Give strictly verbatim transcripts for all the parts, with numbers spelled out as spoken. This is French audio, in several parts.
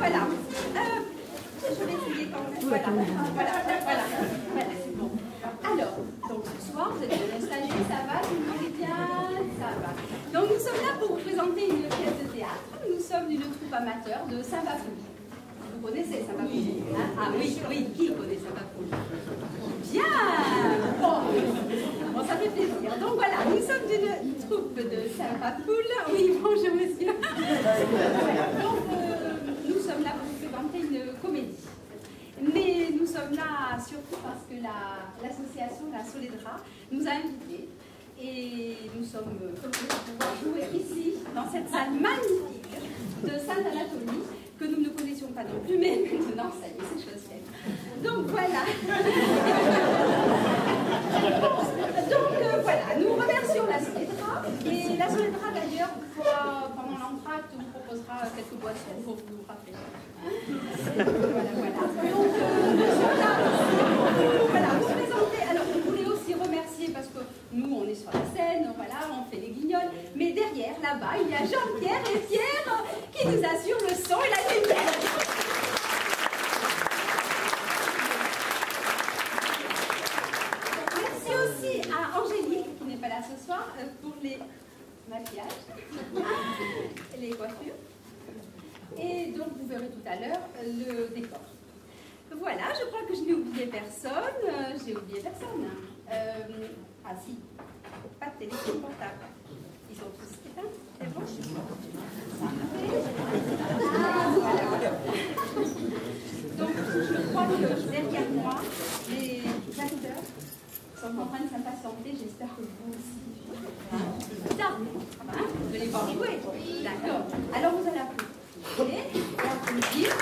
voilà. Euh, je vais essayer quand même. Voilà, voilà, voilà. Voilà, c'est bon. Alors, donc ce soir, vous êtes bien installés, ça va, tout le monde est bien, ça va. Donc nous sommes là pour vous présenter une pièce de théâtre. Nous sommes une troupe amateur de Saint-Bafoul. Vous connaissez Saint-Bafoul, hein? Ah oui, oui, qui connaît Saint-Bafoul? Bien. Bon. Bon, ça fait plaisir. Donc voilà, nous sommes une troupe de Saint-Bafoul. Oui, bonjour monsieur. Donc euh, nous sommes là pour vous présenter une comédie. Mais nous sommes là surtout parce que l'association la, la Soledra nous a invités et nous sommes heureux de pouvoir jouer ici, dans cette salle magnifique de Sainte-Anatolie, que nous ne connaissions pas non plus, mais maintenant, ça y est, c'est chose faite. Donc voilà. Donc euh, voilà, nous remercions la Soledra, et la Soledra d'ailleurs, pendant l'entracte, nous proposera quelques boissons pour vous rappeler. Voilà, voilà. Donc, euh, nous sommes là pour voilà, vous présenter. Alors, on voulait aussi remercier parce que nous, on est sur la scène, voilà, on fait les guignols. Mais derrière, là-bas, il y a Jean-Pierre et Pierre qui nous assurent le son et la lumière. Merci aussi à Angélique, qui n'est pas là ce soir, pour les maquillages, les coiffures. Et donc, vous verrez tout à l'heure le décor. Voilà, je crois que je n'ai oublié personne. Euh, J'ai oublié personne. Euh, ah si, pas de téléphone portable. Ils sont tous éteints, c'est bon? Ah, voilà, voilà. Donc, je crois que derrière moi, les acteurs sont en train de s'impatienter. J'espère que vous aussi. Ça, hein, vous allez voir jouer. D'accord. Alors, vous allez applaudir. Et applaudir.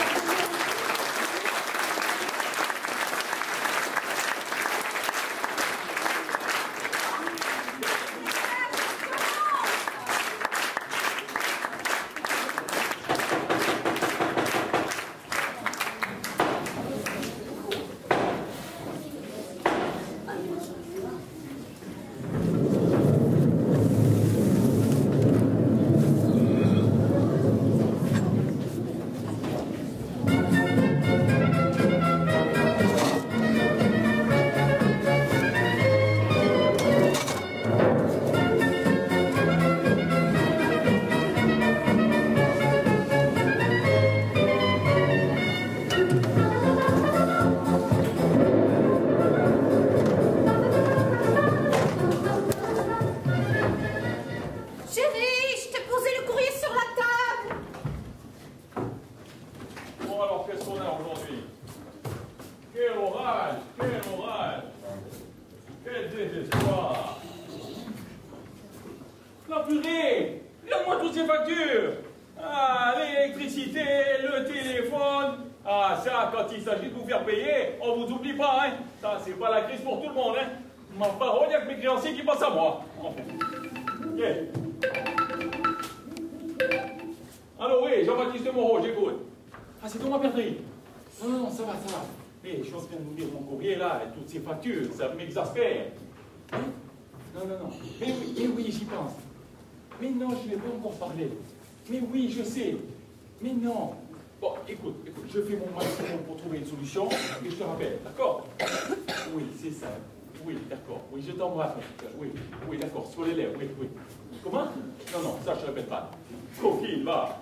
Ces factures, ça m'exaspère. Hein? Non, non, non. Mais oui, mais oui, j'y pense. Mais non, je ne vais pas encore parler. Mais oui, je sais. Mais non. Bon, écoute, écoute, je fais mon maximum pour trouver une solution et je te rappelle, d'accord? Oui, c'est ça. Oui, d'accord. Oui, je t'embrasse. Oui, oui, d'accord. Sur les lèvres, oui, oui. Comment? Non, non, ça je ne répète pas. Coquille, va.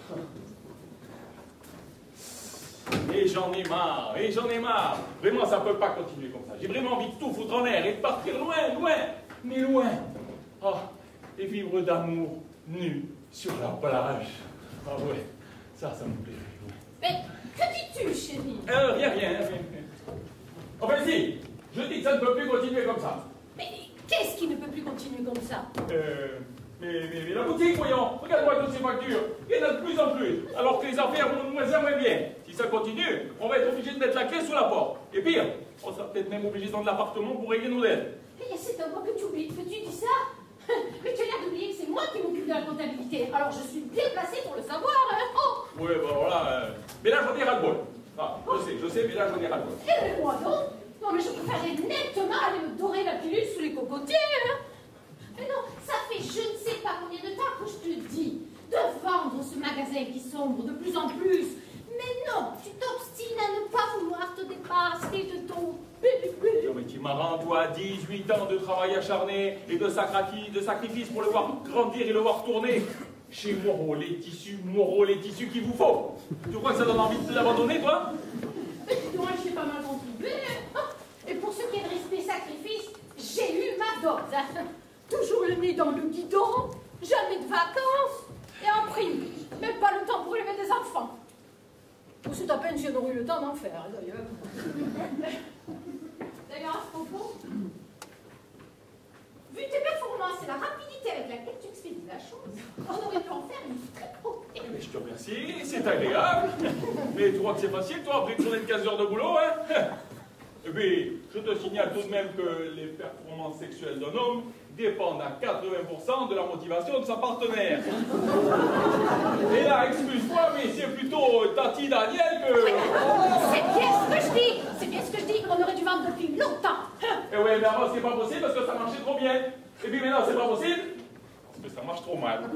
Et j'en ai marre, et j'en ai marre. Vraiment, ça ne peut pas continuer comme ça. J'ai vraiment envie de tout foutre en l'air et de partir loin, loin, mais loin. Oh, et vivre d'amour nu sur la plage. Ah ouais, ça, ça me plaît. Mais que dis-tu, chérie? Euh, rien, rien, rien. Enfin, si, je dis que ça ne peut plus continuer comme ça. Mais qu'est-ce qui ne peut plus continuer comme ça? Euh... Mais, mais, mais la boutique, voyons, regarde-moi toutes ces factures. Il y en a de plus en plus, alors que les affaires vont de moins en moins bien. Si ça continue, on va être obligé de mettre la clé sous la porte. Et pire, on sera peut-être même obligé de vendre l'appartement pour régler nos dettes. Mais c'est à moi que tu oublies, que tu dis ça? Mais tu as l'air d'oublier que c'est moi qui m'occupe de la comptabilité. Alors je suis bien placée pour le savoir, hein? Oh! Oui, ben voilà. Euh... Mais là, j'en ai ras-le-bol. Ah, je sais, je sais, mais là, j'en ai ras-le-bol. Et moi donc? Non, mais je préférerais nettement aller me dorer la pilule sous les cocotiers, hein? Mais non, ça fait je ne sais pas combien de temps que je te dis de vendre ce magasin jardin qui sombre de plus en plus. Mais non, tu t'obstines à ne pas vouloir te débarrasser de ton bébé. Non mais tu m'as toi, dix-huit ans de travail acharné et de, sacrati- de sacrifice pour le voir grandir et le voir tourner. Chez Moreau, les tissus, Moreau, les tissus qu'il vous faut. Tu crois que ça donne envie de l'abandonner, toi? Moi, j'ai pas mal contribué. Et pour ce qui est de respect sacrifice, j'ai eu ma dose. Toujours le nez dans le guidon, jamais de vacances, et en prime, même pas le temps pour élever des enfants. Ou c'est à peine si on aurait eu le temps d'en faire, d'ailleurs. D'ailleurs, à ce propos, vu tes performances et la rapidité avec laquelle tu expédies la chose, on aurait pu en faire une très propre. Mais je te remercie, c'est agréable. Mais tu crois que c'est facile, toi, après une journée de quinze heures de boulot, hein? Et puis, je te signale tout de même que les performances sexuelles d'un homme dépendent à quatre-vingts pour cent de la motivation de sa partenaire. Et là, excuse-moi, mais c'est plutôt Tati Daniel que... C'est bien ce que je dis. C'est bien ce que je dis. On aurait dû vendre depuis longtemps. Et ouais, mais avant, c'est pas possible parce que ça marchait trop bien. Et puis maintenant, c'est pas possible parce que ça marche trop mal.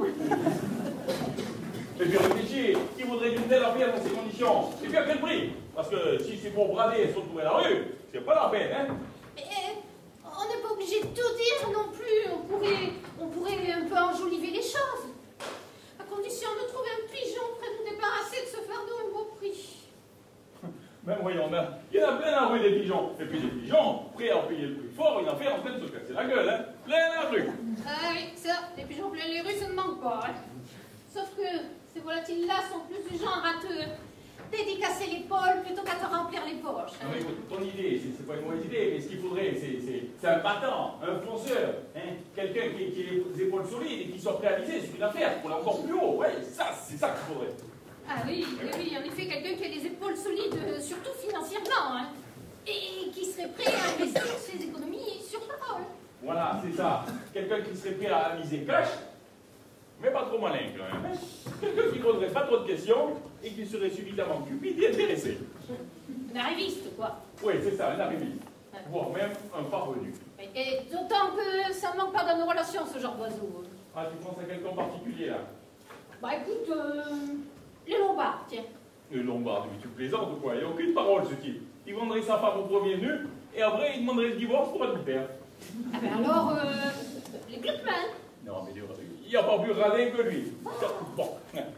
Et puis réfléchis, qui voudrait d'une telle affaire dans ces conditions? Et puis à quel prix? Parce que si c'est pour brader et se retrouver à la rue, c'est pas la peine, hein? Mais on n'est pas obligé de tout dire non plus. On pourrait, on pourrait un peu enjoliver les choses. À condition de trouver un pigeon prêt à nous débarrasser de ce fardeau à un beau prix. Ben voyons, il y en a plein la rue des pigeons. Et puis des pigeons, prêts à en payer le prix fort, une affaire en train de se casser la gueule, hein? Plein la rue. Ah oui, ça, les pigeons pleins les rues, ça ne manque pas, hein? Sauf que ces volatiles-là sont plus du genre à te dédicacer l'épaule plutôt qu'à te remplir les poches. Hein. Non mais écoute, ton idée, c'est pas une mauvaise idée, mais ce qu'il faudrait, c'est un battant, un fonceur, hein, quelqu'un qui, qui ait les épaules solides et qui soit prêt à viser sur une affaire pour aller encore plus haut. Ouais, ça, c'est ça qu'il faudrait. Ah oui, oui, oui, en effet, quelqu'un qui a des épaules solides, euh, surtout financièrement, hein, et qui serait prêt à investir ses économies sur parole. Voilà, c'est ça. Quelqu'un qui serait prêt à miser cash, mais pas trop malin quand même. Quelqu'un qui ne poserait pas trop de questions et qui serait suffisamment cupide et intéressé. Un arriviste, quoi. Oui, c'est ça, un arriviste. Voire même un parvenu. Et, et d'autant que ça ne manque pas dans nos relations, ce genre d'oiseau. Ah, tu penses à quelqu'un en particulier là? Bah écoute, euh, les Lombards, tiens. Le Lombard, tu plaisantes ou quoi? Il n'y a aucune parole ce type. Il vendrait sa femme au premier venu et après il demanderait le divorce pour adultère. Ah ben alors, euh, les Gluckman. Non, mais il n'y a pas plus radin que lui. Bon.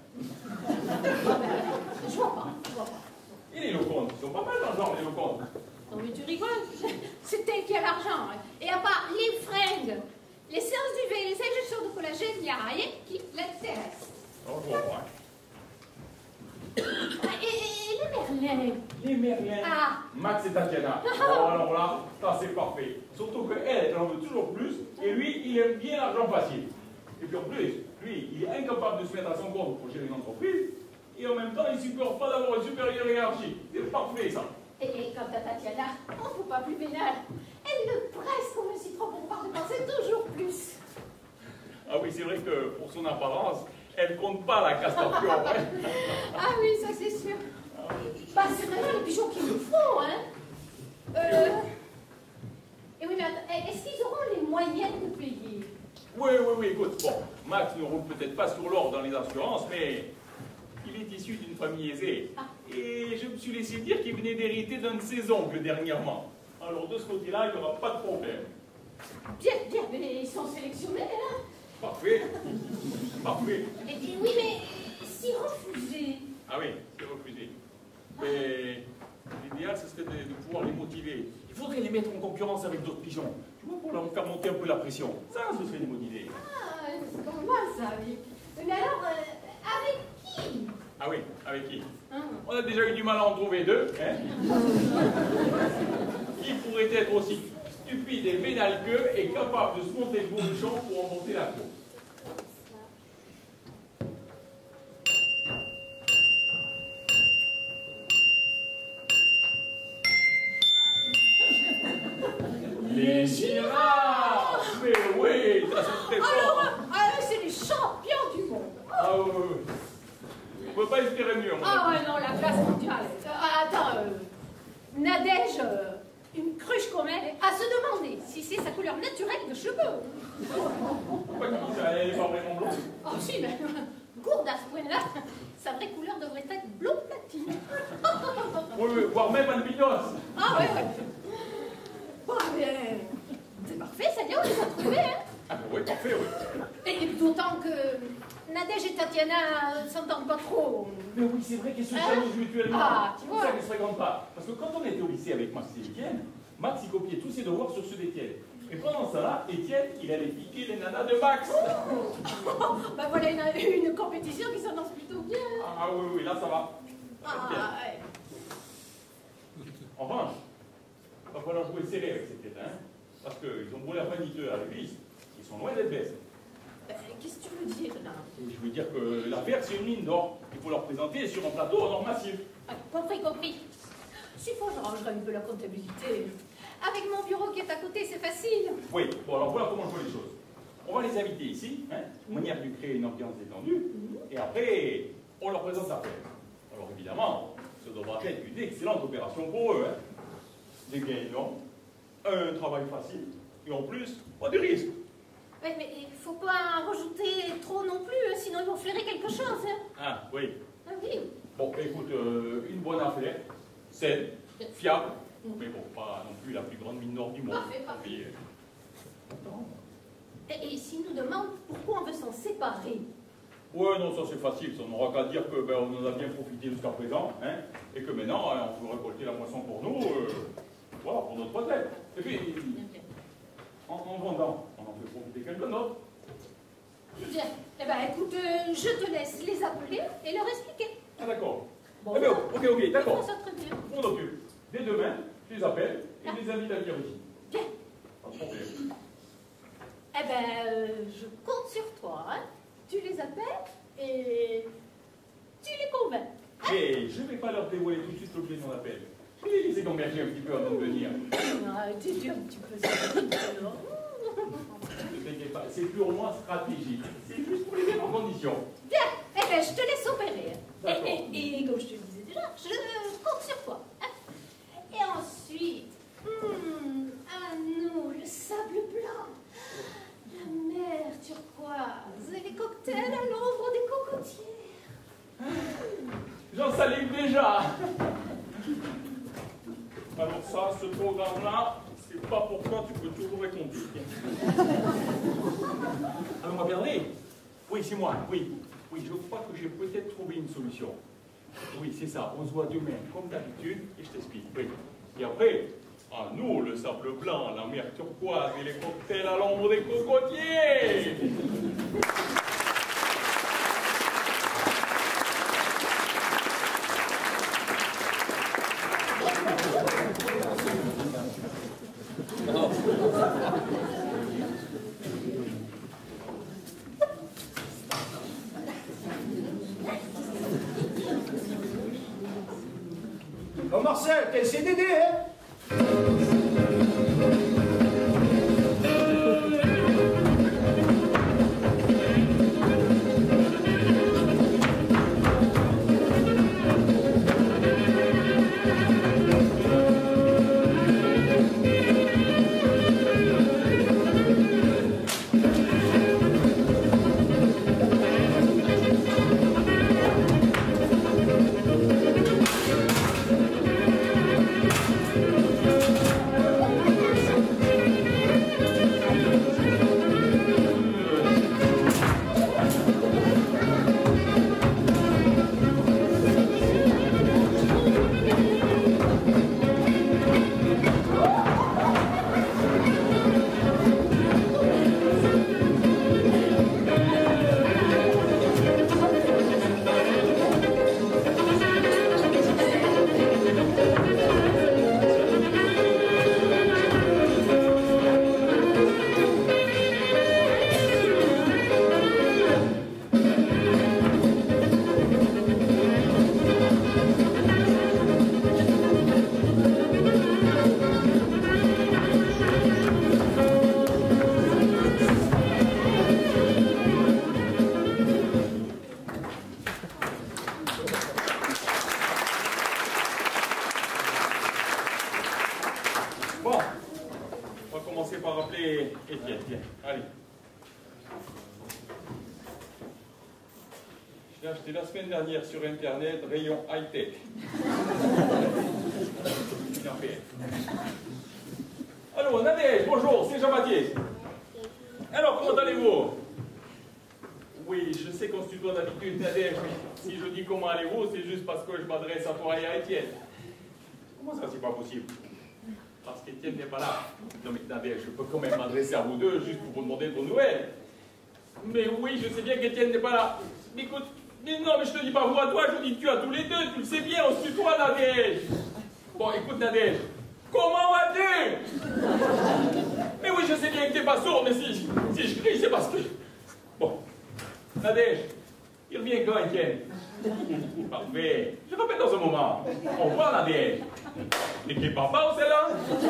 Je vois pas, je vois pas. Et les Locontes, ils sont pas mal dans le genre, les Locontes. Non mais tu rigoles, c'est elle qui a l'argent. Hein. Et à part les fringues, les séances du V, les injections de collagène, il n'y a rien qui l'intéresse. Oh, je vois pas. Et, et, et les Merlins? Les Merlins. Ah. Max et Tatiana. Oh, alors là, ça c'est parfait. Surtout qu'elle, elle en veut toujours plus, et lui, il aime bien l'argent facile. Et puis en plus, lui, il est incapable de se mettre à son compte pour gérer une entreprise, et en même temps, il ne supporte pas d'avoir une supérieure hiérarchie. C'est parfait, ça. Et, et quant à Tatiana, on ne peut pas plus pénal. Elle le presse comme un citron pour pouvoir dépenser toujours plus. Ah oui, c'est vrai que pour son apparence, elle compte pas la Castafiore. Hein. Ah oui, ça c'est sûr. Bah, c'est vraiment les pigeons qu'il nous faut, hein. Euh... Et oui, mais attends, est-ce qu'ils auront les moyens de payer? Oui, oui, oui, écoute, bon, Max ne roule peut-être pas sur l'or dans les assurances, mais il est issu d'une famille aisée. Ah. Et je me suis laissé dire qu'il venait d'hériter d'un de ses oncles dernièrement. Alors de ce côté-là, il n'y aura pas de problème. Bien, bien, mais ils sont sélectionnés, hein. Parfait. Parfait. Et puis, oui, mais si refusé? Ah oui, c'est refusé. Mais l'idéal, ce serait de, de pouvoir les motiver. Il faudrait les mettre en concurrence avec d'autres pigeons. Tu vois, pour leur faire monter un peu la pression. Ça, ce serait une bonne idée. Ah, c'est comme moi, ça, oui. Mais alors, euh, avec qui? Ah oui, avec qui? Hein? On a déjà eu du mal à en trouver deux, hein? Qui pourrait être aussi stupide et vénal qu'eux et capable de se monter le bourrichon pour en monter la peau. Les girafes! Mais oui, ça c'est très fort! Alors, alors c'est les champions du monde! Ah oui, oui, oui. On ne peut pas espérer mieux, mon Ah ami. ouais, non, la classe mondiale. Euh, attends, euh, Nadège, euh, Une cruche comme elle, à se demander si c'est sa couleur naturelle de cheveux. Pourquoi tu dis ça? Elle n'est pas vraiment blonde. Oh si, mais gourde à ce point-là, sa vraie couleur devrait être blond platine. Oui, oui, voire même albinos. Ah oui, oui. Bon, mais c'est parfait, ça y est, on les a trouvés, hein. Ah ben oui, parfait, oui. Et d'autant que Nadège et Tatiana s'entendent pas trop. Mais oui, c'est vrai qu'ils se Hein? jalousent mutuellement. Ah, tu C'est vois. ça qu'ils se fréquentent pas. Parce que quand on était au lycée avec Max et Étienne, Max il copiait tous ses devoirs sur ceux d'Étienne. Et pendant ça là, Étienne, il allait piquer les nanas de Max. Bah voilà une, une compétition qui s'annonce plutôt bien. Ah oui, oui, là ça va. Ça va être bien. Ah, ouais. En revanche, il va falloir jouer serré avec ces têtes, hein. Parce qu'ils ont beau l'air vaniteux à l'église, ils sont loin d'être bêtes. Ben, qu'est-ce que tu veux dire là? Et je veux dire que l'affaire c'est une mine d'or. Il faut leur présenter sur un plateau en or massif. Ah, compris, compris. S'il faut, je rangerai un peu la comptabilité. Avec mon bureau qui est à côté, c'est facile. Oui, bon alors voilà comment je vois les choses. On va les inviter ici, hein, de manière de créer une ambiance détendue, et après, on leur présente l'affaire. Alors évidemment, ça devra être une excellente opération pour eux. Hein. Des gains énormes, un travail facile, et en plus, pas de risque. Ouais, mais il faut pas en rajouter trop non plus, hein, sinon ils vont flairer quelque chose. Hein. Ah, oui. Ah oui. Bon, écoute, euh, une bonne affaire, saine, fiable, mais bon, pas non plus la plus grande mine d'or du monde. Parfait, parfait. Puis, euh, Et, et s'ils nous demandent pourquoi on veut s'en séparer? ouais, non, ça c'est facile, ça n'aura qu'à dire que ben, on en a bien profité jusqu'à présent, hein, et que maintenant, hein, on peut récolter la moisson pour nous, euh, voilà, pour notre retraite. Et puis, en, en vendant, on en fait profiter quelqu'un d'autre. Bien. Eh ben, écoute, euh, je te laisse les appeler et leur expliquer. Ah d'accord. Bon, Eh bien, ok, ok, d'accord. ils font ça très bien. On occupe. Dès demain, je les appelle et je les invite à venir ici. Bien. Pas de problème. Eh ben, euh, je compte sur toi. Hein. Tu les appelles et tu les convaincs. Et je ne vais pas leur dévoiler tout de suite l'objet de mon appel. Je vais les laisser gamberger un petit peu avant de venir. Ah, tu dis un petit peu ça. alors. Ne t'inquiète pas, c'est purement stratégique. C'est juste pour les mettre en condition. Bien. Eh ben, je te laisse opérer. D'accord. Et, et, et comme je te le disais déjà, je compte sur toi. Hein. Et ensuite, hmm, à nous, le sable blanc, la mer turquoise et les cocktails à l'ombre des cocotiers. J'en salive déjà. Alors ça, ce programme-là, c'est pas pour toi, tu peux toujours raconter. Alors, on va regarder. Oui, c'est moi, oui. Oui, je crois que j'ai peut-être trouvé une solution. Oui, c'est ça, on se voit demain, comme d'habitude, et je t'explique. Oui. Et après, à nous, le sable blanc, la mer turquoise et les cocktails à l'ombre des cocotiers. Oh Marcel, t'es le C D D, hein? J'ai acheté la semaine dernière sur Internet, rayon high-tech. Allô, Nadège, bonjour, c'est Jean-Baptiste. Alors, comment allez-vous? Oui, je sais qu'on se tutoie d'habitude, Nadège, mais si je dis comment allez-vous, c'est juste parce que je m'adresse à toi et à Étienne. Comment ça, c'est pas possible? Parce qu'Étienne n'est pas là. Non mais Nadège, je peux quand même m'adresser à vous deux juste pour vous demander de vos nouvelles. Mais oui, je sais bien qu'Étienne n'est pas là. Mais écoute, mais non, mais je te dis pas vous à toi, je dis tu à tous les deux, tu le sais bien, on se tutoie, Nadège. Bon, écoute, Nadège, comment vas-tu? Mais oui, je sais bien que t'es pas sourd, mais si, si je crie, c'est parce que... Bon, Nadège, il revient quand, Étienne? Parfait, je rappelle dans un moment. Au revoir, Nadège. Mais qui est papa ou celle-là?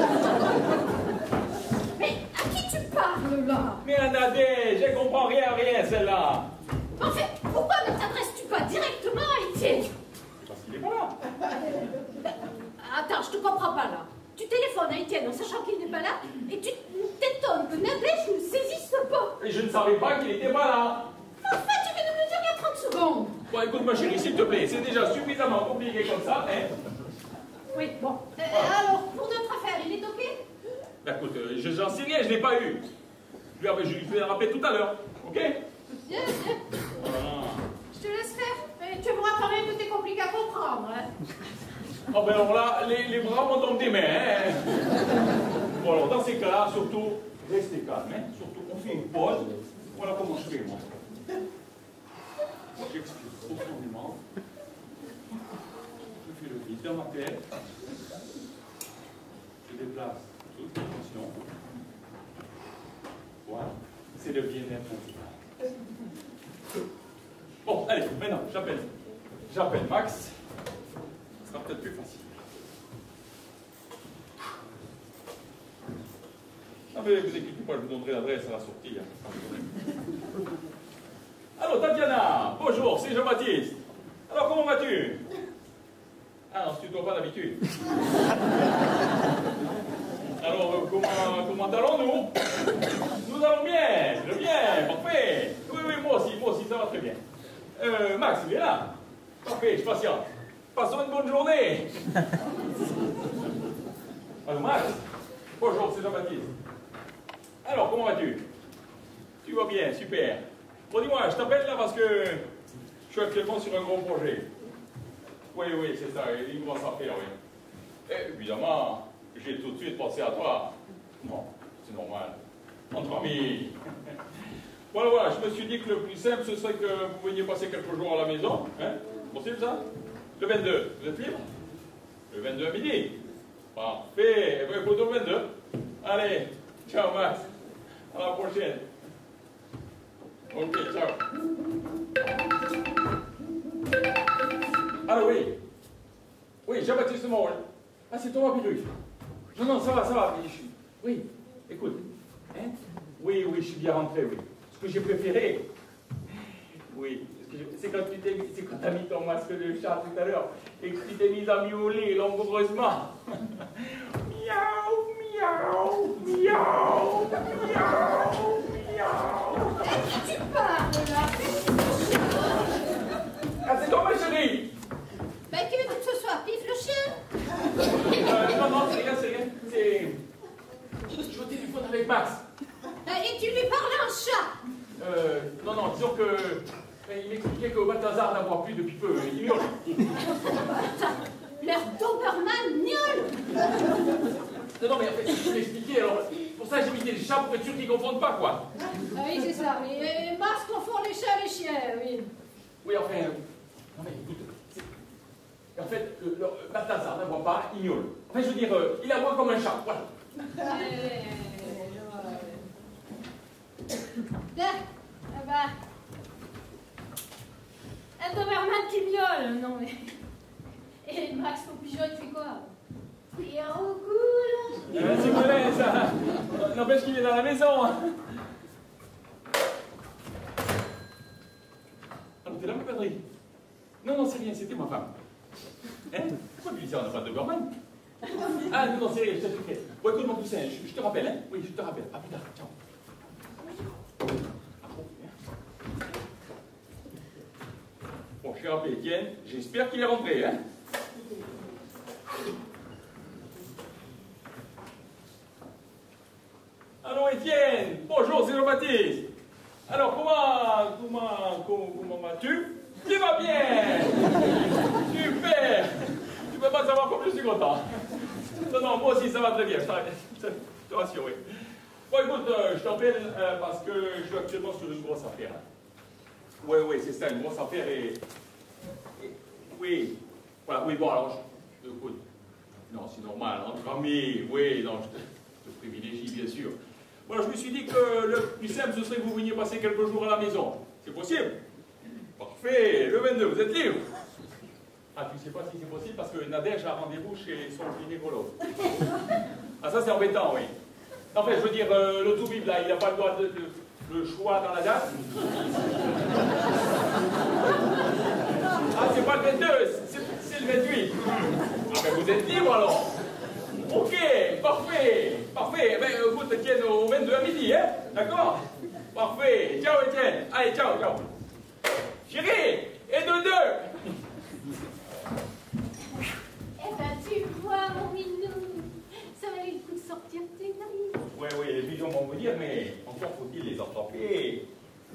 Mais à qui tu parles, là? Mais à Nadège, je comprends rien à rien, celle-là. En fait, pourquoi ne t'adresses-tu pas directement à Étienne? Parce qu'il n'est pas là. Attends, je te comprends pas, là. Tu téléphones à Étienne en sachant qu'il n'est pas là, et tu t'étonnes que Nadège ne saisisse pas. Et je ne savais pas qu'il n'était pas là. En fait, tu viens de me le dire il y a trente secondes. Bon, écoute, ma chérie, s'il te plaît, c'est déjà suffisamment compliqué comme ça, hein? Oui, bon. Euh, alors, pour notre affaire, il est OK? Bah, écoute, euh, je- j'en sais rien, je ne l'ai pas eu. Je vais, je vais le rappeler tout à l'heure, ok? Bien, bien. Voilà. Je te laisse faire. Mais tu verras quand même que t'es compliqué à comprendre, hein. Oh, ben alors là, les, les bras m'en tombent des mains, hein? Bon, alors, dans ces cas-là, surtout, restez calme, hein? Surtout, on fait une pause. Voilà comment je fais, moi. Moi, j'explique profondément. Je fais le vide dans ma tête. Je déplace toute l'attention. Voilà. C'est le bien-être naturel. Bon, allez, maintenant, j'appelle. J'appelle Max. Ce sera peut-être plus facile. Ah, mais vous inquiétez pas, je vous donnerai l'adresse à la sortie. Hein. Allô, Tatiana, bonjour, c'est Jean-Baptiste. Alors, comment vas-tu? Ah, on se tutoie pas d'habitude. Alors, euh, comment, comment allons-nous? Nous allons bien, très bien, parfait. Oui, oui, moi aussi, moi aussi, ça va très bien. Euh, Max, il est là. Parfait, je patiente. Passons une bonne journée. Allô, Max. Bonjour, c'est Jean-Baptiste. Alors, comment vas-tu? Tu vas bien, super. Bon, dis-moi, je t'appelle là parce que je suis actuellement sur un gros projet. Oui, oui, c'est ça, il commence à faire, oui. Et évidemment, j'ai tout de suite pensé à toi. Bon, c'est normal. Entre amis. Voilà, voilà, je me suis dit que le plus simple, ce serait que vous veniez passer quelques jours à la maison. Hein? Possible ça? Le vingt-deux, vous êtes libre? Le vingt-deux à midi? Parfait. Eh bien, écoute, le vingt-deux. Allez, ciao Max. À la prochaine. Ok, ciao. Ah oui. Oui, Jean-Baptiste Morin. Ah, c'est Thomas Piruch. Non, non, ça va, ça va. Oui, écoute. Hein? Oui, oui, je suis bien rentré, oui. Ce que j'ai préféré, oui, c'est quand tu t'es mis, c'est quand t'as mis ton masque de chat tout à l'heure et que tu t'es mis à miauler langoureusement. Miaou, miaou, miaou, miaou, miaou. À qui tu parles, là? Ah, c'est toi, ma chérie. Ben, qui veut que ce soit? Pif le chien? euh, Non, non, c'est rien, c'est rien. C'est... Je suis au téléphone avec Max. Et tu lui parles à un chat? Euh, non, non, disons que... Il m'expliquait qu'au Balthazar n'en voit plus depuis peu. Il miaule. Attends, leur Doberman miaule? Non, non, mais en fait, je m'expliquais, alors... Pour ça, j'ai mis des chats pour être sûr qu'ils ne confondent pas, quoi. Ah oui, c'est ça, oui. Et Mars confond les chats et les chiens, oui. Oui, enfin... Euh... Non, mais écoute... En fait, le, le Balthazar n'en voit pas, il miaule. Enfin, je veux dire, euh, il aboie comme un chat, voilà. Bien, ah bah... Un Doberman qui miaule, non mais... Et Max, ton pigeon, il fait quoi? Il est cool. Euh, c'est vrai, ça. N'empêche qu'il est dans la maison. Hein. Ah, t'es là, ma padrie? Non, non, c'est rien, c'était ma femme. Hein? Pourquoi tu dis ça, on n'a pas de Doberman? Ah, non, non, c'est rien, je t'expliquerai. Bon, écoute, mon poussin, je, je te rappelle, hein? Oui, je te rappelle. À plus tard, ciao. D'accord, Étienne, j'espère qu'il est rentré, hein. Alors, Étienne, bonjour, c'est Jean-Baptiste. Alors, comment, comment, comment, comment vas-tu? Tu vas bien. Super. Tu peux pas savoir comme je suis content. Non, non, moi aussi, ça va très bien, je te rassure, oui. Bon, écoute, euh, je t'appelle euh, parce que je suis actuellement sur une grosse affaire. Oui, oui, c'est ça, une grosse affaire et... et oui, voilà, oui, bon, alors, je... écoute, non, c'est normal, entre amis, oui, non, je te, je te privilégie, bien sûr. Voilà, je me suis dit que le plus simple, ce serait que vous veniez passer quelques jours à la maison. C'est possible? Parfait, le vingt-deux, vous êtes libre? Ah, tu sais pas si c'est possible parce que Nadège a rendez-vous chez son gynécologue. Ah, ça c'est embêtant, oui. En fait, je veux dire, euh, le tout-bib, là, il n'a pas le droit de, de, de choix dans la date. Ah, c'est pas le vingt-deux, c'est le vingt-huit. Ah, ben vous êtes libre alors. Ok, parfait, parfait. Ben, écoute, Étienne, au vingt-deux à midi, hein? D'accord? Parfait. Ciao, Étienne. Allez, ciao, ciao. Chérie, et de deux. Eh ben, tu vois, mon minou, ça valait le coup de sortir tes amis. Oui, oui, les pigeons vont vous dire, mais encore faut-il les attraper.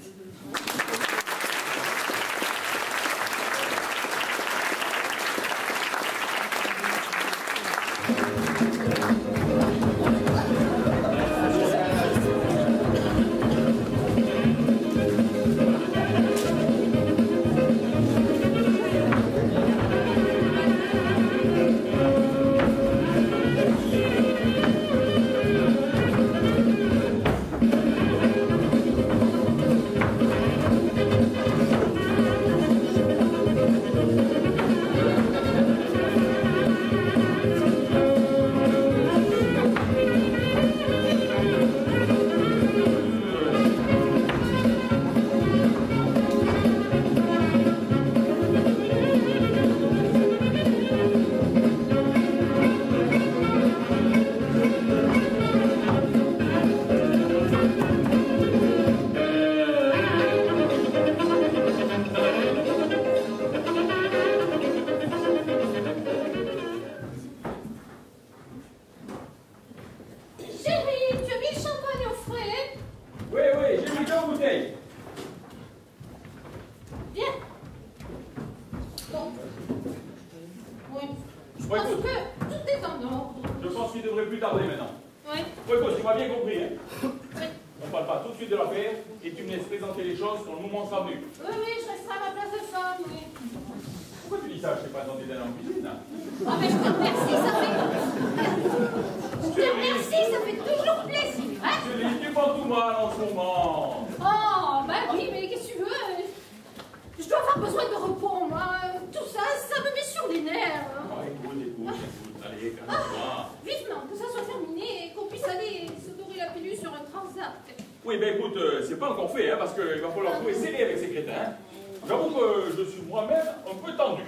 Oui, ben écoute, euh, c'est pas encore fait, hein, parce qu'il va falloir jouer serré avec ces crétins. J'avoue que je suis moi-même un peu tendu.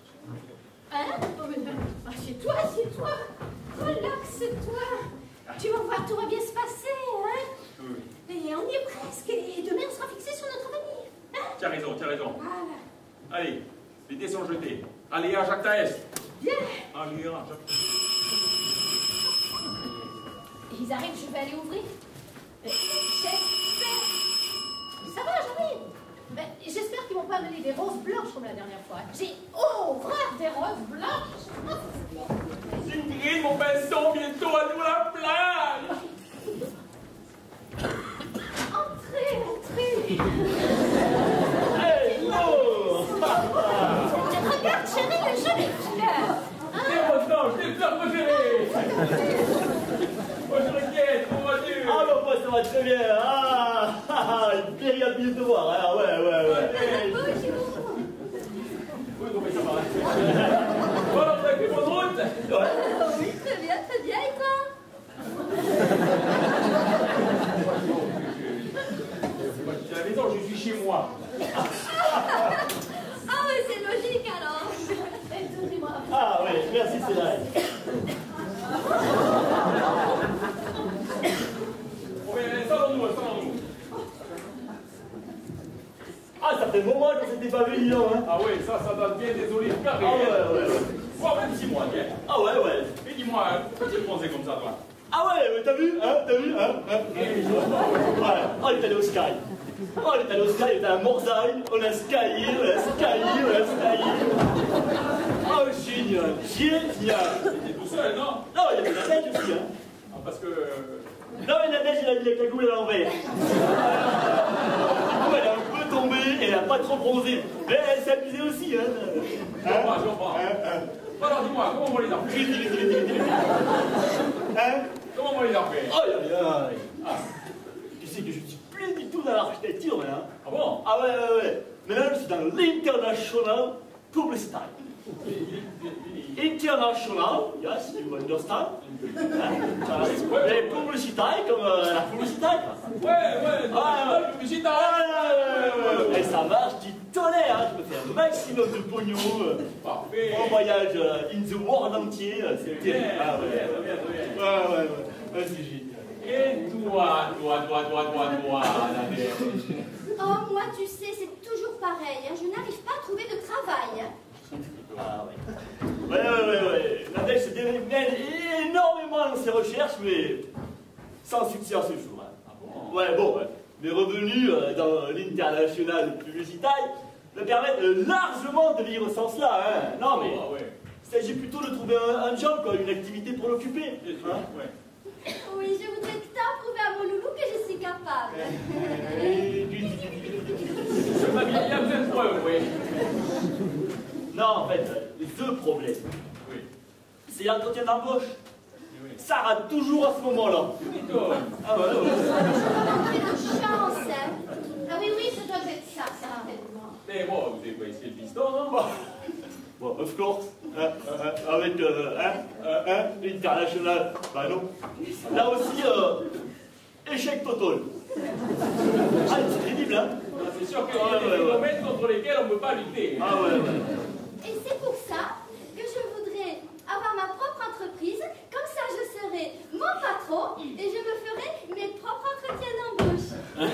Hein? Oh, mais, assieds-toi, assieds-toi. Relaxe-toi. Tu vas voir, tout va bien se passer, hein? Oui. Et on y est presque. Et demain, on sera fixé sur notre avenir. Hein? Tu as raison, tu as raison. Voilà. Allez, les dés sont jetés. Allez, à Jacques Taès. Bien. Allez, à Jacques. Ils arrivent, je vais aller ouvrir. Euh, J'espère. Ça va, j'arrive. Ben, j'espère qu'ils vont pas amener des roses blanches comme la dernière fois. J'ai horreur des roses blanches. Ingrid, mon pinceau, bientôt à nous la plage. Entrez, entrez. Hello. Regarde, chérie, le joli fleur. C'est votre ange, c'est fleurs préférées. Bonjour, Inquiète, comment vas-tu? Ah, mon pote, ça va très bien. Ah, ah, une période de te voir. Ah, ouais, ouais, ouais. Bonjour. Oui, comment ça va? Bon, alors, vous avez fait bonne route? Ouais. Oui, très bien, très bien, et toi? mignon, hein. Ah oui, ça, ça donne bien des olives carrées. Ah ouais, ouais. Oh, même si moi, tiens. Ah ouais, ouais. Mais dis-moi, pourquoi tu pensais comme ça, toi? Ah ouais, mais t'as vu, hein, t'as vu, hein, hein. Ouais, oh, il est allé au Sky. Oh, il est allé au Sky, il était à Morzaï, on a skyé, on a skyé, on a skyé. Oh, génial, génial. T'es tout seul, non? Non, il y avait la neige aussi, hein. Ah, parce que... Non, mais la neige, il a mis la cagoule à l'envers. Du coup, elle est un peu tombée, et elle n'a pas trop bronzé. Mais elle s'est amusée aussi, hein. Je comprends, je comprends. Alors, dis-moi, comment on va les arper? Vite, vite, vite, vite, vite. Hein? Comment on va les arper? Aïe, aïe, aïe. Ah. Tu sais que je suis plus du tout dans l'architecture, maintenant. Ah bon? Ah ouais, ouais, ouais. Maintenant, je suis dans l'International Publicity. International, yes, you understand? Mais publicité, comme euh, la publicité, quoi. Ouais, ouais, Ah, ouais, publicité, Ah, ouais, ouais, ouais, ouais. Et ça marche du tonnerre, hein. Je me fais un maximum de pognon. euh, Parfait. Mon voyage euh, in the world entier, euh, c'est Bien, terrible. Ah ouais, bien, bien, bien. ouais, ouais, ouais. Ouais, c'est génial. Et toi, toi, toi, toi, toi, toi, Nadège? Oh, moi, tu sais, c'est toujours pareil. hein. Je n'arrive pas à trouver de travail. hein. Ah ouais. Ouais, ouais, ouais, ouais. Nadège se démène énormément dans ses recherches, mais sans succès à ce jour. Hein. Ah bon? Ouais, bon, ouais. Mes revenus euh, dans l'international publicité me permettent euh, largement de vivre sans cela. Hein. Non, mais Ah ouais. il s'agit plutôt de trouver un, un job, quoi, une activité pour l'occuper. Bien sûr, Hein. ouais. Oui, je voudrais tant prouver à mon loulou que je suis capable. Je m'habille, il y a besoin de preuves, oui. Non, en fait, euh, le problème, Oui. c'est l'entretien d'embauche. Oui. Ça rate toujours à ce moment-là. Tu m'étonnes. Ah ouais, ouais. J'ai de chance. hein. Ah oui, oui, ça doit être ça, certainement. Mais bon, vous avez pas essayé le piston, non? Bon, bon, of course, hein, hein, avec euh, hein, hein, hein, l'international, bah non. Là aussi, euh, échec total. Ah, c'est crédible, hein? Ah, c'est sûr qu'il y Ah, a des ouais, ouais. phénomènes contre lesquels on ne peut pas lutter. Ah ouais, ouais. Et c'est pour ça que je voudrais avoir ma propre entreprise. Comme ça, je serai mon patron et je me ferai mes propres entretiens d'embauche.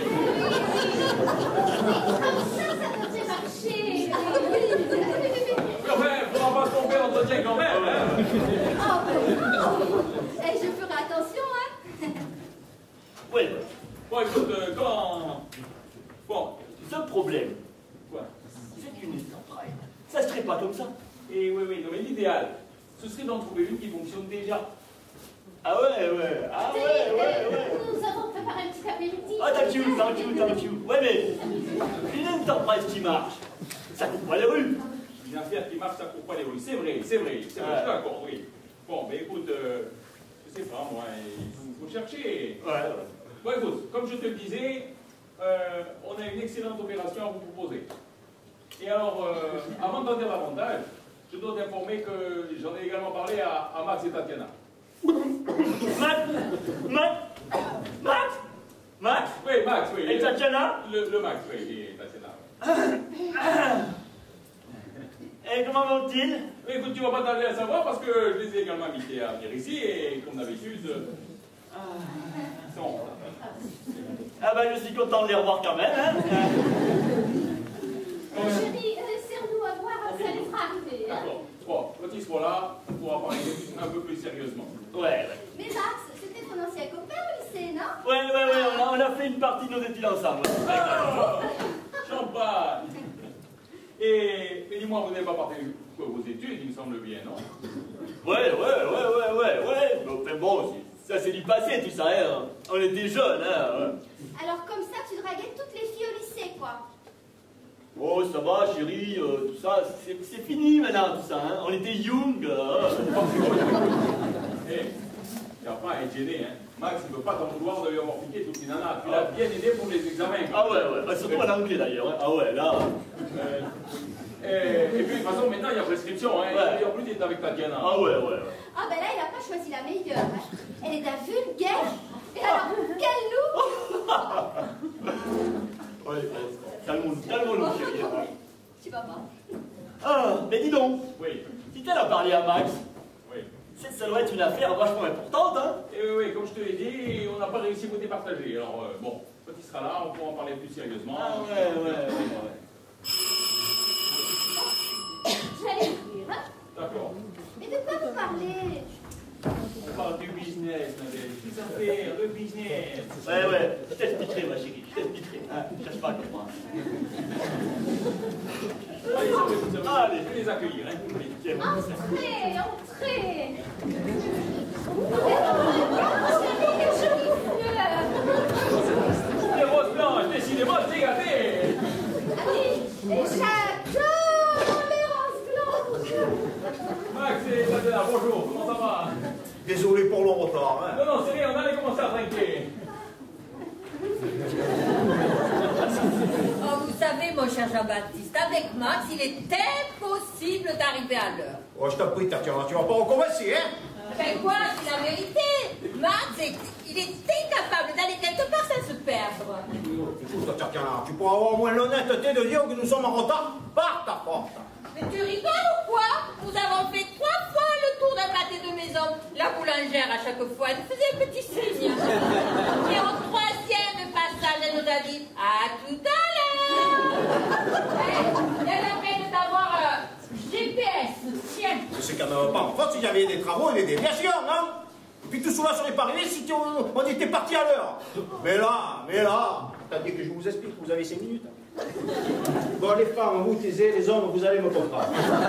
Comme ça, ça devrait marcher. Mais enfin, il ne faudra pas se tromper d'entretien quand même, hein? Oh, ben non. Et je ferai attention, hein. Ouais, Bon, écoute, euh, quand... Bon, ce problème, quoi? c'est une entreprise. Ça se ferait pas comme ça. Et oui, oui, non, mais l'idéal, ce serait d'en trouver une qui fonctionne déjà. Ah ouais, ouais. Ah ouais, ouais, ouais. Nous avons préparé un petit apéritif. Ah, thank you, thank you, thank you. Ouais, mais une entreprise qui marche, ça coupe pas les rues. Une affaire qui marche, ça court pas les rues. C'est vrai, c'est vrai, c'est vrai, Ouais. je suis d'accord, oui. Bon, mais écoute, euh, je sais pas, moi, il faut, faut chercher. Ouais, ouais. Bon, écoute, comme je te le disais, euh, on a une excellente opération à vous proposer. Et alors, euh, avant d'en dire davantage, je dois t'informer que j'en ai également parlé à, à Max et Tatiana. Max, Max, Max, Max, Oui, Max, oui. et Tatiana. Le, le Max, oui, et Tatiana. Oui. Et comment vont-ils? Mais écoute, tu vas pas tarder à savoir parce que je les ai également invités à venir ici et comme d'habitude, euh, ils sont... Ah ben je suis content de les revoir quand même, hein. Chérie, euh, serre-nous à boire, ça les fera arriver. hein. D'accord. Bon, quand ils seront là, on pourra parler un peu plus sérieusement. Ouais, ouais. Mais Max, c'était ton ancien copain au lycée, non? Ouais, ouais, ouais, on a, on a fait une partie de nos études ensemble. Oh, champagne. Et, mais dis-moi, vous n'avez pas parlé de vos études, il me semble bien, non? Ouais, ouais, ouais, ouais, ouais, ouais. Mais enfin bon, ça c'est du passé tout ça, hein. On était jeunes, hein. Ouais. Alors comme ça, tu draguais toutes les filles au lycée, quoi. Oh, ça va, chérie, euh, tout ça, c'est c'est fini maintenant, tout ça, hein. On était young. Euh. Eh, il n'y a pas à être gêné, hein. Max, il ne veut pas t'en vouloir de lui avoir piqué toutes les nanas. Tu l'as bien aidé pour les examens. Ah ouais, ouais, bah, surtout en anglais d'ailleurs, hein. Ah ouais, là. Euh, et, et puis, de toute façon, maintenant, il y a prescription, hein. Ouais. Et en plus, il est avec Tatiana. Ah ouais, ouais, ouais. Ah ben là, il n'a pas choisi la meilleure. hein. Elle est d'un vulgaire. Et alors, quel look! Ouais, calmons-nous, calmons-nous, chérie. Hein. Tu vas pas. Ah, mais dis donc, Oui, si t'en as parlé à Max, oui. ça, ça doit être une affaire vachement importante, hein. Et oui, oui, comme je te l'ai dit, on n'a pas réussi à vous départager. Alors, euh, bon, quand il sera là, on pourra en parler plus sérieusement. Ah ouais, ouais, ouais, ouais. pas comme moi. Allez, ça va, ça va. Allez, je vais les accueillir. Hein. Tiens, Entrez, entrez. Chérie, quelle jolie fleur. les roses blanches, décidément, c'est gâté. Allez, j'adore les roses blanches. Max et Tatiana, bonjour, comment ça va? Désolé pour le retard. Hein. Non, non, c'est rien, on allait commencer à trinquer. Oh, vous savez, mon cher Jean-Baptiste, avec Max, il est impossible d'arriver à l'heure. Oh, je t'en prie, Tatiana, tu vas pas recommencer, hein? Ben quoi, c'est la vérité. Max, est- il est incapable d'aller quelque part sans se perdre. Écoute, Tatiana, tu pourras avoir au moins l'honnêteté de dire que nous sommes en retard par ta porte. Mais tu rigoles ou quoi? Nous avons fait trois fois le tour d'un pâté de maison. La boulangère, à chaque fois, elle nous faisait un petit signe. Et au troisième passage, elle nous a dit « À tout à l'heure !» Il y a la peine d'avoir un G P S, tiens. C'est quand même pas en faute s'il y avait des travaux et des déviations, non? Et puis tout cela serait pas arrivé si on, on était parti à l'heure. Mais là, mais là, t'as dit que je vous explique, vous avez cinq minutes. Bon, les femmes, vous taisez, les hommes, vous allez me comprendre.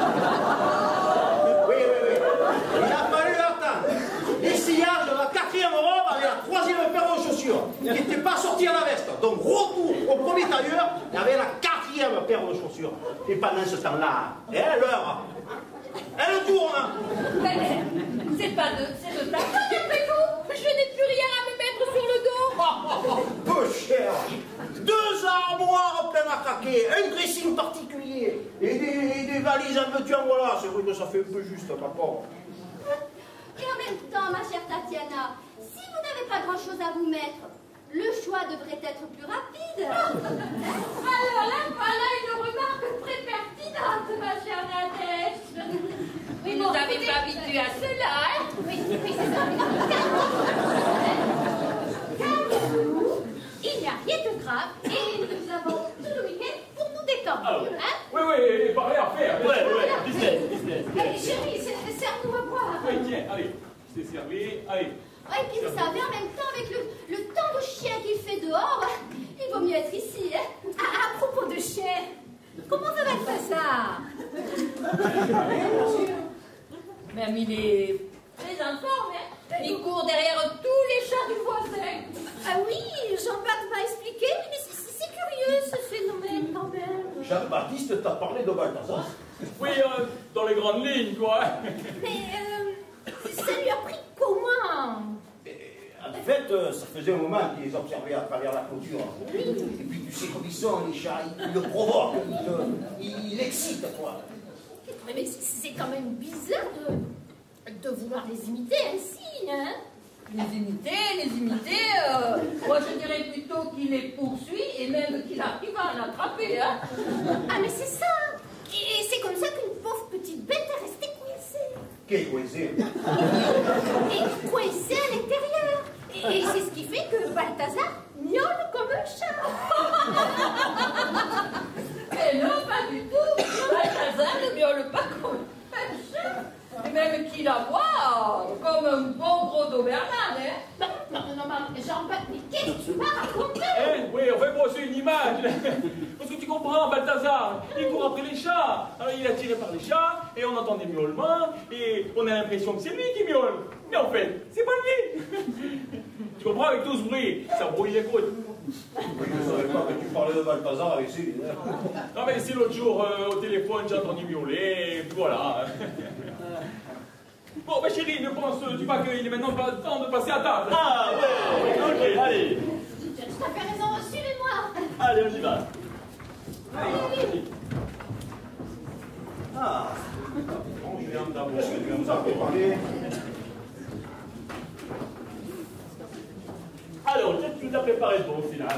Oui, oui, oui. Il a fallu attendre l'essayage de la quatrième robe avec la troisième paire de chaussures, qui n'était pas sortie à la veste. Donc, retour au premier tailleur, il y avait la quatrième paire de chaussures. Et pendant ce temps-là, et l'heure, elle tourne. Mais c'est pas de, c'est de ta faute, après tout. Je n'ai plus rien à me mettre sur le dos. Peu cher. Deux armoires pleines à craquer, un dressing particulier, et des, et des valises un peu tuant, voilà. C'est vrai que ça fait un peu juste, papa. Et en même temps, ma chère Tatiana, si vous n'avez pas grand-chose à vous mettre, le choix devrait être plus rapide. Alors là, voilà une remarque très pertinente, ma chère Nadège. Vous nous avez pas habitués à cela, hein? Oui, oui, c'est ça. Calmez-vous. Il n'y a rien de grave et nous avons tout le week-end pour nous détendre. Ah ouais. Hein? Oui, oui, et parler à faire. Ouais, ouais, business, business. Allez, chérie, c'est- serre-nous à boire. Oui, tiens, allez, je t'ai servi, allez. Ouais, et puis vous savez, en même temps, avec le, le temps de chien qu'il fait dehors, il vaut mieux être ici. Hein. À, à propos de chien, comment ça va être ça? Même il est très en forme, hein? Il court derrière tous les chats du voisin. Ah oui, Jean-Baptiste m'a expliqué, mais c'est c'est curieux ce phénomène quand même. Jean-Baptiste t'a parlé de Balthazar. Oui, euh, dans les grandes lignes, quoi. Mais euh, ça lui a pris comment? Et, en fait, euh, ça faisait un moment qu'il les observait à travers la clôture. Et puis tu sais comme ils sont, les chats, ils le provoquent, ils le- ils il l'excitent, quoi. Mais, mais c'est c'est quand même bizarre de, de vouloir les imiter ainsi, hein? Les imiter, les imiter, euh, moi je dirais plutôt qu'il les poursuit et même qu'il arrive à l'attraper, hein? Ah mais c'est ça! Et c'est comme ça qu'une pauvre petite bête est restée coincée. Quel coincé. Et coincée à l'intérieur. Et, et c'est ce qui fait que Balthazar miaule comme un chat. Et non, pas du tout. Balthazar ne miaule pas comme un chat. Et même qu'il aboie comme un bon gros Doberman, hein? Non, non, non, non, Jean-Baptiste, mais qu'est-ce que tu m'as raconté? Hein? Oui, enfin, moi, c'est une image. Parce que tu comprends, Balthazar, il court après les chats. Alors, il est attiré par les chats, et on entend des miaulements, et on a l'impression que c'est lui qui miaule. Mais en fait, c'est pas lui. Tu comprends, avec tout ce bruit, ça brouille les côtes. Je ne savais pas que tu parlais de Balthazar avec lui. Non, mais c'est l'autre jour, euh, au téléphone, j'ai entendu miauler, et puis voilà. Bon, ma chérie, ne penses-tu pas qu'il est maintenant pas le temps de passer à table? Ah ouais, ok, allez. Tu as fait raison, suivez-moi. Allez, on y va. Ah, bon, je viens d'apprendre ce que tu nous as préparé. Alors, qu'est-ce que tu nous as préparé de bon au final?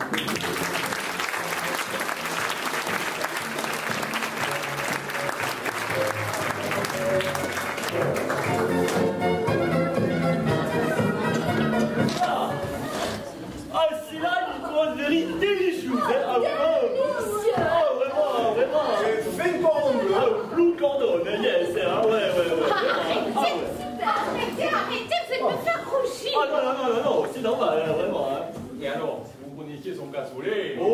Ah, ah celui-là, il est une vérité délicieux. Hein? Ah, vraiment. Ah, vraiment, vraiment. J'ai fait une cordon bleu. Ah, blue cordon, yes. Ah, ouais, ouais, ouais. Ah, Ah, arrêtez, ouais. arrêtez, arrêtez, vous allez me faire rougir. Ah, non, non, non, non, non, c'est normal, hein, vraiment. Hein. Et alors, si vous connaissiez son cassoulet... Oh,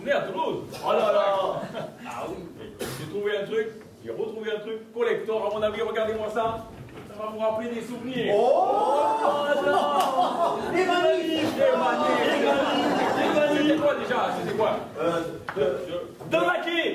venez à Toulouse. Oh là là. Ah oui. J'ai trouvé un truc, j'ai retrouvé un truc collector, à mon avis, regardez-moi ça. Ça va vous rappeler des souvenirs. Oh, non. Les manifs. Les manifs. C'était quoi déjà? C'était quoi? Euh, De, de, De maquis.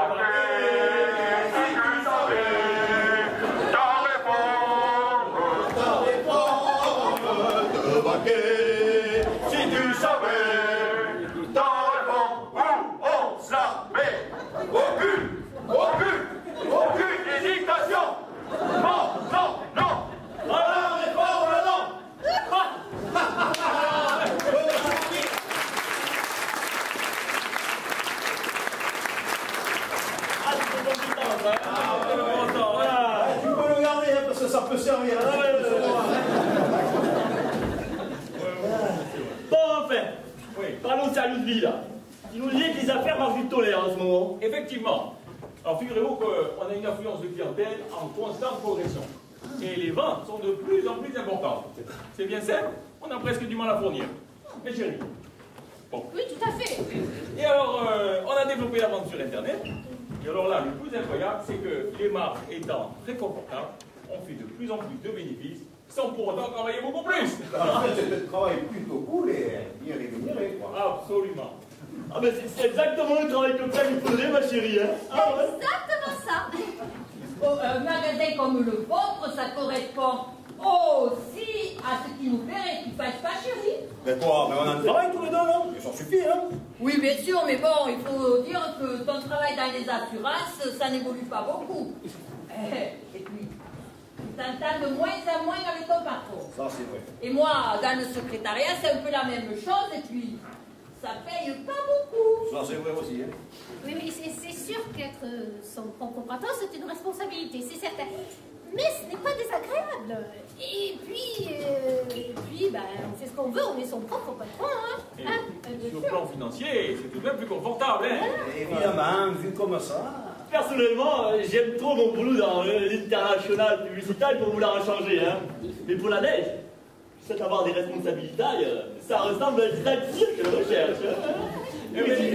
Si tu savais, ta réforme où on se la met. Aucune, aucune, aucune hésitation. Non, non, non. La réforme, non. Ah, tu peux pas tout le temps, hein. tu peux le garder hein, parce que ça peut servir. Hein. Ah ouais, ouais, ouais. Bon, enfin, Oui. parlons sérieux de vie, là. Tu nous disais que les affaires marchent du tolère en ce moment. Effectivement. Alors figurez-vous qu'on a une affluence de clientèle en constante progression. Et les ventes sont de plus en plus importantes. C'est bien simple, on a presque du mal à fournir. Mais chérie. Bon. Oui, tout à fait. Et alors, euh, on a développé la vente sur Internet. Et alors là, le plus incroyable, c'est que les marques étant très confortables, on fait de plus en plus de bénéfices sans pour autant travailler beaucoup plus. En fait, c'est un travail plutôt cool et bien rémunéré, quoi. Absolument. Ah, mais c'est- c'est exactement le travail que faire il faudrait, ma chérie, hein. Ah ouais. Exactement ça. Bon, un magasin comme le vôtre, ça correspond aussi à ce qui nous plairait. Tu passes pas, chérie? Mais quoi, mais on a un travail tous les deux, non? Ça suffit, hein? Oui, bien sûr, mais bon, il faut dire que ton travail dans les assurances, ça n'évolue pas beaucoup. Eh, et puis, tu t'entends de moins en moins avec ton patron. Ça, c'est vrai. Et moi, dans le secrétariat, c'est un peu la même chose, et puis, ça paye pas beaucoup. Ça, c'est vrai aussi, hein? Oui, mais c'est c'est sûr qu'être euh, son propre patron, c'est une responsabilité, c'est certain. Mais ce n'est pas désagréable. Et puis, euh, et puis ben, on fait ce qu'on veut, on est son propre patron. Hein. Et Hein, euh, bien sur sûr. le plan financier, c'est tout de même plus confortable. Hein. Évidemment, vu comme ça. Personnellement, euh, j'aime trop mon boulot dans euh, l'international publicitaire pour vouloir en changer, hein. Mais pour la neige, c'est avoir des responsabilités, euh, ça ressemble à un statistique que je recherche. Hein. Eh ben,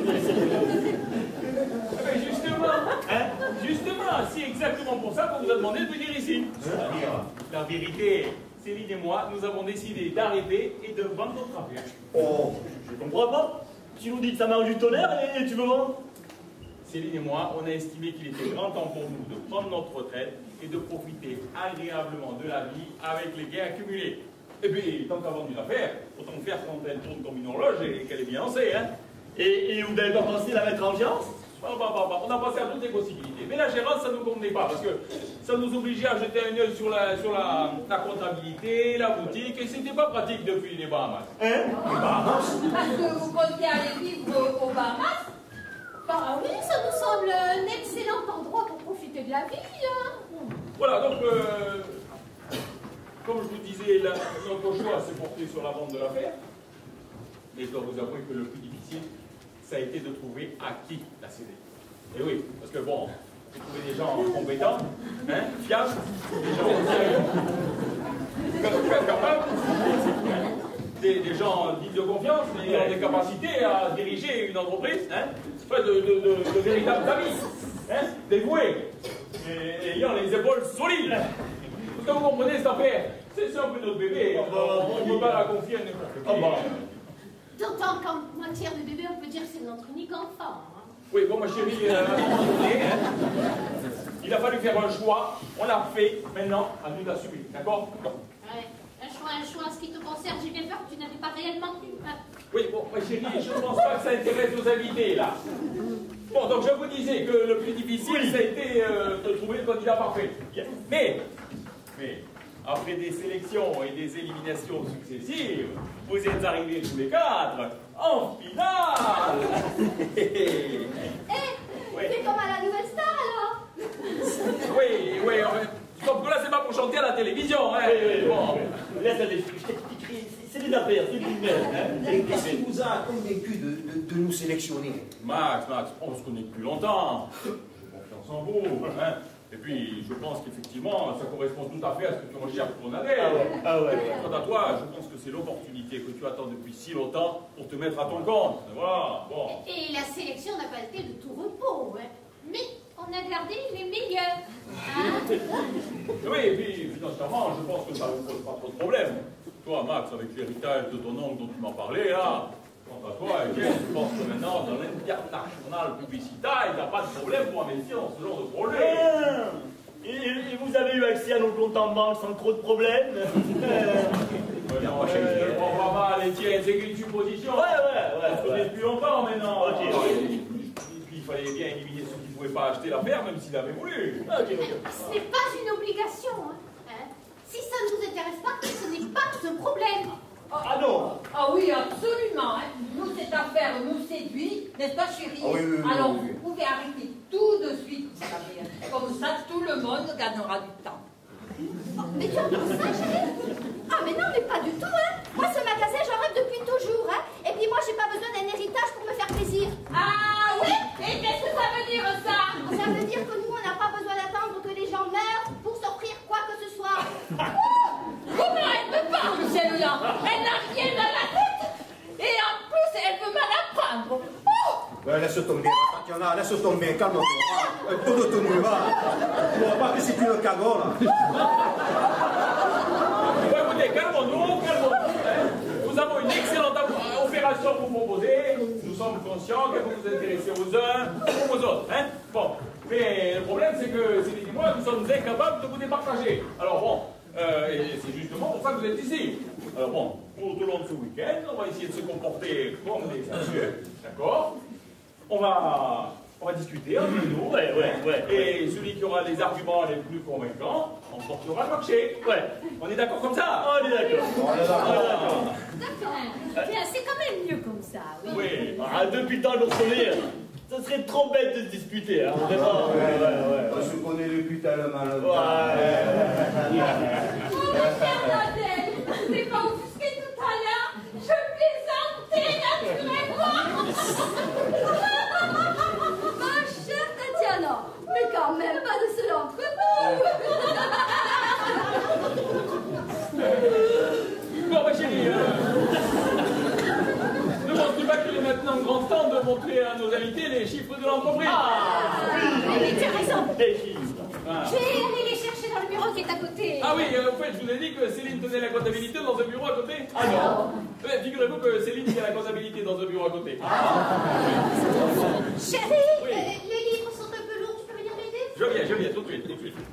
eh ben, justement, Hein? justement, c'est exactement pour ça qu'on vous a demandé de venir ici. C'est-à-dire, La vérité, Céline et moi, nous avons décidé d'arrêter et de vendre notre affaire. oh, Je comprends pas. Tu nous dis que ça marche du tonnerre et, et tu veux vendre? Céline et moi, on a estimé qu'il était grand temps pour nous de prendre notre retraite et de profiter agréablement de la vie avec les gains accumulés. Et puis, tant qu'à vendre une affaire, autant faire quand elle tourne comme une horloge et qu'elle est bien lancée, hein. Et, et vous n'avez pas pensé la mettre en gérance? Bah, bah, bah, bah, on a pensé à toutes les possibilités. Mais la gérance, ça ne nous convenait pas, parce que ça nous obligeait à jeter un œil sur la, sur la, la comptabilité, la boutique, et c'était pas pratique depuis les Bahamas. Hein? Parce que vous comptez aller vivre aux Bahamas? Bah oui, ça nous semble un excellent endroit pour profiter de la vie. Hein. Voilà, donc, euh, comme je vous disais, la- notre choix s'est porté sur la vente de l'affaire. Mais je dois vous avouer que le plus difficile, ça a été de trouver à qui la céder. Et oui, parce que bon, j'ai trouvé des gens compétents, hein, fiables, des gens sérieux, capables, des, des gens dignes de confiance, mais ayant des capacités à diriger une entreprise, hein, enfin, de, de, de, de véritables amis, hein, dévoués, et ayant les épaules solides. Parce que vous comprenez cette affaire, c'est c'est un peu notre bébé, on ne peut pas la confier à n'importe qui. Ah bah. D'autant qu'en matière de bébé, on peut dire que c'est notre unique enfant. Hein. Oui, bon, ma chérie, euh, à un moment donné, hein, il a fallu faire un choix, on l'a fait, maintenant, à nous d'assumer, d'accord? Ouais. Un choix, un choix. En ce qui te concerne, j'ai bien peur que tu n'avais pas réellement pu. Hein. Oui, bon, ma chérie, je ne pense pas que ça intéresse nos invités, là. Bon, donc je vous disais que le plus difficile, ça a été euh, de trouver le candidat parfait. Mais, mais, après des sélections et des éliminations successives, vous êtes arrivés tous les quatre en finale. Eh, Oui. fais comme à la nouvelle star alors. Oui, oui, enfin, sauf que là, c'est pas pour chanter à la télévision, hein. Oui, oui, Bon. oui. Laisse aller, je t'expliquerai. C'est des affaires, c'est du business. Hein? et qu'est-ce qui vous a convaincu de, de, de nous sélectionner? Max, Max, on se connaît depuis longtemps. J'ai confiance en vous, hein. Et puis, je pense qu'effectivement, ça correspond tout à fait à ce que tu recherches pour ton année. Ah ouais, ah ouais. Quant à toi, je pense que c'est l'opportunité que tu attends depuis si longtemps pour te mettre à ton compte. Voilà, bon. Et Alain Jardin, il est meilleur. Hein? Oui, et puis financièrement, je pense que ça ne vous pose pas trop de problèmes. Toi, Max, avec l'héritage de ton oncle dont tu m'en parlais, là, quant à toi, Etienne, je pense que maintenant, dans l'international publicitaire, il n'y a pas de problème pour investir dans ce genre de projet. Ah, et, et vous avez eu accès à nos comptes en banque sans trop de problèmes? Ouais, non, je ne comprends pas mal, Etienne, c'est qu'une supposition. Ouais, ouais, ouais. On se connaît depuis longtemps maintenant. Ok. Et puis, il fallait bien éliminer ceux qui ne pouvaient pas acheter la ferme, même s'ils avaient voulu. Ok, ok. Ce n'est pas une obligation. Hein. Hein? Si ça ne vous intéresse pas, ce n'est pas un problème. Ah non. Ah oui, absolument. Hein. Nous, cette affaire nous séduit, n'est-ce pas, chérie? Ah oui, oui, oui, Alors, oui, oui. vous pouvez arrêter tout de suite, vous savez. Hein. Comme ça, tout le monde gagnera du temps. Mais tu entends ça, chérie? Ah, mais non, mais pas du tout, hein. Moi, ce magasin, j'en rêve depuis toujours, hein. Et puis moi, j'ai pas besoin d'un héritage pour me faire plaisir. Ah oui? Et qu'est-ce que ça veut dire, ça? Ça veut dire que nous, on n'a pas besoin d'attendre que les gens meurent pour s'offrir quoi que ce soit. Comment elle me parle, celle-là? Elle n'a rien dans la tête. Et en plus, elle veut mal apprendre. Oh! Ouais, laisse tomber, Tatiana, laisse tomber, calme-toi. Euh, Todo te nuit, va. Tu vois pas que c'est une cagole. Bon, écoutez, calmons-nous, calmons-nous. Hein. Nous avons une excellente opération à vous proposer. Nous sommes conscients qu'elle vous vous intéressez aux uns ou aux autres. Hein. Bon, mais le problème, c'est que, Céline et moi, nous sommes incapables de vous départager. Alors bon, euh, et c'est justement pour ça que vous êtes ici. Alors bon, tout au long de ce week-end, on va essayer de se comporter comme des adieux, d'accord? On va, on va discuter entre nous. Ouais, ouais, ouais. Et celui qui aura les arguments les plus convaincants emportera le marché. Ouais. On est d'accord comme ça? On est d'accord. On est d'accord. D'accord. Bien, c'est quand même mieux comme ça, oui. Oui. Ah, depuis le temps qu'on se connaît, ça serait trop bête de se disputer, hein, vraiment. Ouais, ouais, ouais. On se connaît depuis tellement longtemps. Ouais. Oh, ma chère Nadège, je n'ai pas offusqué tout à l'heure. Je plaisantais naturellement. Ma chère Tatiana, mais quand même pas de cela entre nous. Bon, ma chérie, euh... ne penses-tu pas qu'il est maintenant grand temps de montrer à nos invités les chiffres de l'entreprise? Mais tu as raison. Des filles. Ah. Je vais aller les chercher dans le bureau qui est à côté. Ah oui, euh, en fait, je vous ai dit que Céline tenait la comptabilité dans un bureau à côté. Ah non. Ouais, figurez-vous que Céline tient la comptabilité dans un bureau à côté. Chérie, Oui. euh, les livres sont un peu lourds, tu peux venir m'aider? Je viens, je viens, tout de suite, tout de suite.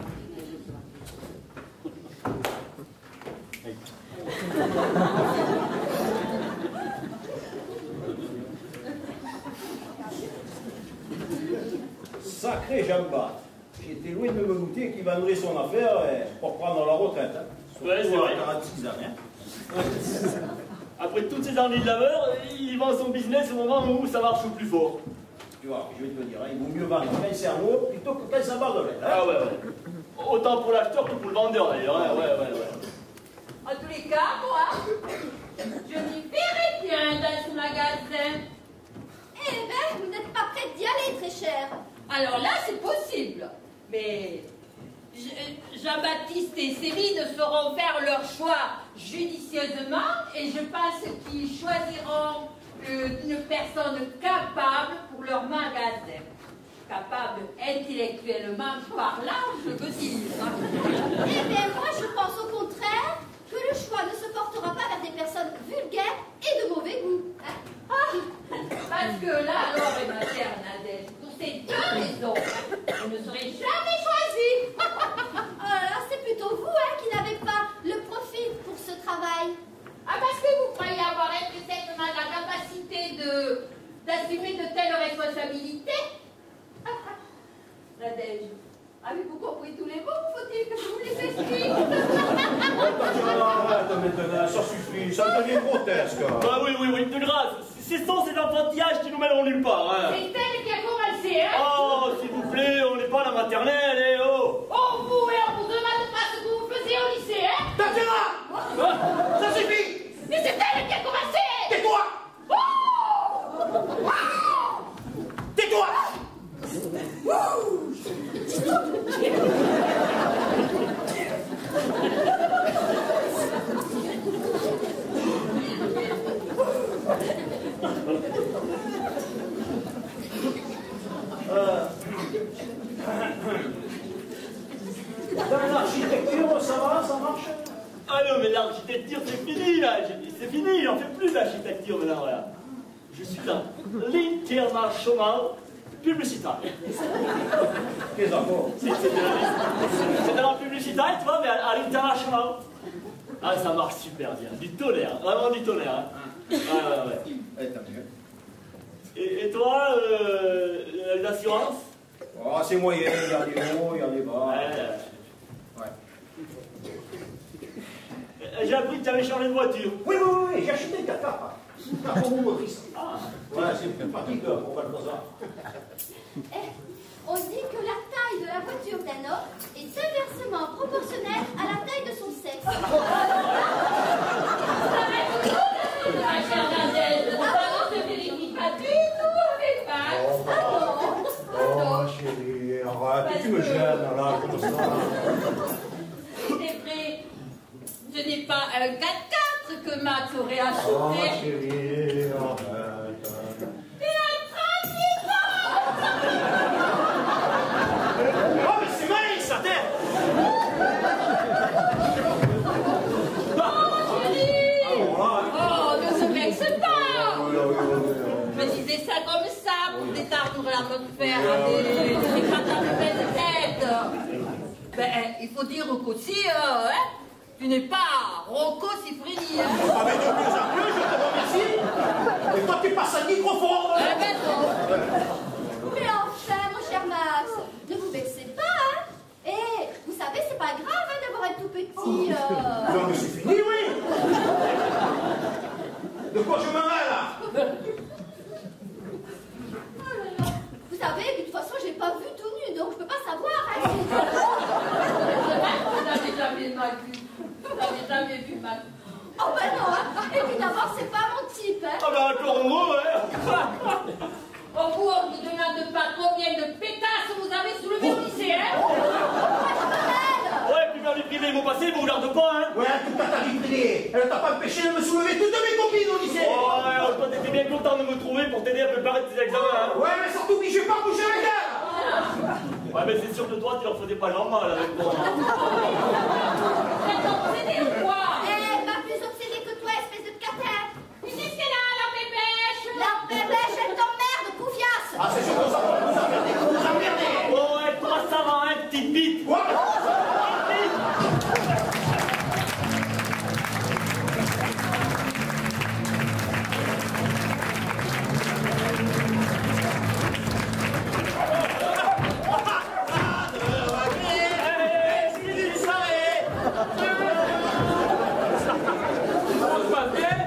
Sacré Jamba. J'étais loin de me douter qu'il vendrait son affaire euh, pour prendre la retraite. Hein. Ouais, c'est Surtout à vrai. quarante-six ans. Hein. Après toutes ces années de labeur, il vend son business au moment où ça marche au plus fort. Tu vois, je vais te dire, hein, il vaut mieux vendre un cerveau plutôt que quinze abandonnés. Hein. Ah ouais, ouais. Autant pour l'acheteur que pour le vendeur d'ailleurs. Hein. Ouais, ouais, ouais. En tous les cas, moi, je m'y verrais bien dans ce magasin. Eh ben, vous n'êtes pas prête d'y aller, très cher. Alors là, c'est possible. Mais Je- Jean-Baptiste et Céline sauront faire leur choix judicieusement et je pense qu'ils choisiront euh, une personne capable pour leur magasin. Capable intellectuellement parlant, je veux dire. Eh bien, moi, je pense au contraire que le choix ne se portera pas vers des personnes vulgaires et de mauvais goût. Hein. Ah, parce que là, alors, ma chère Nadège, pour ces deux raisons, je ne serai jamais choisie. Alors, c'est plutôt vous hein, qui n'avez pas le profil pour ce travail. Ah, parce que vous croyez avoir exactement la capacité de d'assumer de telles responsabilités? Nadège, avez-vous compris tous les mots? Faut-il que je vous les explique? Arrête maintenant, ça suffit, ça devient grotesque. Ah oui, oui, oui, de grâce. Ce sont ces enfantillages qui nous mèneront nulle part. Hein. C'est elle qui a commencé, hein? Oh, s'il vous plaît, on n'est pas à la maternelle, eh oh. Oh, vous, et on vous demande pas ce que vous faisiez au lycée, hein? Tatiana, ça suffit. Mais c'est elle qui a commencé! Tais-toi. Oh! Tais-toi. fini là, c'est fini, j'en fais plus d'architecture maintenant, voilà. Je suis dans l'international publicitaire. Qu'est-ce que c'est dans la publicitaire, tu vois, mais à, à l'international. Ah, ça marche super bien, du tonnerre, vraiment du tonnerre. Hein. Ouais, ouais, ouais. Eh, tant mieux. Et, et toi, euh, les assurances? Oh, c'est moyen, il y a des hauts, il y a des bas. Ouais. Ouais. J'ai appris que tu avais changé de voiture. Oui, oui, oui, j'ai acheté une Qatar. Un pour mon motrice. Ah. Ouais, c'est plus pratique pour faire le ça. Eh, on dit que la taille de la voiture d'un homme est inversement proportionnelle à la taille de son sexe. Ma chère Nadège, ça ne se vérifie pas du tout avec Max. Oh, oh chérie, arrête, tu me gênes là, comme ça. C'est vrai, ce n'est pas un quatre quatre que Max aurait acheté. Oh chérie, arrête. Mais un trente-huit. Oh, mais c'est malin, ça, tête. Oh, chérie. Oh, ne se vexe pas. Je me disais ça comme ça pour détendre l'atmosphère des des cratables belles têtes. Ben, il faut dire qu'aussi, euh, hein, tu n'es pas Rocco Siffredi. Hein. Ah, mais de mieux en mieux, je te remercie. Et toi, tu passes à microphone. Eh ben non. Mais enfin, mon cher Max, ne vous vexez pas, hein. Et vous savez, c'est pas grave hein, d'avoir un tout petit... Euh... Non, mais c'est fini, oui. De quoi je m'en vais, là? Vous savez, de toute façon, j'ai pas vu tout nu, donc je peux pas savoir. Hein, C'est vrai que vous n'avez jamais mal vu. Vous n'avez jamais vu Max. oh ben non, hein. Et puis d'abord, c'est pas mon type. Hein. Ah ben encore heureux, hein. Au vous, on ne vous demande pas combien de pétasses vous avez soulevé au lycée, hein. Ouais, puis dans les privés, ils m'ont passé, ils vous regardent pas, hein. Ouais, en tout cas, t'as vibré. Elle t'a pas empêché de me soulever toutes mes copines au lycée. Oh, ouais, toi, t'étais bien content de me trouver pour t'aider à préparer tes examens, hein. Ouais, mais surtout que je vais pas bouger la gueule. Ouais, mais c'est sûr que toi, tu leur faisais pas grand mal avec moi. Vous êtes obsédé ou quoi? Eh, pas plus obsédée que toi, espèce de catin. Mais qu'est-ce qu'elle a, la pépèche? La bébêche, elle t'emmerde, coufiasse. Ah, c'est sûr que ça va vous emmerder, vous emmerder. Oh, ouais, toi, ça va, hein, petite bite. Quoi? Ça se passe bien?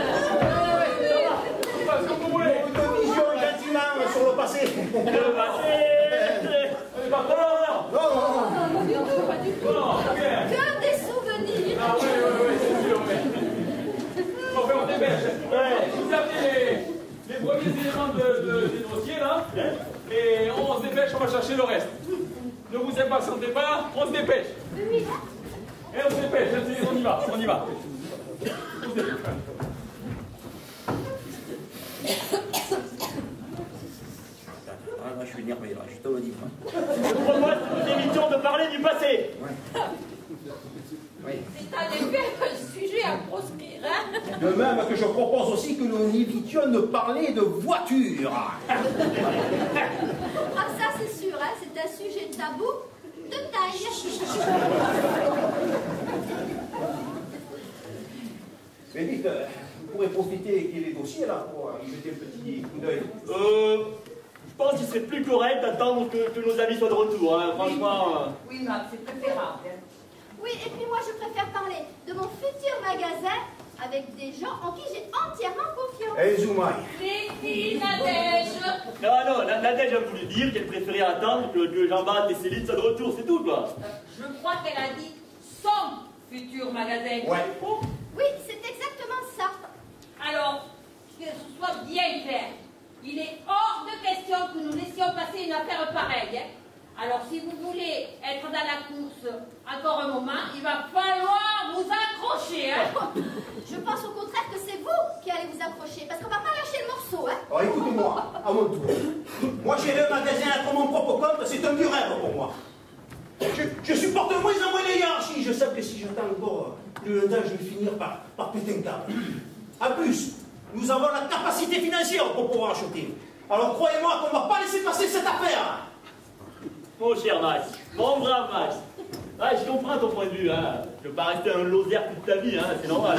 Ça se passe comme vous voulez. Une vision gentiment sur le passé. Le passé. On n'est pas trop loin, non? Non, non, non. Non, bien. Que des souvenirs. Ah oui, oui, oui, c'est sûr, oui. Bon, ben, on dépêche. Ouais. Vous avez les, les premiers éléments de, de, des dossiers, là. Et on se dépêche, on va chercher le reste. Ne vous impatientez pas, on se dépêche. Et on se dépêche, on y va, on y va. On se dépêche. Ah, moi, je suis énervé, là, je te le dis. Pour moi, c'est une émission de parler du passé. Oui. C'est en effet un sujet à proscrire, hein. De même que je propose aussi que nous évitions de parler de voiture. Ah, ça, c'est sûr, hein, c'est un sujet tabou de taille. Mais dites, vous pourrez profiter qu'il y ait les dossiers là pour y jeter un petit coup d'œil. Euh, je pense qu'il serait plus correct d'attendre que, que nos amis soient de retour, hein, franchement. euh. Oui, Max, c'est préférable. Hein. Oui, et puis moi, je préfère parler de mon futur magasin avec des gens en qui j'ai entièrement confiance. Eh, Zoumaï. Les filles, Nadège. Non, non, la- Nadège a voulu dire qu'elle préférait attendre que, que Jean-Baptiste et Céline soient de retour, c'est tout, quoi. Euh, Je crois qu'elle a dit son futur magasin. Ouais. Oh. Oui, c'est exactement ça. Alors, que ce soit bien clair, il est hors de question que nous laissions passer une affaire pareille. Hein. Alors, si vous voulez être dans la course encore un moment, il va falloir vous accrocher. Hein. Je pense au contraire que c'est vous qui allez vous approcher, parce qu'on va pas lâcher le morceau, hein. Alors écoutez-moi, à mon tour. Moi j'ai le magasin pour mon propre compte, c'est un du rêve pour moi. Je, je supporte de moins en moins les hiérarchies. Je sais que si j'attends encore le temps, je vais finir par, par péter un câble. En plus, nous avons la capacité financière pour pouvoir acheter. Alors croyez-moi qu'on ne va pas laisser passer cette affaire. Mon cher Max, mon brave Max. Ah, je comprends ton point de vue, hein. Je ne veux pas rester un loser toute ta vie, hein, c'est normal.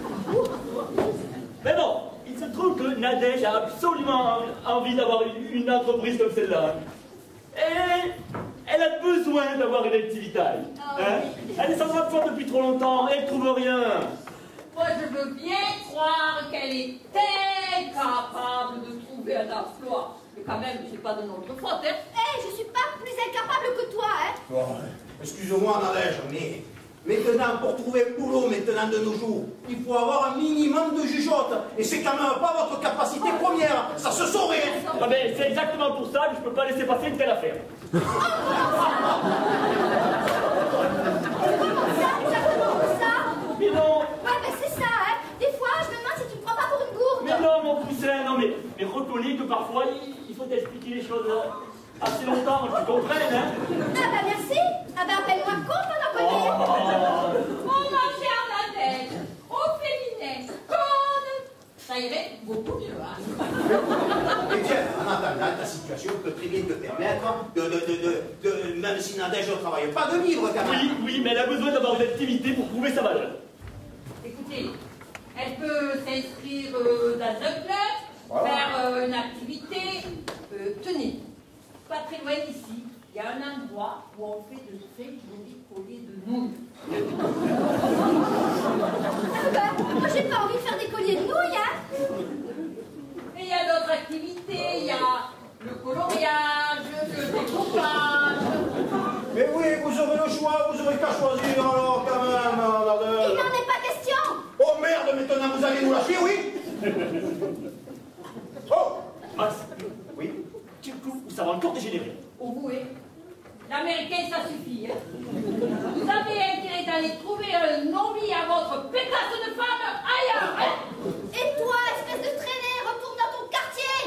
Mais bon, il se trouve que Nadège a absolument envie d'avoir une, une entreprise comme celle-là. Et elle a besoin d'avoir une activité. Hein. Elle est sans emploi depuis trop longtemps, elle ne trouve rien. Moi, je veux bien croire qu'elle est incapable de trouver un emploi. Mais quand même, c'est pas de notre faute, hein. Hé, hey, je suis pas plus incapable que toi, hein. Bon, excusez-moi, Nadège, mais maintenant, pour trouver un boulot maintenant de nos jours, il faut avoir un minimum de jugeote. Et c'est quand même pas votre capacité première. Ça se saurait. Ah ben, c'est exactement pour ça que je ne peux pas laisser passer une telle affaire. Comment ça, exactement ça? Mais non. Ouais, ben c'est ça, hein. Des fois, je me demande si tu me prends pas pour une gourde. Mais non, mon poussin, non, mais, mais reconnais que parfois, il, il faut expliquer les choses assez longtemps, je comprends, hein. Ah bah merci. Ah bah appelle-moi con pendant qu'on y est. Oh, ma chère Nadège, au féminin, conne. Ça irait beaucoup mieux, hein. Eh bien, en attendant, ta situation peut très bien te permettre de, de, de, de, de même si Nadège ne travaille pas, de vivre quand même. Oui, oui, mais elle a besoin d'avoir une activité pour prouver sa valeur. Écoutez, elle peut s'inscrire euh, dans un club, Voilà. faire euh, une activité. Euh, tenez, pas très loin d'ici, il y a un endroit où on fait de très jolis colliers de nouilles. Ah bah, moi j'ai pas envie de faire des colliers de nouilles, hein. Et il y a d'autres activités, il y a le coloriage, le découpage. Mais oui, vous aurez le choix, vous aurez qu'à choisir alors quand même, Il Nadège. n'en est pas question. Oh merde, maintenant vous allez nous lâcher, oui? Oh! Max, Oui? tu me coupes ou ça va encore dégénérer. Au bout, hein. L'américain, ça suffit. Hein. Vous avez intérêt d'aller trouver un nomi à votre pétasse de femme ailleurs. Hein. Et toi, espèce de traînée, retourne dans ton quartier.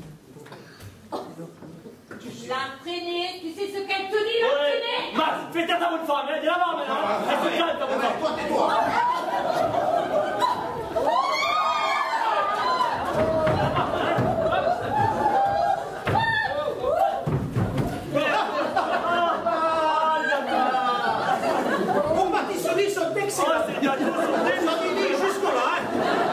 La traînée, tu sais ce qu'elle te dit, la Ouais. traînée? Max, fais taire ta bonne femme, hein, viens là-bas maintenant. Elle se calme, ta bonne femme. Toi, tais-toi! Vos pâtisseries sont Ah, excellentes! c'est bien, Ça m'évite jusque-là, hein!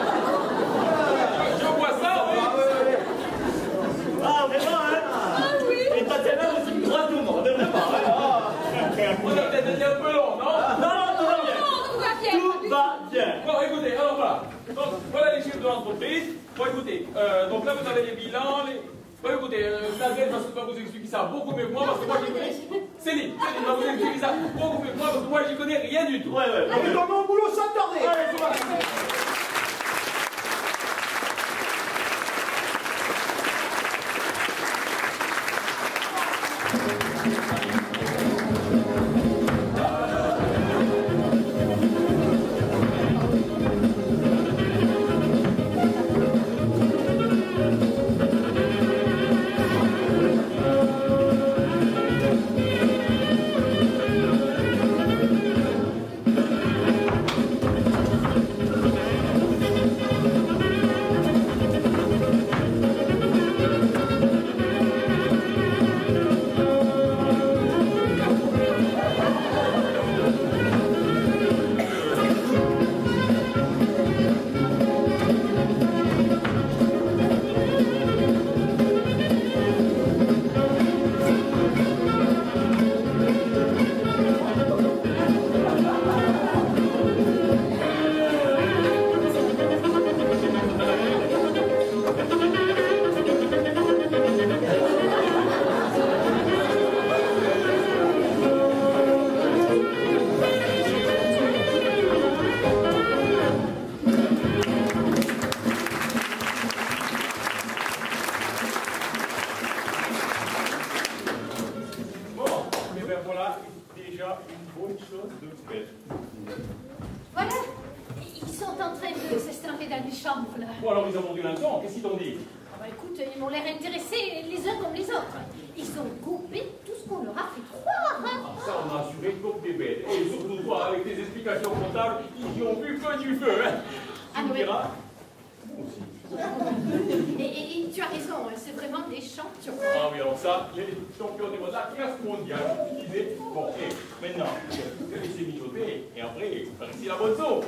Je vois ça, oui. Ah, vraiment, hein. Ah oui. Et Tatiana aussi une droite au monde, vraiment. Hein. On a peut-être été un peu long, non? Non, non, tout va bien. Non, tout va bien. Tout va bien. Bon, écoutez, alors voilà. Donc, voilà les chiffres de l'entreprise. Bon, écoutez, euh, donc là, vous avez les bilans, les... Bon, écoutez, euh, Nadège va vous expliquer ça beaucoup mieux que moi, parce que moi, j'y connais... Céline, Céline va vous expliquer ça beaucoup mieux que moi, parce que moi, j'y connais rien du tout. Ouais, ouais. On est dans mon boulot sans tarder! Allez, c'est parti. Voilà. Ils sont en train de s'installer dans les chambres, là. Bon, alors ils ont vendu un son, qu'est-ce qu'ils t'ont dit? Ah bah écoute, ils m'ont l'air intéressés les uns comme les autres. Ils ont coupé tout ce ce qu'on leur a fait croire. Hein. Ah, ça, on a assuré comme des bêtes. Et surtout, toi, avec tes explications comptables, ils y ont vu que du feu. Hein. Ah, Tu me oui. diras. Aussi. Et, et- et tu as raison, hein, c'est vraiment des champions. Ah oui, alors ça, les champions du monde, la classe mondiale, je disais, bon, et maintenant, je vais laisser mijoter, et après, réussir la bonne sauce.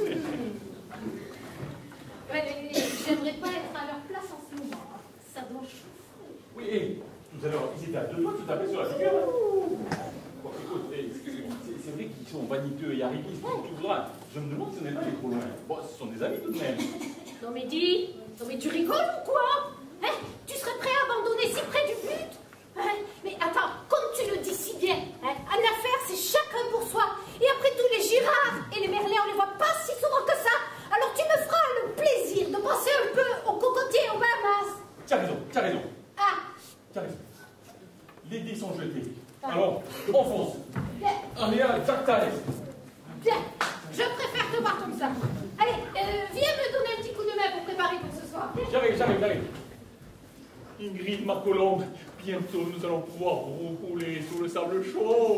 Ouais, mais- mais J'aimerais pas être à leur place en ce moment. Hein. Ça doit chauffer. Oui, et tout à l'heure, ils étaient à deux doigts de se taper sur la figure. Bon, écoute, eh, c'est c'est vrai qu'ils sont vaniteux et arrivistes, tout droit. Je me demande si on n'est pas allé trop loin. Bon, ce sont des amis tout de même. Non mais dis, non mais tu rigoles ou quoi? Hein? Tu serais prêt à abandonner si près du but? Hein? Mais attends, comme tu le dis si bien, hein, une affaire c'est chacun pour soi. Et après tout, les girards et les merlets, on les voit pas si souvent que ça. Alors tu me feras le plaisir de passer un peu au cocotier au Bahamas. Tu as raison, tu as raison, Ah, tu as raison. Les dés sont jetés. Alors, enfonce. bien, Allez, allez, Jack Tales. bien. Je préfère te voir comme ça. Allez, euh, viens me donner un petit coup de main pour préparer pour ce soir. J'arrive, j'arrive, j'arrive. Ingrid, ma colombe, bientôt nous allons pouvoir rouler sous le sable chaud.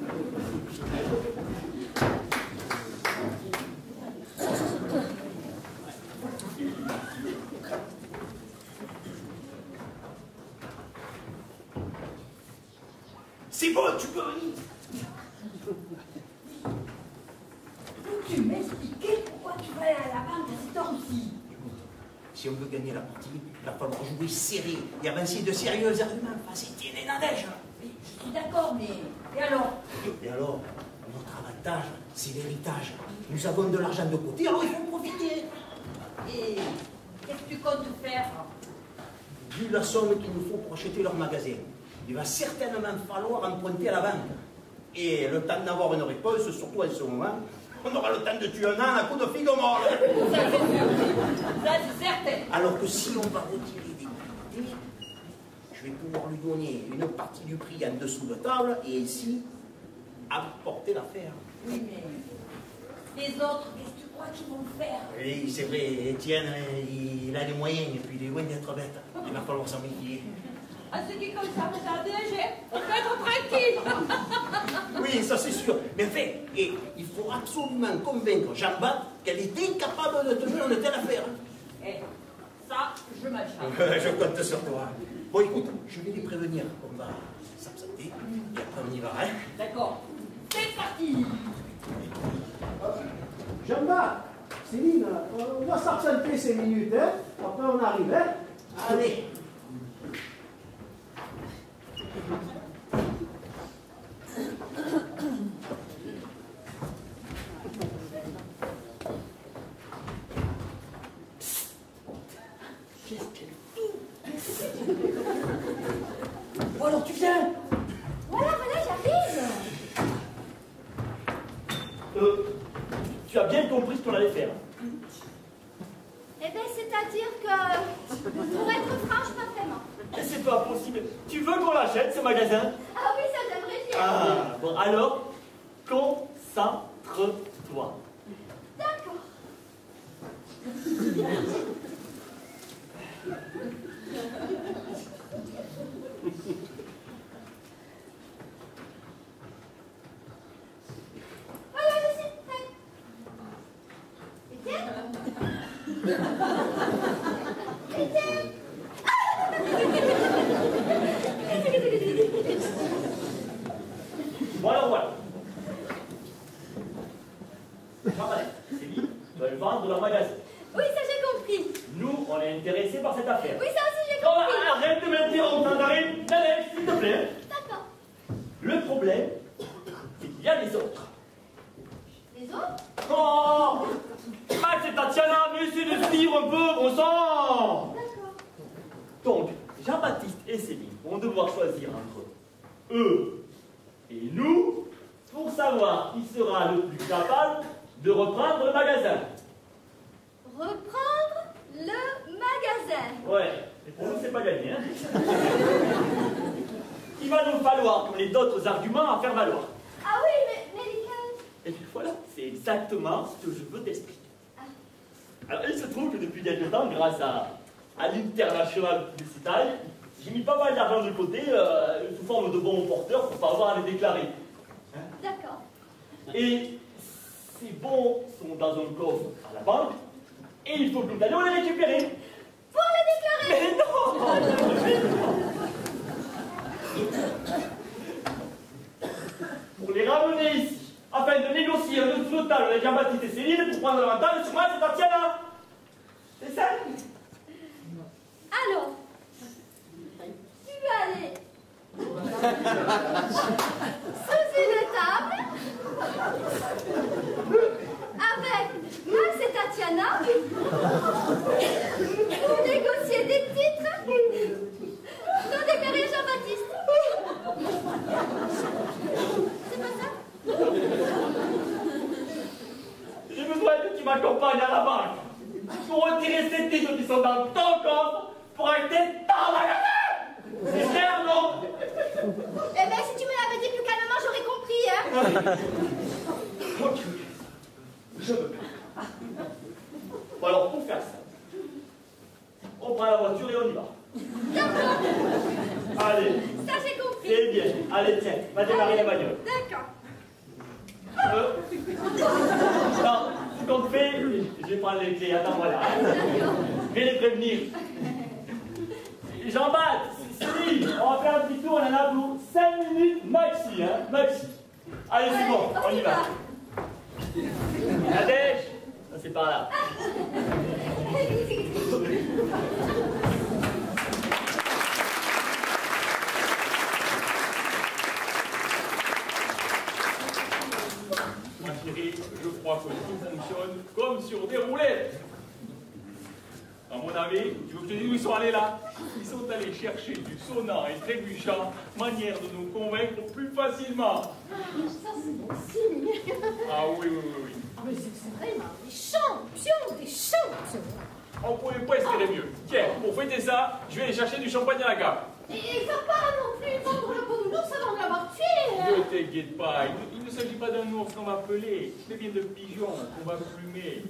C'est bon, tu peux venir. Peux-tu m'expliquer pourquoi tu vas aller à la banque à cette heure-ci? Si on veut gagner la partie, il va falloir jouer serré et avancer de sérieux arguments face à Étienne et Nadège. Mais je suis d'accord, mais... Et alors? Et alors, notre avantage, c'est l'héritage. Nous avons de l'argent de côté, alors il faut profiter. Et qu'est-ce que tu comptes faire? Vu la somme qu'il nous faut pour acheter leur magasin, il va certainement falloir emprunter à la banque. Et le temps d'avoir une réponse, surtout en ce moment, on aura le temps de tuer un âne à coup de figue molle. Ça c'est sûr. Ça c'est certain. Alors que si on va retirer des quantités, je vais pouvoir lui donner une partie du prix en dessous de table et ainsi apporter l'affaire. Oui, mais les autres, qu'est-ce que tu crois qu'ils vont faire? Oui, c'est vrai, Étienne, il a les moyens et puis il est loin d'être bête. Il va falloir s'en méfier. À ce qui est comme ça, regardez, on peut être tranquille. Oui, ça c'est sûr. Mais fait, et il faut absolument convaincre Jean-Baptiste qu'elle est incapable de tenir une telle affaire. Eh, ça, je m'acharne. Je compte sur toi. Bon, écoute, je vais les prévenir qu'on va s'absenter et après on y va, hein. D'accord. C'est parti. Jean-Baptiste, Céline, on va s'absenter cinq minutes, hein. Après on arrive, hein. Allez. Bon alors tu viens? Voilà, voilà, j'arrive. Euh, tu as bien compris ce qu'on allait faire. Eh bien, c'est-à-dire que, pour être franche, pas vraiment. Mais c'est pas possible. Tu veux qu'on l'achète, ce magasin? Ah oui, ça j'aimerais bien. Ah, bon, alors, concentre-toi. D'accord. Voilà, je suis prête. Étienne? Étienne? Bon, alors voilà. Jean-Baptiste, Céline, veulent vendre leur magasin. Oui, ça j'ai compris. Nous, on est intéressés par cette affaire. Oui, ça aussi j'ai Non, compris. arrête de m'interrompre, Mandarine. Nadège, s'il te plaît. D'accord. Le problème, c'est qu'il y a les autres. Les autres? Oh, Max et Tatiana, mais essayez de suivre un peu, bon sang. D'accord. Donc, Jean-Baptiste et Céline vont devoir choisir entre eux et nous pour savoir qui sera le plus capable de reprendre le magasin. Reprendre le magasin. Ouais, et pour nous, c'est pas gagné, hein. Il va nous falloir qu'on ait d'autres arguments à faire valoir. Ah oui, mais, mais lesquels? Et puis voilà, c'est exactement ce que je veux t'expliquer. Alors, il se trouve que depuis quelque temps, grâce à, à l'International Publicitail, j'ai mis pas mal d'argent de côté, euh, sous forme de bons porteurs, pour pas avoir à les déclarer. Hein? D'accord. Et ces bons sont dans un coffre à la banque, et il faut que nous allions les récupérer. Pour les déclarer. Mais non! Pour les ramener ici, afin de négocier un autre total avec Jean-Baptiste et Céline pour prendre l'avantage sur moi, c'est pas tiens. C'est ça? Alors, tu vas aller sous une table avec Max et Tatiana pour négocier des titres non déclarés Jean-Baptiste. C'est pas ça? J'ai besoin que tu m'accompagnes à la banque pour retirer ces titres qui sont dans ton compte pour acheter dans la gueule. C'est clair, non? Eh bien, si tu me l'avais dit plus calmement, j'aurais compris, hein? Ok, je veux bien. Bon, alors, pour faire ça, on prend la voiture et on y va. D'accord. Allez. Ça, j'ai compris. C'est bien. Allez, tiens, va démarrer la bagnole. D'accord. Euh... Non, ce qu'on fait, je vais prendre les clés, attends, voilà. Je vais les prévenir. Jean-Baptiste, Céline, on va faire un petit tour, on en a pour cinq minutes maxi, hein, maxi. Allez, c'est bon, on y va. Nadège, ça c'est par là. Ma chérie, je crois que tout fonctionne comme sur des roulettes. À mon avis, tu veux que je te dise où ils sont allés là? Ils sont allés chercher du sonnant et trébuchant, manière de nous convaincre plus facilement. Ça, c'est bon signe. Ah oui, oui, oui, oui. Ah, mais c'est vraiment des champions, des champions. On pouvait pas espérer mieux. Tiens, pour fêter ça, je vais aller chercher du champagne à la cave. Et il ne faut pas non plus vendre le pot de l'ours avant de l'avoir tué. Hein. Ne t'inquiète pas, il, il ne s'agit pas d'un ours qu'on va peler, mais bien de pigeons qu'on va plumer.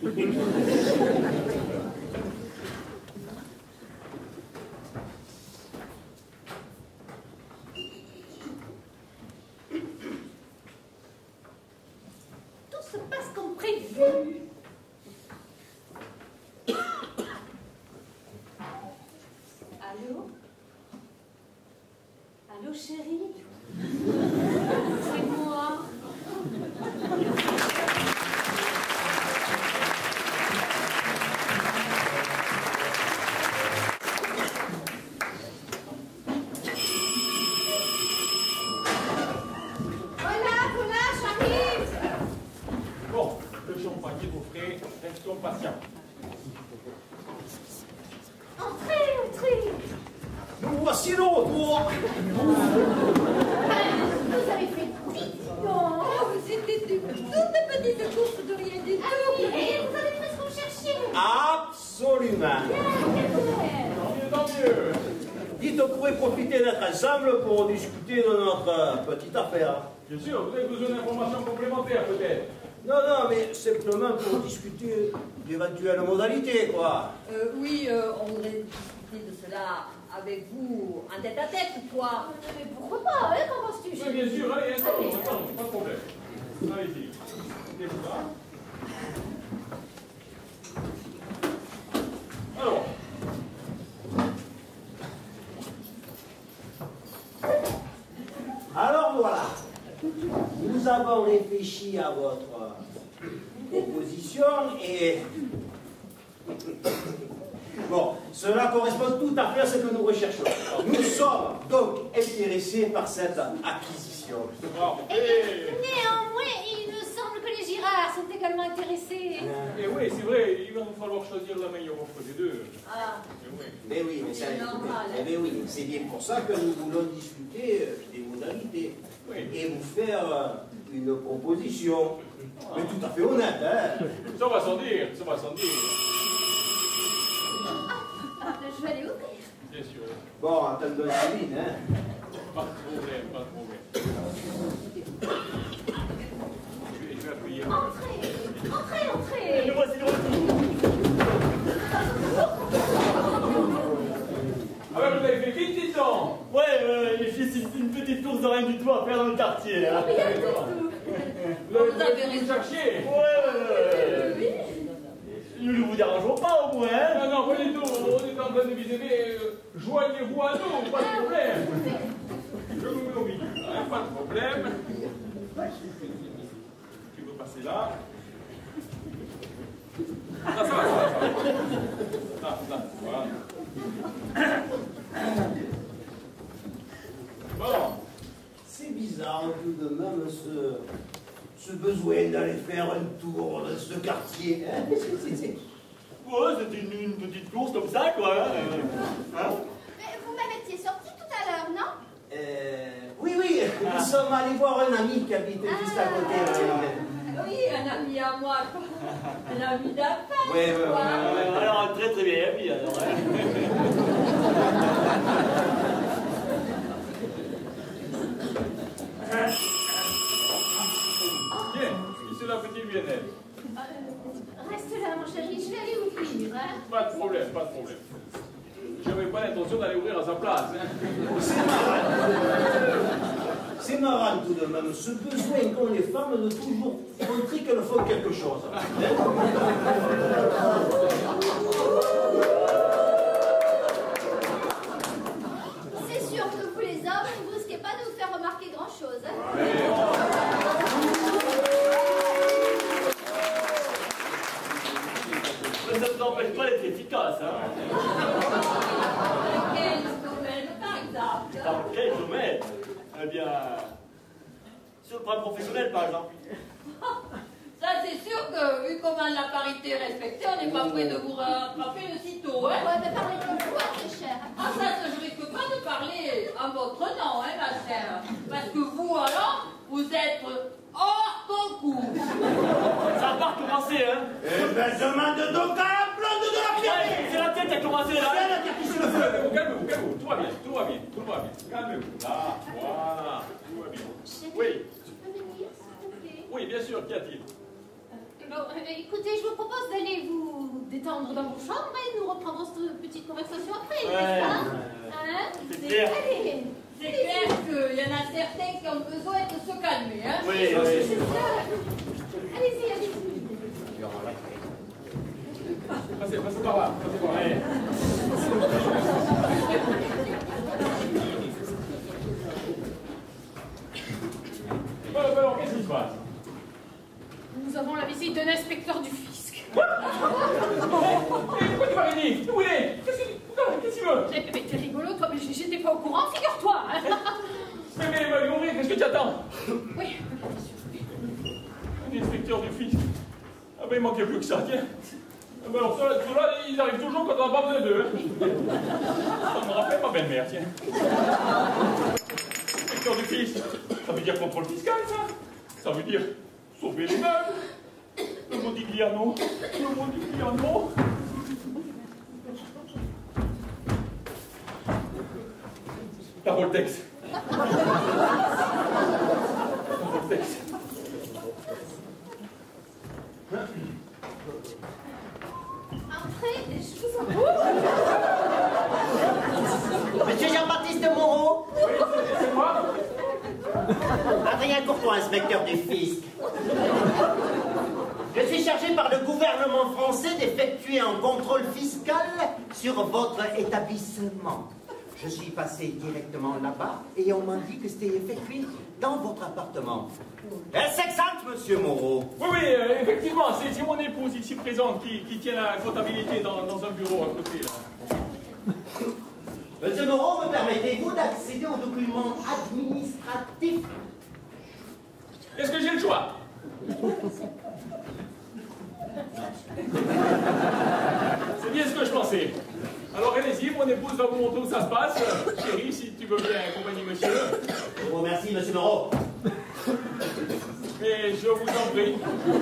Tout se passe comme prévu. Allô? Allô, chérie? C'est moi. Voilà, voilà, j'arrive. Bon, le champagne est au frais, restons patients. Entrez, entrez. Nous voici de retour. Vous avez fait vite, non? C'était une toute petite course de rien du tout. Et vous avez fait ce qu'on cherchait. Absolument. Tant mieux, tant mieux. Dites, on pourrait profiter d'être ensemble pour discuter de notre euh, petite affaire. Bien sûr, vous avez besoin d'informations complémentaires peut-être. Non, non, mais simplement pour discuter d'éventuelles modalités, quoi. Euh, oui, euh, on voudrait discuter de cela avec vous en tête à tête, quoi. Mais pourquoi pas, hein, qu'en penses-tu, Oui, chérie? bien sûr, allez, attends, Allez. attends, pas de problème. Allez-y. Mettez ça. Alors. Alors voilà, nous avons réfléchi à votre proposition et... Bon, cela correspond tout à fait à ce que nous recherchons. Nous sommes donc intéressés par cette acquisition. Et, Néanmoins, il me semble que les Girards sont également intéressés. et oui, c'est vrai, il va nous falloir choisir la meilleure offre des deux. Ah, Et oui. Mais oui, mais ça, C'est normal. eh bien oui, c'est bien pour ça que nous voulons discuter euh, des modalités Oui. et vous faire euh, une proposition, mais tout à fait honnête, hein. Ça va sans dire, ça va sans dire. Ah, je vais aller ouvrir. Bien sûr. Bon, attendons Céline, hein. Pas de problème, pas de problème. Je vais, je vais appuyer. Entrez, entrez, entrez. Et nous voici de retour. Ah ben, vous avez fait vite, dis donc. vous aurez du tout à faire dans le quartier. Hein. Rien du tout. Vous avez rien cherché. Ouais, ouais, ouais. Nous ne vous dérangeons pas au moins. Hein. Non, non, pas du tout. On est en train de viser, mais euh, joignez-vous à nous, pas de problème. Je vous l'oublie, hein, pas de problème. Tu veux passer là. Ah, ça va, ça va, ça va. Là, là, voilà. Bon. C'est bizarre tout de même ce, ce besoin d'aller faire un tour dans ce quartier. Hein. Ouais, c'était une, une petite course comme ça, quoi. Hein. Hein. Mais vous m'avez étiez sorti tout à l'heure, non? Euh, oui, oui, nous sommes allés voir un ami qui habite juste à côté. Ah, oui, un ami à moi, quoi. Un ami d'affaires. Oui, oui, quoi. Euh, alors, très très bien ami, alors. Hein. Tiens, c'est la petite Viennette. Euh, Reste là, mon chéri, je vais aller ouvrir. Hein. Pas de problème, pas de problème. J'avais pas l'intention d'aller ouvrir à sa place. Hein. C'est marrant. C'est marrant tout de même, ce besoin qu'ont les femmes de toujours montrer qu'elles font quelque chose. C'est sûr que vous, les hommes, vous ne risquez pas de vous faire remarquer grand-chose. Hein. Mais ça ne vous empêche pas d'être efficace. Hein. Dans quel domaine, par exemple? Dans quel domaine? Eh bien, sur le plan professionnel, par exemple. Ça, c'est sûr que, vu comment la parité est respectée, on n'est pas prêt de vous rattraper de sitôt, hein? Ouais, mais parlez comme vous, hein, très cher. Ah, ça, je risque pas de parler en votre nom, hein, ma chère. Parce que vous, alors, vous êtes hors concours. Ça va pas recommencer, hein. Eh ben, demande donc à la blonde de la pierre. Ouais, c'est la tête qui a commencé, là. C'est la tête qui se le fait. Calmez-vous, calmez-vous, calmez-vous. Tout va bien, tout va bien, tout va bien. Calmez-vous. Là, voilà, tout va bien. Chérie, Oui, je peux venir, s'il vous plaît? oui, bien sûr, qu'y a-t-il? Bon, euh, écoutez, je vous propose d'aller vous détendre dans vos chambres et nous reprendrons cette petite conversation après, Ouais. n'est-ce pas? Hein? C'est clair. Allez, C'est clair qu'il y en a certains qui ont besoin de se calmer, hein? Oui, c'est oui. ça. Allez-y, allez-y. Passez, passez par là, passez par là. Ouais. Bon, alors, qu'est-ce qui se passe? Nous avons la visite d'un inspecteur du fisc. Quoi? Eh, pourquoi tu m'as rien dit? Où il est? Qu'est-ce qu'il qu'est-ce qu'il veut? Eh, mais t'es rigolo, toi, mais j'étais pas au courant, figure-toi. Hein. Mais, mais, mais, ouvrir, qu'est-ce que tu attends? Oui, L'inspecteur du fisc. Ah ben, il manquait plus que ça, tiens. Ah ben, alors, ceux-là, ceux-là, ils arrivent toujours quand on n'a pas besoin d'eux. Ça me rappelle ma belle-mère, tiens. Inspecteur du fisc, ça veut dire contrôle fiscal, ça? Ça veut dire sauver les meubles. Le Modigliano, le Modigliano. La Voltex. La Voltex. Entrez, je vous en prie. Monsieur Jean-Baptiste Moreau. Oui, c'est moi. Adrien Courtois, inspecteur du fisc. Je suis chargé par le gouvernement français d'effectuer un contrôle fiscal sur votre établissement. Je suis passé directement là-bas et on m'a dit que c'était effectué dans votre appartement. Est-ce exact, monsieur Moreau? Oui, oui, euh, effectivement, c'est c'est mon épouse ici présente qui, qui tient la comptabilité dans, dans un bureau à côté, là. Monsieur Moreau, me permettez-vous d'accéder aux documents administratifs? Est-ce que j'ai le choix? C'est bien ce que je pensais. Alors allez-y, mon épouse va vous montrer où ça se passe. Chérie, si tu veux bien accompagner monsieur. Je vous remercie, monsieur Moreau. Et je vous en prie.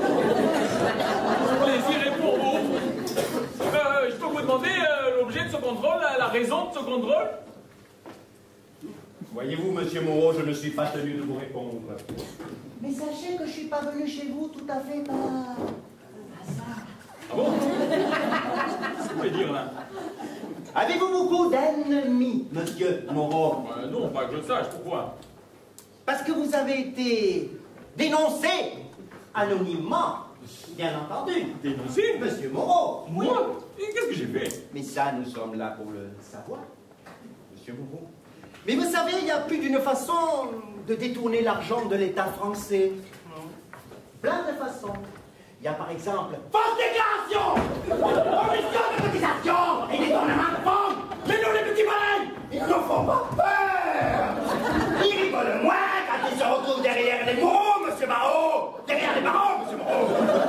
Le plaisir est pour vous. Euh, je peux vous demander euh, l'objet de ce contrôle, la, la raison de ce contrôle? Voyez-vous, monsieur Moreau, je ne suis pas tenu de vous répondre. Mais sachez que je suis pas venu chez vous tout à fait par hasard. Ah bon? Qu'est-ce que vous voulez dire là? Avez-vous beaucoup d'ennemis, monsieur Moreau? euh, Non, pas que je le sache, pourquoi? Parce que vous avez été dénoncé anonymement, bien entendu. Dénoncé? Monsieur Moreau. Moi? Et qu'est-ce que j'ai fait? Mais ça, nous sommes là pour le savoir, Monsieur Moreau. Mais vous savez, il y a plus d'une façon de détourner l'argent de l'État français. Plein de façons. Il y a par exemple fausse déclaration, omission de cotisation et détournement de fonds. Mais nous, les petits malins, ils ne font pas peur. Ils rigolent moins quand ils se retrouvent derrière les mots, Monsieur Barreau. Derrière les barreaux, Monsieur Moreau.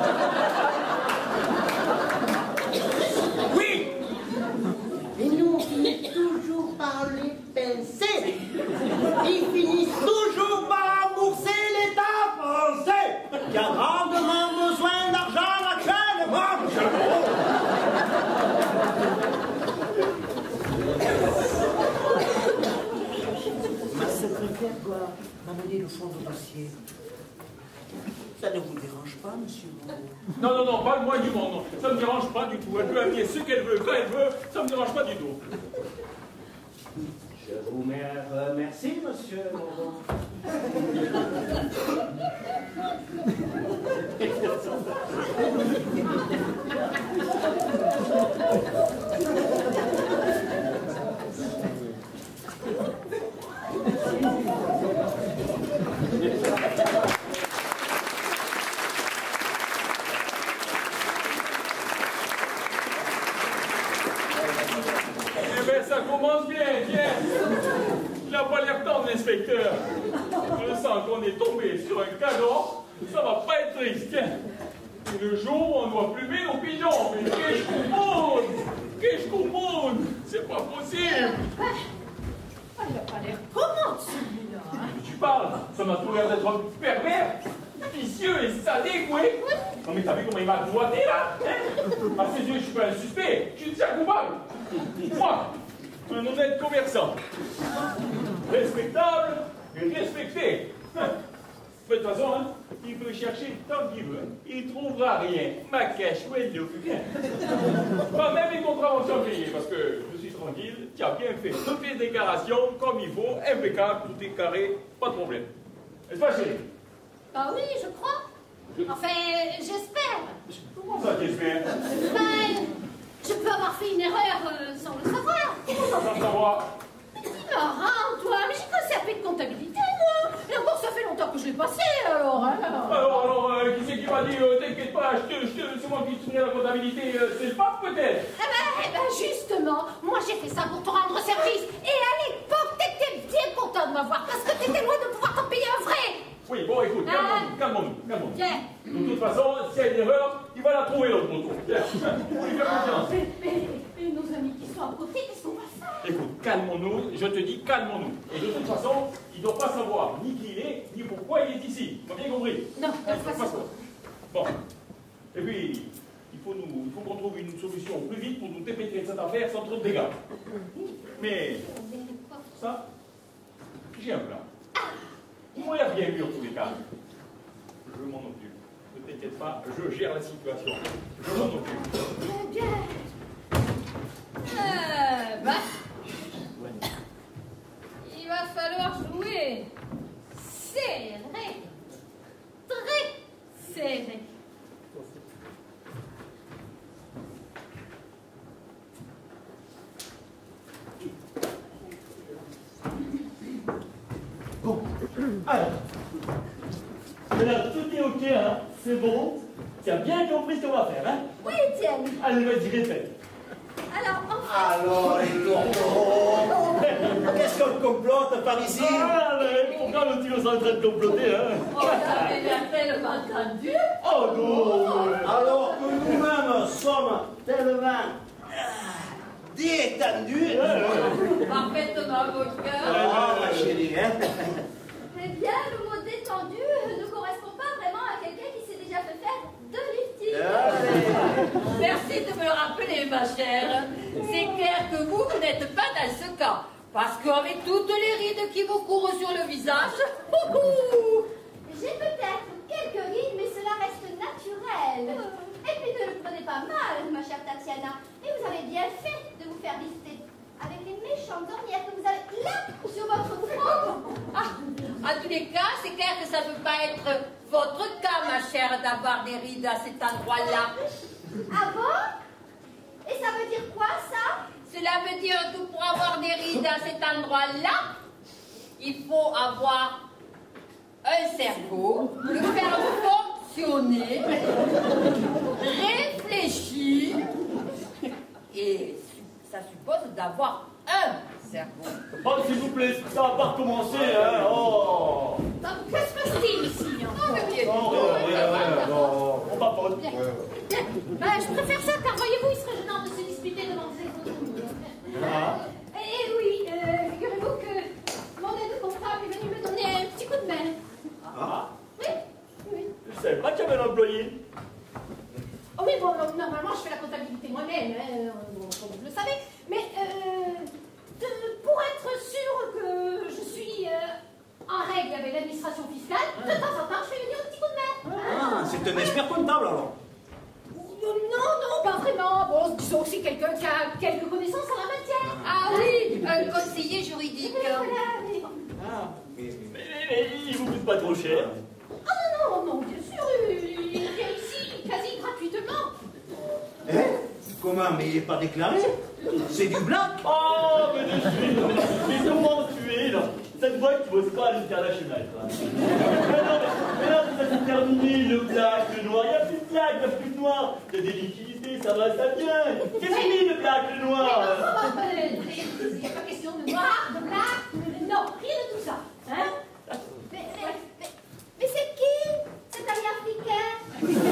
Oui. Et nous, on finit toujours par les pincer. Ils finissent toujours par rembourser l'État français, qui a grandement besoin d'argent actuellement, Monsieur le Moreau. Ma secrétaire doit m'amener le fond du dossier. Ça ne vous dérange pas, Monsieur Moreau? Non, non, non, pas le moins du monde, non. Ça ne me dérange pas du tout. Elle peut habiller ce qu'elle veut, quand elle veut, ça ne me dérange pas du tout. Je vous remercie, Monsieur Moreau. Eh bien, ça commence bien, tiens. Il n'a pas l'air temps, l'inspecteur. Je sens qu'on est tombé sur un cadeau. Ça va pas être triste, tiens. Et le jour où on doit plumer nos pigeons. Mais qu'est-ce qu'on monte? Qu'est-ce qu'on monte? C'est pas possible. Ah, il n'a pas l'air comment, celui-là? Tu parles? Ça m'a toujours l'air d'être un pervers, vicieux et sadéqué. Non mais t'as vu comment il m'a doigté là, hein? À ses yeux, je suis pas un suspect, je suis tiers coupable. Moi, un honnête commerçant. Respectable et respecté. Hein. De toute façon, hein, il peut chercher tant qu'il veut. Il ne trouvera rien. Ma cache, où est le Pas même les contraventions payées, parce que je suis tranquille, tu as bien fait toutes les déclarations comme il faut, impeccable, tout est carré, pas de problème. N'est-ce pas, chérie? Bah oui, je crois. Enfin, j'espère. Comment ça, j'espère? Ben, je peux avoir fait une erreur euh, sans le savoir. Sans savoir. Mais dis marrant, toi, mais j'ai passé un peu de comptabilité, moi. La bourse, ça fait longtemps que je l'ai passé, alors. Hein. Alors, alors, euh, qui c'est qui m'a dit, euh, t'inquiète pas, je te, je te, c'est moi qui te ferai la comptabilité, euh, c'est le pape peut-être? Eh ben, eh ben, justement, moi j'ai fait ça pour te rendre service. Et à l'époque, t'étais bien content de m'avoir, parce que t'étais loin de pouvoir t'en payer un vrai. Oui, bon, écoute, Ah. calmons-nous, calmons-nous, calmons-nous. Tiens. De toute façon, s'il y a une erreur, il va la trouver l'autre moto. Tiens, faut lui faire confiance. Mais, mais, mais nos amis qui sont à côté, qu'est-ce qu'on va faire? Écoute, calmons-nous, je te dis calmons-nous. Et de toute façon, il ne doit pas savoir ni qui il est, ni pourquoi il est ici. Tu m'as bien compris? Non, de Hein, toute pas façon. ça. Bon. Et puis, il faut, nous, il faut qu'on trouve une solution plus vite pour nous dépêtrer de cette affaire sans trop de dégâts. Mais, ça, j'ai un plan. Moi, il n'y a rien eu en tous les cas. Je m'en occupe. Ne t'inquiète pas, je gère la situation. Je m'en occupe. Très bien. Euh, bah, il va falloir jouer serré, très serré. Bon, alors, alors tout est ok, hein, c'est bon, tu as bien compris ce qu'on va faire, hein? Oui, Étienne. Allez, vas-y, répète. Alors, enfin. Alors, les tourtereaux, qu'est-ce qu'on complote par ici? Ah, mais pourquoi le type est en train de comploter, hein? On avait bien tellement entendu. Oh non! mais- Alors que nous-mêmes sommes tellement ah, détendus. Parfaitement, mon cœur. Ah, ma chérie, hein? Eh bien, le mot détendu ne correspond pas vraiment à quelqu'un qui s'est déjà fait faire de lifting. Allez. Merci de me le rappeler, ma chère. C'est clair que vous, vous n'êtes pas dans ce cas. Parce qu'avec toutes les rides qui vous courent sur le visage, houhou, J'ai peut-être quelques rides, mais cela reste naturel. Et puis ne le prenez pas mal, ma chère Tatiana. Mais vous avez bien fait de vous faire lifter avec les méchantes ornières que vous avez là sur votre front. ah, en tous les cas, c'est clair que ça ne peut pas être votre cas, ma chère, d'avoir des rides à cet endroit-là. Ah bon? Et ça veut dire quoi, ça? Cela veut dire que pour avoir des rides à cet endroit-là, il faut avoir un cerveau, le faire fonctionner, réfléchir, et ça suppose d'avoir un cerveau. Oh, s'il vous plaît, ça va pas recommencer, hein. Oh. Que se passe-t-il ici? Oh, mais oui, Oh, ouais, ouais, ouais, bon, on papote. Bien. Bien. Ben, je préfère ça, car voyez-vous, il serait gênant de se disputer devant ces autres. Ah. Et oui, euh, figurez-vous que mon aide comptable est venu me donner un petit coup de main. Ah. Oui, oui. Je savais pas qu'il y avait un employé. Oh oui, bon, normalement, je fais la comptabilité moi-même, hein, bon, comme vous le savez. Mais euh, de- pour être sûr que je suis euh, en règle avec l'administration fiscale, de temps en temps, je fais venir un petit coup de main. Ah, c'est un expert comptable alors. Non, non, pas vraiment. Bon, disons que c'est quelqu'un qui a quelques connaissances en la matière. Ah oui, un conseiller juridique. Voilà, mais- Ah. Mais, mais, mais il vous coûte pas trop cher. Ah non, non, non, bien sûr, il vient ici quasi gratuitement. Hein? Comment? Mais il n'est pas déclaré? C'est du black? Oh, mais de suite. Mais comment tu es, là? Cette boîte qui bosse pas à l'international, quoi. Mais non, mais, mais là, ça s'est terminé, le black, le noir. Il n'y a plus de black, il n'y a plus de noir. Il y a des liquidités, ça va, ça vient. Qu'est-ce que c'est le black, le noir? Il n'y a pas question de noir, de black, non, rien de tout ça. Hein? Mais, mais, mais, mais c'est qui cet ami africain?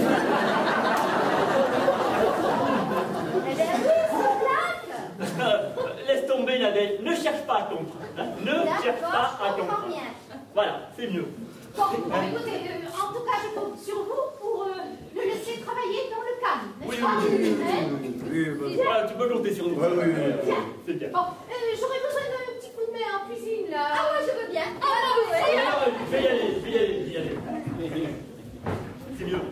Eh bien oui, c'est black. Laisse tomber, Nadège. Ne cherche pas à comprendre. Hein. Ne cherche pas à D'accord, je comprends comprendre. bien. Voilà, c'est mieux. Bon, bon, écoutez, euh, en tout cas, je compte sur vous pour euh, le laisser travailler dans le calme, n'est-ce Oui, pas? oui, oui, Hein? Oui, bah, Voilà, tu peux compter sur nous. Ouais, oui, oui. Euh, Bien. C'est bien. Bon, euh, j'aurais besoin d'un petit coup de main en cuisine, là. Ah ouais, je veux bien. Ah, oui, ouais. Ah, je vais y aller, je vais y aller, je vais y aller. C'est mieux.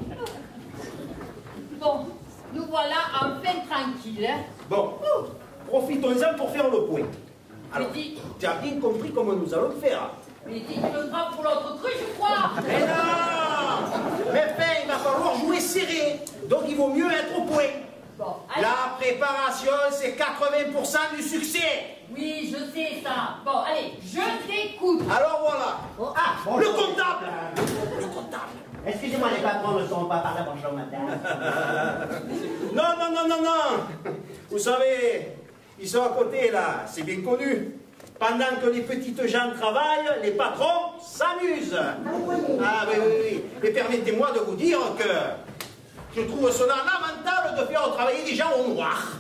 Bon, nous voilà enfin tranquilles. Hein. Bon, profitons-en pour faire le point. Alors, Mais dis- tu as bien compris comment nous allons faire. Mais dis, tu le prends pour l'autre truc, je crois. Mais non! Mais enfin, il va falloir jouer serré. Donc il vaut mieux être au point. Bon, allez. La préparation, c'est quatre-vingts pour cent du succès. Oui, je sais ça. Bon, allez, je t'écoute. Alors voilà. Ah, le comptable. Le comptable. Excusez-moi les patrons, ne sont pas par là, bonjour madame. Non, non, non, non, non. Vous savez, ils sont à côté là, c'est bien connu. Pendant que les petites gens travaillent, les patrons s'amusent. Ah oui, oui, oui. Mais permettez-moi de vous dire que je trouve cela lamentable de faire travailler des gens au noir.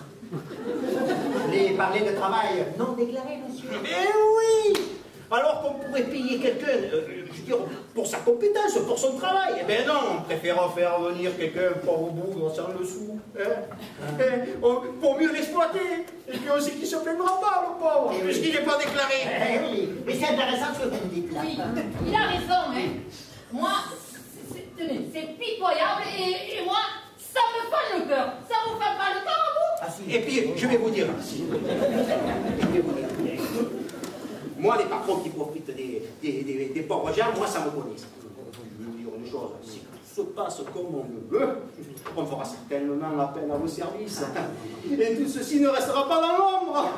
Les parler de travail non déclaré, monsieur. Mais oui! Alors qu'on pourrait payer quelqu'un, euh, je veux dire, pour sa compétence, pour son travail. Eh bien non, on préfère faire venir quelqu'un pauvre bougre sans le sou. Hein? Hein? On- pour mieux l'exploiter. Et puis aussi qu'il ne se plaindra pas, le pauvre, puisqu'il n'est pas déclaré. Eh oui, mais c'est intéressant ce que vous me dites là. Oui, il a raison, hein. Moi, c'est- c'est tenez, c'est pitoyable et, et moi, ça me fait le cœur. Ça vous fait pas le cœur à vous? Ah, si. Et puis, je vais vous dire, je vais vous dire, moi, les patrons qui profitent des, des, des, des pauvres gens, moi, ça me connaît. Je vais vous dire une chose, si tout se passe comme on le veut, on fera certainement la peine à vos services. Et tout ceci ne restera pas dans l'ombre.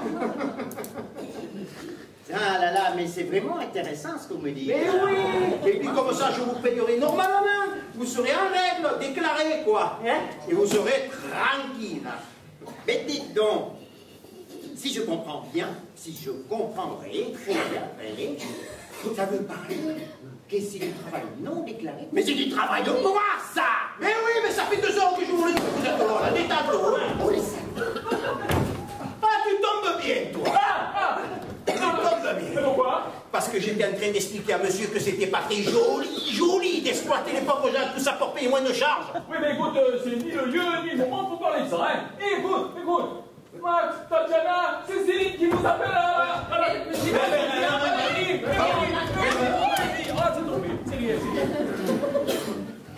Ah là là, mais c'est vraiment intéressant ce que vous me dites. Mais oui. Et puis comme ça, je vous payerai normalement. Vous serez en règle, déclaré, quoi. Hein? Et vous serez tranquille. Mais dites donc, si je comprends bien, si je comprendrai très bien, voyez, ça veut parler que c'est du travail non déclaré. Mais c'est du travail de moi, ça. Mais oui, mais ça fait deux heures que je vous le dis que vous êtes là, détends-toi. Hein? Ah, tu tombes bien, toi. Ah, ah. Tu tombes bien. Mais pourquoi? Parce que j'étais en train d'expliquer à monsieur que c'était pas très joli, joli d'exploiter les pauvres gens, tout ça pour payer moins de charges. Oui, mais écoute, euh, c'est ni le lieu ni le moment pour parler de ça, hein. Et écoute, écoute. Max, Tatiana, c'est Céline qui vous appelle à la... à la- Allez, allez, allez, allez, allez. Ah, c'est tombé. C'est rien, c'est rien.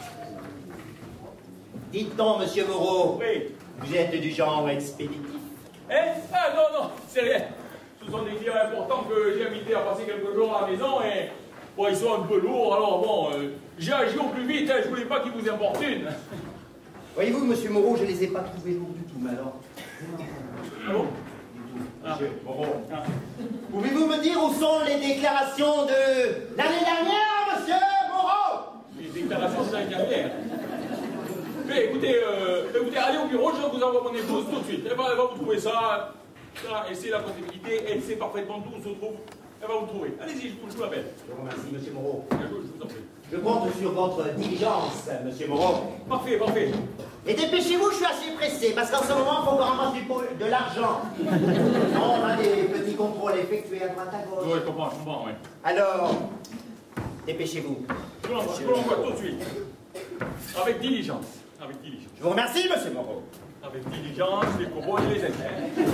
Dites donc, monsieur Moreau, Oui. vous êtes du genre expéditif. Hein? Ah, non, non, c'est rien. Ce sont des clients importants que j'ai invités à passer quelques jours à la maison et bon, ils sont un peu lourds, alors bon, euh, j'ai agi au plus vite, hein, je voulais pas qu'ils vous importunent. Voyez-vous, monsieur Moreau, je les ai pas trouvés lourds du tout, mais alors... Ah bon? Monsieur Moreau. Ah. Pouvez-vous me dire où sont les déclarations de l'année dernière, monsieur Moreau? Les déclarations de l'année dernière. Mais écoutez, euh, écoutez, allez au bureau, je vous envoie mon épouse tout de suite. Elle va, elle va vous trouver ça, ça et c'est la comptabilité, elle sait parfaitement d'où se trouve. Elle va vous trouver. Allez-y, je vous, je vous l'appelle. Je vous remercie, monsieur Moreau. Je, je vous en prie. Je compte sur votre diligence, monsieur Moreau. Parfait, parfait. Et dépêchez-vous, je suis assez pressé, parce qu'en ce moment, il faut qu'on ramasse du, de l'argent. Non, on a des petits contrôles effectués à droite à gauche. Oui, je comprends, je comprends, oui. Alors, dépêchez-vous. Je vous l'envoie, je vous l'envoie tout de suite. Avec diligence. Avec diligence. Je vous remercie, monsieur Moreau. Avec diligence, les coraux et les intérêts.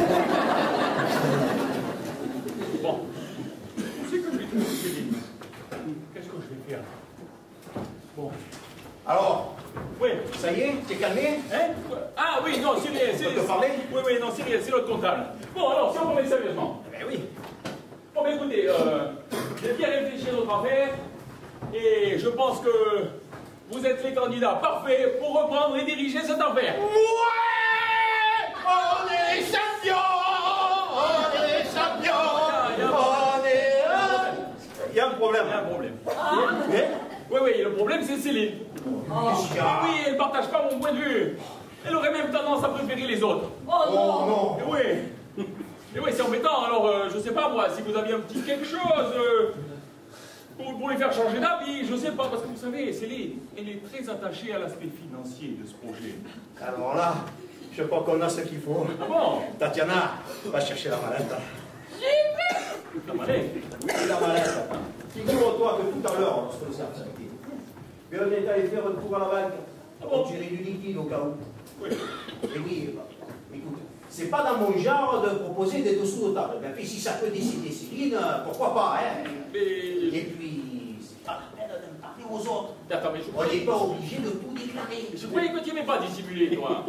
Bon. C'est que je vais trouver Céline. Qu'est-ce que je vais faire? Bon. Alors, oui. Ça y est, t'es calmé? Hein? Ah oui, non, c'est les... On peut parler? Oui, oui, non, c'est l'autre comptable. Bon, alors, si on parlait sérieusement. Eh oui. Bon, ben écoutez, euh, j'ai bien réfléchi à notre affaire, et je pense que vous êtes les candidats parfaits pour reprendre et diriger cette affaire. Ouais! On est champions! On est champions! On est... Il y a un problème. Il y a un problème. Ah. Oui, oui, le problème c'est Céline. Oh. Oui, elle ne partage pas mon point de vue. Elle aurait même tendance à préférer les autres. Oh non, non. Et oui. Et oui, c'est embêtant. Alors, euh, je sais pas moi, si vous aviez un petit quelque chose euh, pour, pour les faire changer d'avis, je sais pas, parce que vous savez, Céline, elle est très attachée à l'aspect financier de ce projet. Alors là, je crois qu'on a ce qu'il faut. Ah bon? Tatiana, va chercher la mallette. La mallette? Oui, la mallette. Figure-toi que tout à l'heure, lorsque nous sommes sortis, bien on est allé faire un tour à la banque pour tirer du liquide au cas où. Oui. Et oui, bah, écoute, c'est pas dans mon genre de proposer des dessous de table. Mais puis si ça peut décider Céline, pourquoi pas, hein? Mais... Et puis, c'est pas la peine de parler aux autres. Attends, mais je... On n'est pas obligé de tout déclarer. Je croyais que tu n'aimais pas dissimuler, toi.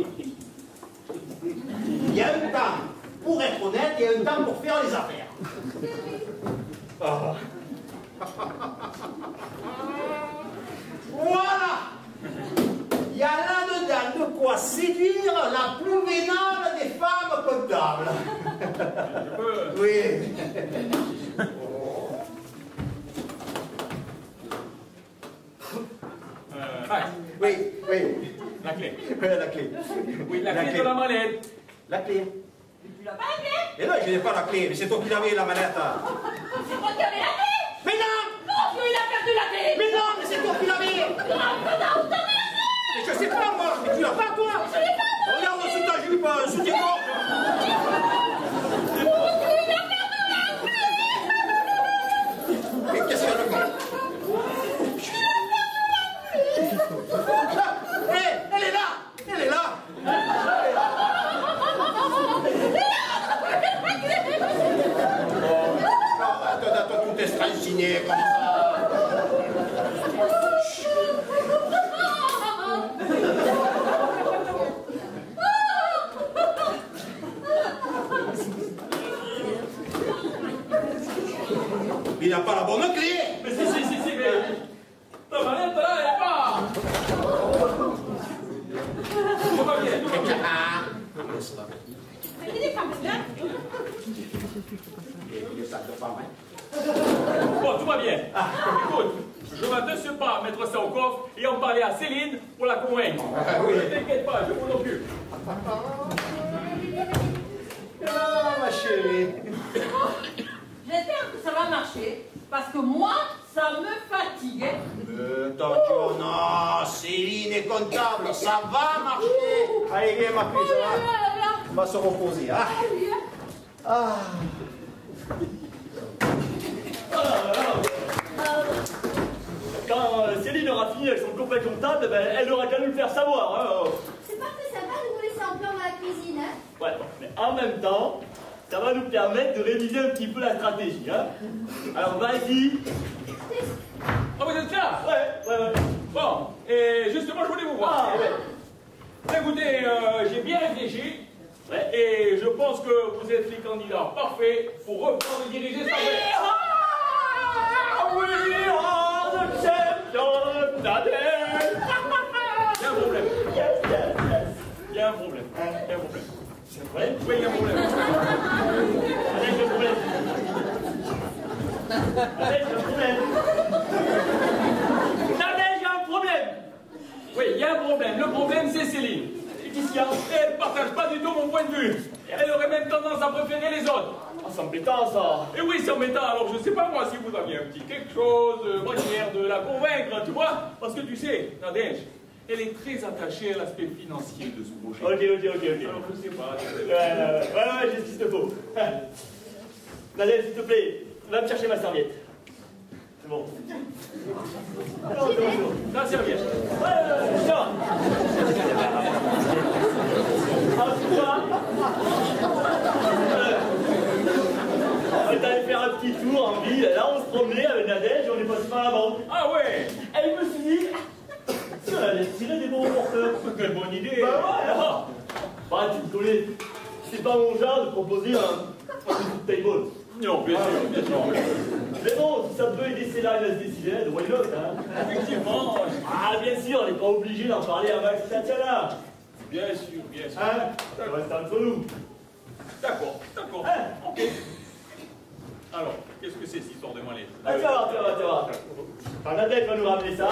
Il y a un temps pour être honnête et un temps pour faire les affaires. Ah. Voilà! Il y a là-dedans de quoi séduire la plus vénale des femmes comptables. Je peux... Oui. Euh, ah, oui, oui. la clé. Oui, la clé. Oui, la, la clé, clé de la mallette. La clé. Tu l'as pas la clé? Mais non, je n'ai pas la clé, mais c'est toi qui l'avais, la mallette. C'est toi qui avais la clé? Mais non! Non, il a perdu la clé! Mais non, mais c'est toi qui l'avais! Non, non, où t'avais la clé? Mais je sais pas, moi! Mais tu l'as pas, toi? Je l'ai pas, moi! Regarde sous ta jupe, sous tes gorges! Mais qu'est-ce qu'elle a fait? Hé, elle est là! Elle est là! Attends, attends, tout est stranginé comme ça. Il n'a pas la bonne clé. Mais si, si, si, si, mais... Ta mallette, là, elle est pas... On va bien. Mais il est pas bien. Il est sac de femme, hein. Bon, tout va bien. Ah, écoute, je vais de ce pas mettre ça au coffre et en parler à Céline pour la convaincre. Ah, oui. Ne t'inquiète pas, je m'en occupe. Ah, ma chérie. J'espère que ça va marcher, parce que moi, ça me fatigue. Euh, Tatiana, Céline est comptable, ça va marcher. Allez, viens, ma fille, ça va. On va se reposer, hein. Ah. Quand euh, Céline aura fini avec son copain comptable, ben, elle aura qu'à nous le faire savoir. Hein. C'est pas très sympa de nous laisser en plan dans la cuisine, hein? Ouais, mais en même temps, ça va nous permettre de réviser un petit peu la stratégie. Hein. Alors vas-y. Ah, vous êtes là? Ouais, ouais, ouais. Bon, et justement, je voulais vous voir. Ah, ouais. Écoutez, euh, j'ai bien réfléchi. Ouais, et je pense que vous êtes les candidats parfaits pour reprendre et diriger cette affaire. Ah oui, ah C'est un problème? Oui, il y a un problème. Nadège, il y a un problème. Nadège, il y a un problème. Nadège, il y a un problème. Oui, il y a un problème. Le problème, c'est Céline. Et qu'est-ce qu'il y a? Elle ne partage pas du tout mon point de vue. Elle aurait même tendance à préférer les autres. Ah, c'est embêtant, ça. Et oui, c'est embêtant. Alors, je ne sais pas, moi, si vous aviez un petit quelque chose, euh, manière de la convaincre, tu vois. Parce que tu sais, Nadège, elle est très attachée à l'aspect financier de ce projet. Ok, ok, ok, ok. Alors, je ne sais pas. Ouais, ouais, ouais, ouais, j'ai ce qu'il te faut. Nadège, s'il te plaît, va me chercher ma serviette. C'est bon. Non, c'est bon. La serviette. Ouais, ouais, ouais, tiens. En tout cas, euh, on est allé faire un petit tour en ville. Là, on se promenait avec Nadège et on est passé par la banque. Ah ouais. Et je me suis dit, si on allait tirer des bons porteurs. Quelle bonne idée. Bah ouais, ah. Bah, tu me connais. C'est pas mon genre de proposer un, un petit table. Non, bien sûr, bien sûr. Mais bon, si ça peut aider Céline à se décider, why not, hein? Effectivement. Ah, bien sûr, on n'est pas obligé d'en parler à Max Tatiana. Bien sûr, bien sûr. Hein? Ça reste entre nous. D'accord, d'accord. Hein? Ok. Alors, qu'est-ce que c'est cette histoire de mallette? Ah, tu vas voir, tu vas voir, tu vas voir. Enfin, Nadège va nous ramener ça.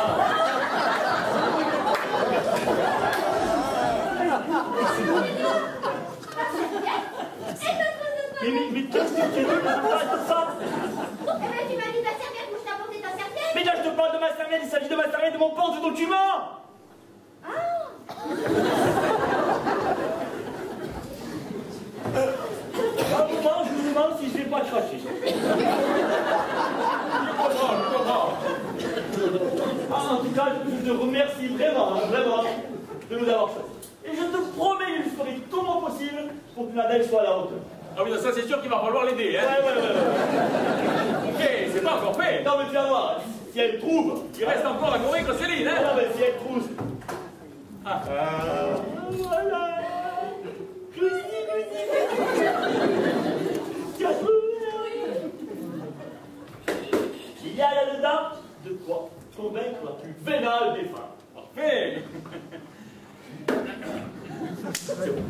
Mais, mais, mais qu'est-ce que tu veux que je fasse de ça? Eh ben, tu m'as dit ta serviette, moi je t'ai apporté ta serviette. Mais là, je te parle de ma serviette, il s'agit de ma serviette, de mon porte de document. Ah. À un moment, je me demande si je vais pas cracher. Je comprends, je comprends. Ah, en tout cas, je te remercie vraiment, hein, vraiment, de nous avoir choisis. Et je te promets que je ferai tout mon possible pour que Nadège soit à la hauteur. Ah oui, ça c'est sûr qu'il va falloir l'aider, hein. Ouais, ouais, ouais, ouais. Ok, c'est pas encore fait. Non, mais tu vas voir, si elle trouve... Il reste encore à convaincre Céline, hein. Non, mais si elle trouve... Ah. Euh, voilà. Cousi, cousi, cousi. Il y a là-dedans de quoi convaincre la plus vénale des femmes. Parfait. C'est bon.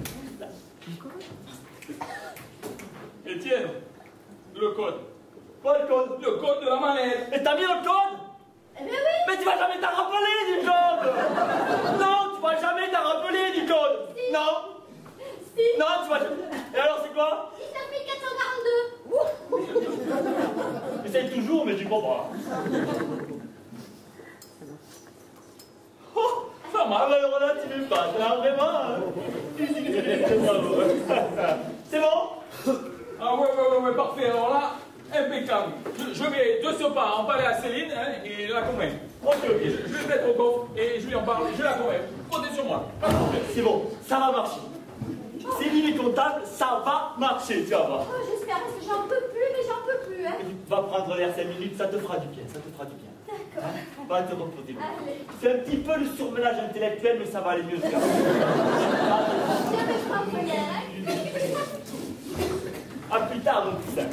Étienne, le code. Quoi le code? Le code de la mallette. Et t'as mis le code? Eh ben oui. Mais tu vas jamais t'en rappeler du code. Non, tu vas jamais t'en rappeler du code. Si. Non. Si. Non, tu vas jamais. Et alors c'est quoi? dix-neuf mille quatre cent quarante-deux. Essaye toujours, mais j'y crois pas. Oh, ça marche, alors là, tu me passes. Là, vraiment. Hein. C'est bon? Ah ouais, ouais, ouais, ouais, parfait. Alors là, impeccable. Je, je vais de ce pas en parler à Céline, hein, et la convaincre. Ok, ok. Je, je vais le mettre au coffre et je lui en parle, je la convainc. Comptez sur moi. Pas de problème. C'est bon, ça va marcher. Céline est comptable, ça va marcher, tu vas voir. Oh, j'espère parce que j'en peux plus, mais j'en peux plus, hein. Va prendre l'air cinq minutes, ça te fera du bien, ça te fera du bien. D'accord. Hein? Va te reposer. Allez. Fais un petit peu le surmenage intellectuel, mais ça va aller mieux. Je vais prendre l'air, hein. À plus tard, mon petit.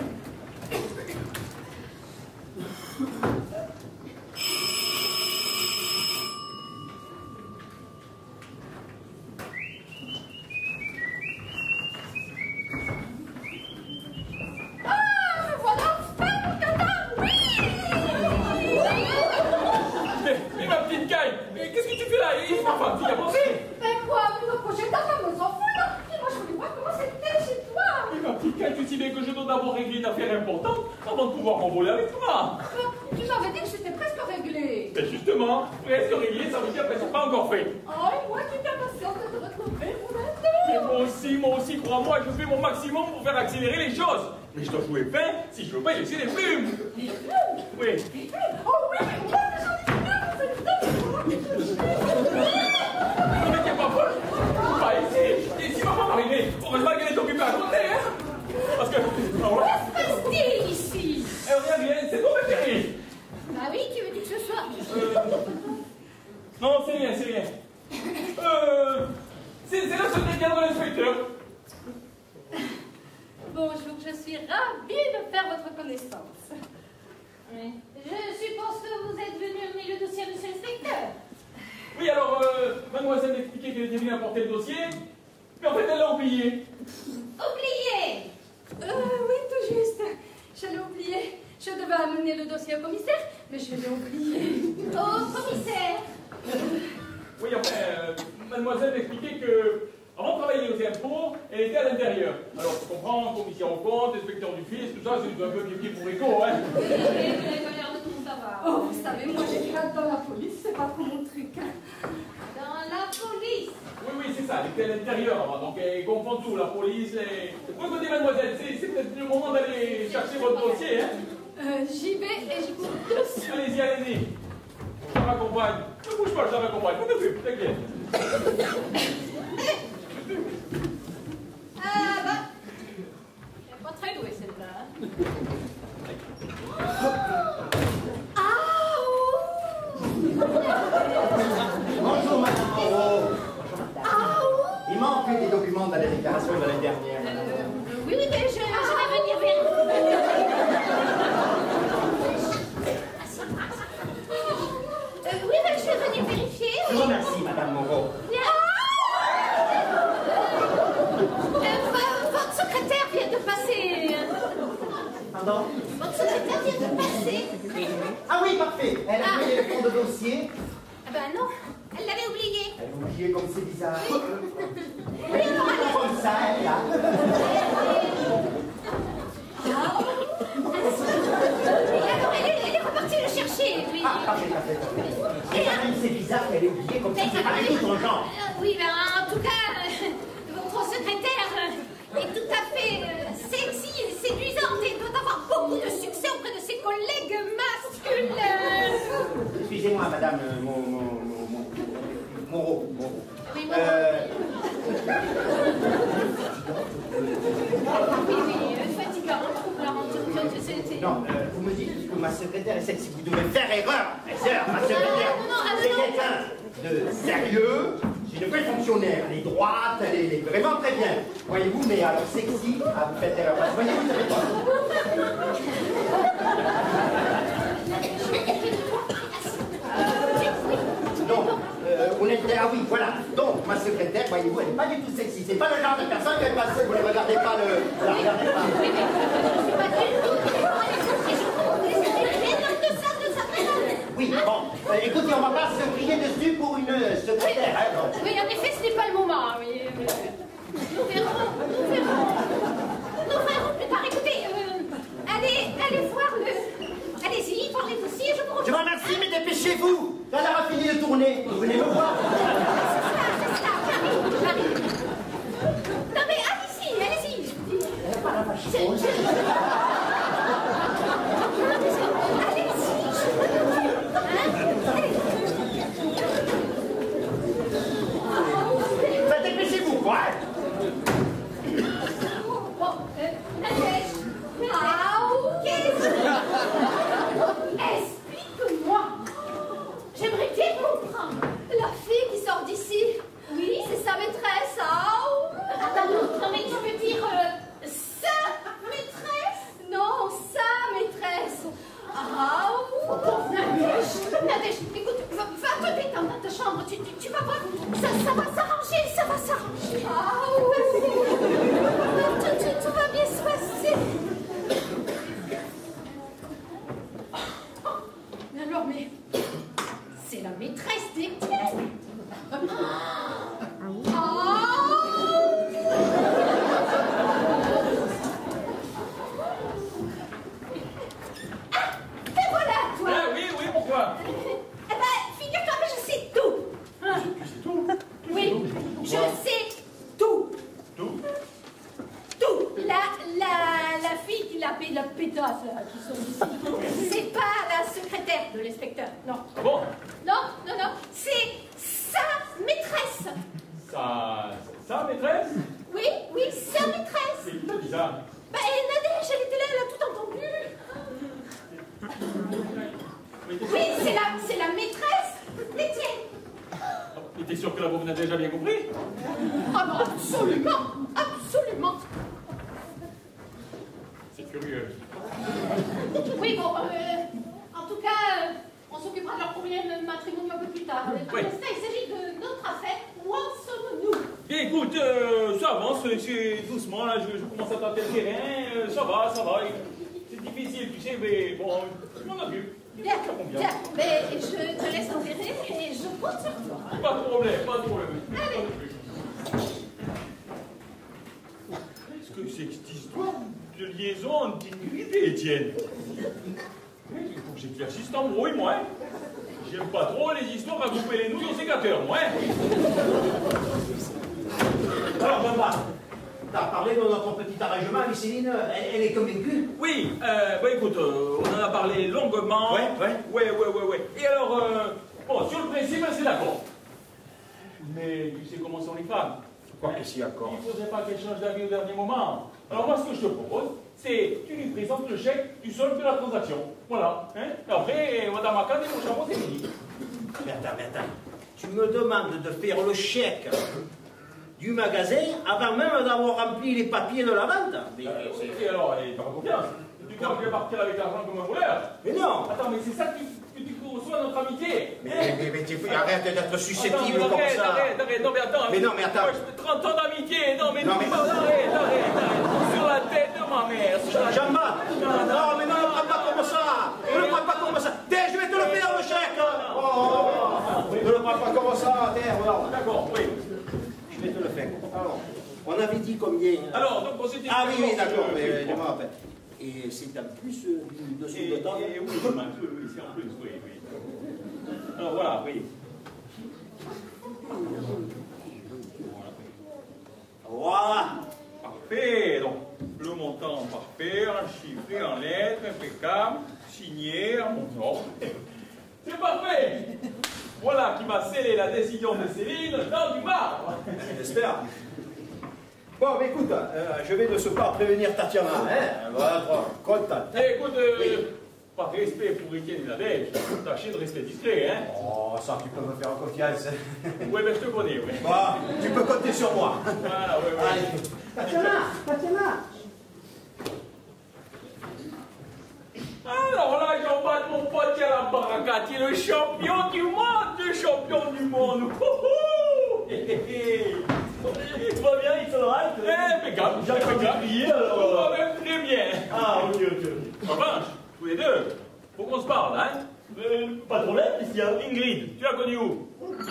Mais ma petite Caille, qu'est-ce que tu fais là? Il m'a pas dit à penser. Mais quoi, mais le projet ta fameuse enfant là. Et moi je voulais voir comment c'était chez toi. Mais ma petite Caille, tu sais bien que je dois d'abord régler une affaire importante avant de pouvoir m'envoler avec toi. Tu m'avais dit que c'était presque réglé. Mais justement, presque réglé, ça veut dire que c'est pas encore fait. Oh, et moi qui t'impatiente de te retrouver, mon Mais amour. moi aussi, moi aussi, crois-moi, je fais mon maximum pour faire accélérer les choses. Mais je dois jouer fin si je veux pas y laisser les plumes. Les plumes. Oui. Les plumes. Oh oui, mais moi j'en ai plumes, c'est le Non mais t'es pas folle. Pas ici. Ici, ma femme arrivée. Heureusement qu'elle est occupée à côté, hein. Parce que... Alors là... Qu'est-ce que c'est ici? Eh, regarde bien, c'est toi, ma chérie. Bah oui, qui veut dire que ce soit? Euh... Non, c'est rien, c'est rien. Euh... C'est c'est la secrétaire de l'inspecteur. Bonjour, je suis ravie de faire votre connaissance. Oui. Je suppose que vous êtes venu amener le dossier à monsieur l'inspecteur. Oui, alors, euh, mademoiselle m'expliquait qu'elle était venue apporter le dossier, mais en fait, elle l'a oublié. le dossier au commissaire, mais je l'ai oublié. Au commissaire. Oui, enfin, euh, mademoiselle m'expliquait que, avant de travailler aux impôts, elle était à l'intérieur. Alors, je comprends, commissaire au compte, inspecteur du fisc, tout ça, c'est un peu pied pour écho, hein. Oui, vous n'avez pas l'air de tout savoir. Oh, vous savez, moi j'ai hâte dans la police, c'est pas pour mon truc. Hein. Dans la police. Oui, oui, c'est ça, elle était à l'intérieur avant, donc elle comprend tout, la police, les... Vous écoutez, mademoiselle, c'est peut-être le moment d'aller chercher votre dossier, hein. Euh, j'y vais et j'y cours dessus. Allez-y, allez-y. Je la raccompagne. Ne bouge pas, je la raccompagne. Vous m'occupez, t'inquiète. Ah bah. Elle est pas très douée celle-là. Hein. Ah oh. Bonjour, madame Moreau. Ah oh. Il manque des documents de la déclaration de l'année dernière, madame. Euh, oui, oui, mais je, je vais venir vérifier. Euh, oui, mais je vais venir vérifier. Je vous remercie, madame Moreau. Euh, votre secrétaire vient de passer. Pardon? Votre secrétaire vient de passer. Ah oui, parfait. Elle a pris le fond de dossier. Ah ben non, elle l'avait oublié. Elle a oublié comme c'est bizarre. Oui, alors elle Comme ça, elle a. Et alors elle est, elle est repartie le chercher, lui. Ah, parfait, parfait, parfait. Et quand même, c'est bizarre qu'elle ait oublié comme si c'était pas du tout son genre. Euh, Oui, ben en tout cas, euh, votre secrétaire euh, est tout à fait euh, sexy et séduisante et doit avoir beaucoup de succès auprès de ses collègues masculins. Excusez-moi, madame euh, Mo- Mo- Mo- Mo- Moreau. Moreau. Oui, Moreau. Euh, Oui, oui, euh, fatigant, troublant, c'était... Non, euh, vous me dites que ma secrétaire est sexy. Vous devez faire erreur. Ma sœur, ma secrétaire, non, non, ah, c'est non. quelqu'un de sérieux. C'est une vraie fonctionnaire. Elle est droite, elle est, elle est vraiment très bien. Voyez-vous, mais alors sexy, ah, vous faites erreur. Parce que voyez-vous, ça fait Non, euh, on était... Ah oui, voilà. Donc, ma secrétaire, voyez-vous, elle n'est pas du tout sexy. C'est pas le genre de personne qui est passée. Vous ne regardez pas le... La regardez pas. Oui, mais c'est pas du tout. Oui, bon. Euh, écoutez, on va pas se briller dessus pour une euh, secrétaire, hein, donc. Oui, en effet, ce n'est pas le moment. Oui. Nous verrons, nous verrons. Nous verrons plus tard. Écoutez, euh, allez, allez voir le... Allez-y, parlez aussi, je vous Je vous remercie, mais dépêchez-vous. Quand elle aura fini de tourner, vous venez me voir. C'est ça, c'est ça. J'arrive, j'arrive. Non mais allez-y, allez-y. Elle n'a pas la vache. Je- je- Non, mais ça- allez-y, je vous le dis. Hein? Allez. Ben, dépêchez-vous, quoi. Bon, euh, Nadège. Ah, qu'est-ce que... Explique-moi. J'aimerais bien comprendre. La fille qui sort d'ici, Oui, c'est sa maîtresse, ah. Attends, non mais tu veux dire euh, sa maîtresse? Non, sa maîtresse. Ah, Oh, Nadège, Nadège, écoute, va, va te détendre dans ta chambre, tu, tu, tu vas voir, ça, ça va s'arranger, ça va s'arranger. ah oui. Tout, tout, tout va bien se passer. Oh, mais alors, mais c'est la maîtresse d'Étienne. Ah, te voilà, toi. Ah oui, oui, pourquoi? Eh ben, figure-toi que je sais tout. Hein? C'est tout. Oui, je sais tout. Tout? Tout. La, la, la fille qui l'a payé la pétasse, là, qui sont ici, c'est pas la secrétaire de l'inspecteur, non. Bon, Non, non, non, c'est sa maîtresse. ça... Ça, maîtresse? Oui, oui, sa maîtresse. C'est qui t'a dit ça? Bah, et Nadège, elle était là, elle a tout entendu. Mais t'es Oui, sûr- c'est la, c'est la maîtresse d'Étienne. Mais t'es sûr que la pauvre n'a déjà bien compris? Ah non, absolument, absolument. C'est curieux. Oui, bon, euh, en tout cas, euh, on s'occupera de leur problème matrimonial un peu plus tard. Pour Oui. l'instant, il s'agit de notre affaire. Où en sommes-nous? Bien, écoute, euh, ça avance, c'est doucement, là, je, je commence à tâter le terrain, euh, ça va, ça va. C'est difficile, tu sais, mais bon, je m'en occupe. Bien, bien, mais je te laisse enterrer et je compte sur toi. Pas de problème, pas de problème. Qu'est-ce que c'est que cette histoire de liaison entre Ingrid et Étienne? Il faut que j'éclaircisse cet embrouille, moi. Hein. J'aime pas trop les histoires à couper les nouilles au sécateur, moi. Hein. Alors, papa, t'as parlé de notre petit arrangement avec Céline, elle, elle est convaincue? Oui, euh, bah écoute, euh, on en a parlé longuement. Ouais, ouais. Ouais, ouais, ouais, ouais. Et alors, euh, bon, sur le principe, c'est d'accord. Mais tu sais comment sont les femmes. Quoi que si encore? Il ne faudrait pas qu'elle change d'avis au dernier moment. Alors moi, ce que je te propose, c'est tu lui présentes le chèque, tu soldes la transaction. Voilà. Hein? Et après, Madame Akane et mon chapeau, c'est fini. Mais attends, mais attends. Tu me demandes de faire le chèque du magasin avant même d'avoir rempli les papiers de la vente? Mais, euh, et alors, t'as pas confiance? Tu crois que je vais partir avec l'argent comme un voleur? mais non! Attends, mais c'est ça que tu, que tu reçois notre amitié. Mais, mais, mais tu arrête d'être susceptible attends, comme arrête, ça! Arrête, arrête, non mais attends. Mais non, mais attends! Moi, je fais trente ans d'amitié, non mais non, non, mais... arrête, arrête, arrête, sur la tête de ma mère, sur la Jean-Baptiste! Non, non, non, mais non, ne le prends pas comme ça! Ne le prends pas comme ça! Tiens, je vais te le faire, le chèque! Oh, oh, oh. Ne le prends pas comme ça, tiens, voilà. D'accord, oui. Je vais te le faire. Alors, on avait dit combien? Alors, donc on s'était... Ah oui, oui, d'accord, mais je me rappelle. Et c'est en plus euh, du dessous de temps. Et oui, oui, oui, c'est en plus, oui, oui. Alors voilà, oui. Voilà. Parfait, donc le montant parfait, en chiffré, en lettres, impeccable, signé, en mon nom. C'est parfait. Voilà qui va sceller la décision de Céline dans du marbre. J'espère. Bon, mais écoute, euh, je vais de ce pas prévenir Tatiana, hein. Elle va être contente. Eh, écoute, euh, oui. Par respect pour Étienne et la Belge, tâchez de rester discret, hein. Oh, ça, tu peux me faire confiance. Oui, mais je te connais, oui. Bon, tu peux compter sur moi. Voilà, oui, oui. Allez. Tatiana, Tatiana. Alors là, Jean-Baptiste, mon pote, il y a la baracate, il est le champion du monde, le champion du monde. Tout va bien, il sera right? Eh, impeccable, J'ai impeccable. crié, alors... Tout va même très bien. Ah, ok, ok. En revanche, tous les deux, faut qu'on se parle, hein. Euh, pas de problème, qu'est-ce qu'il y a? Ingrid, tu l'as connue où?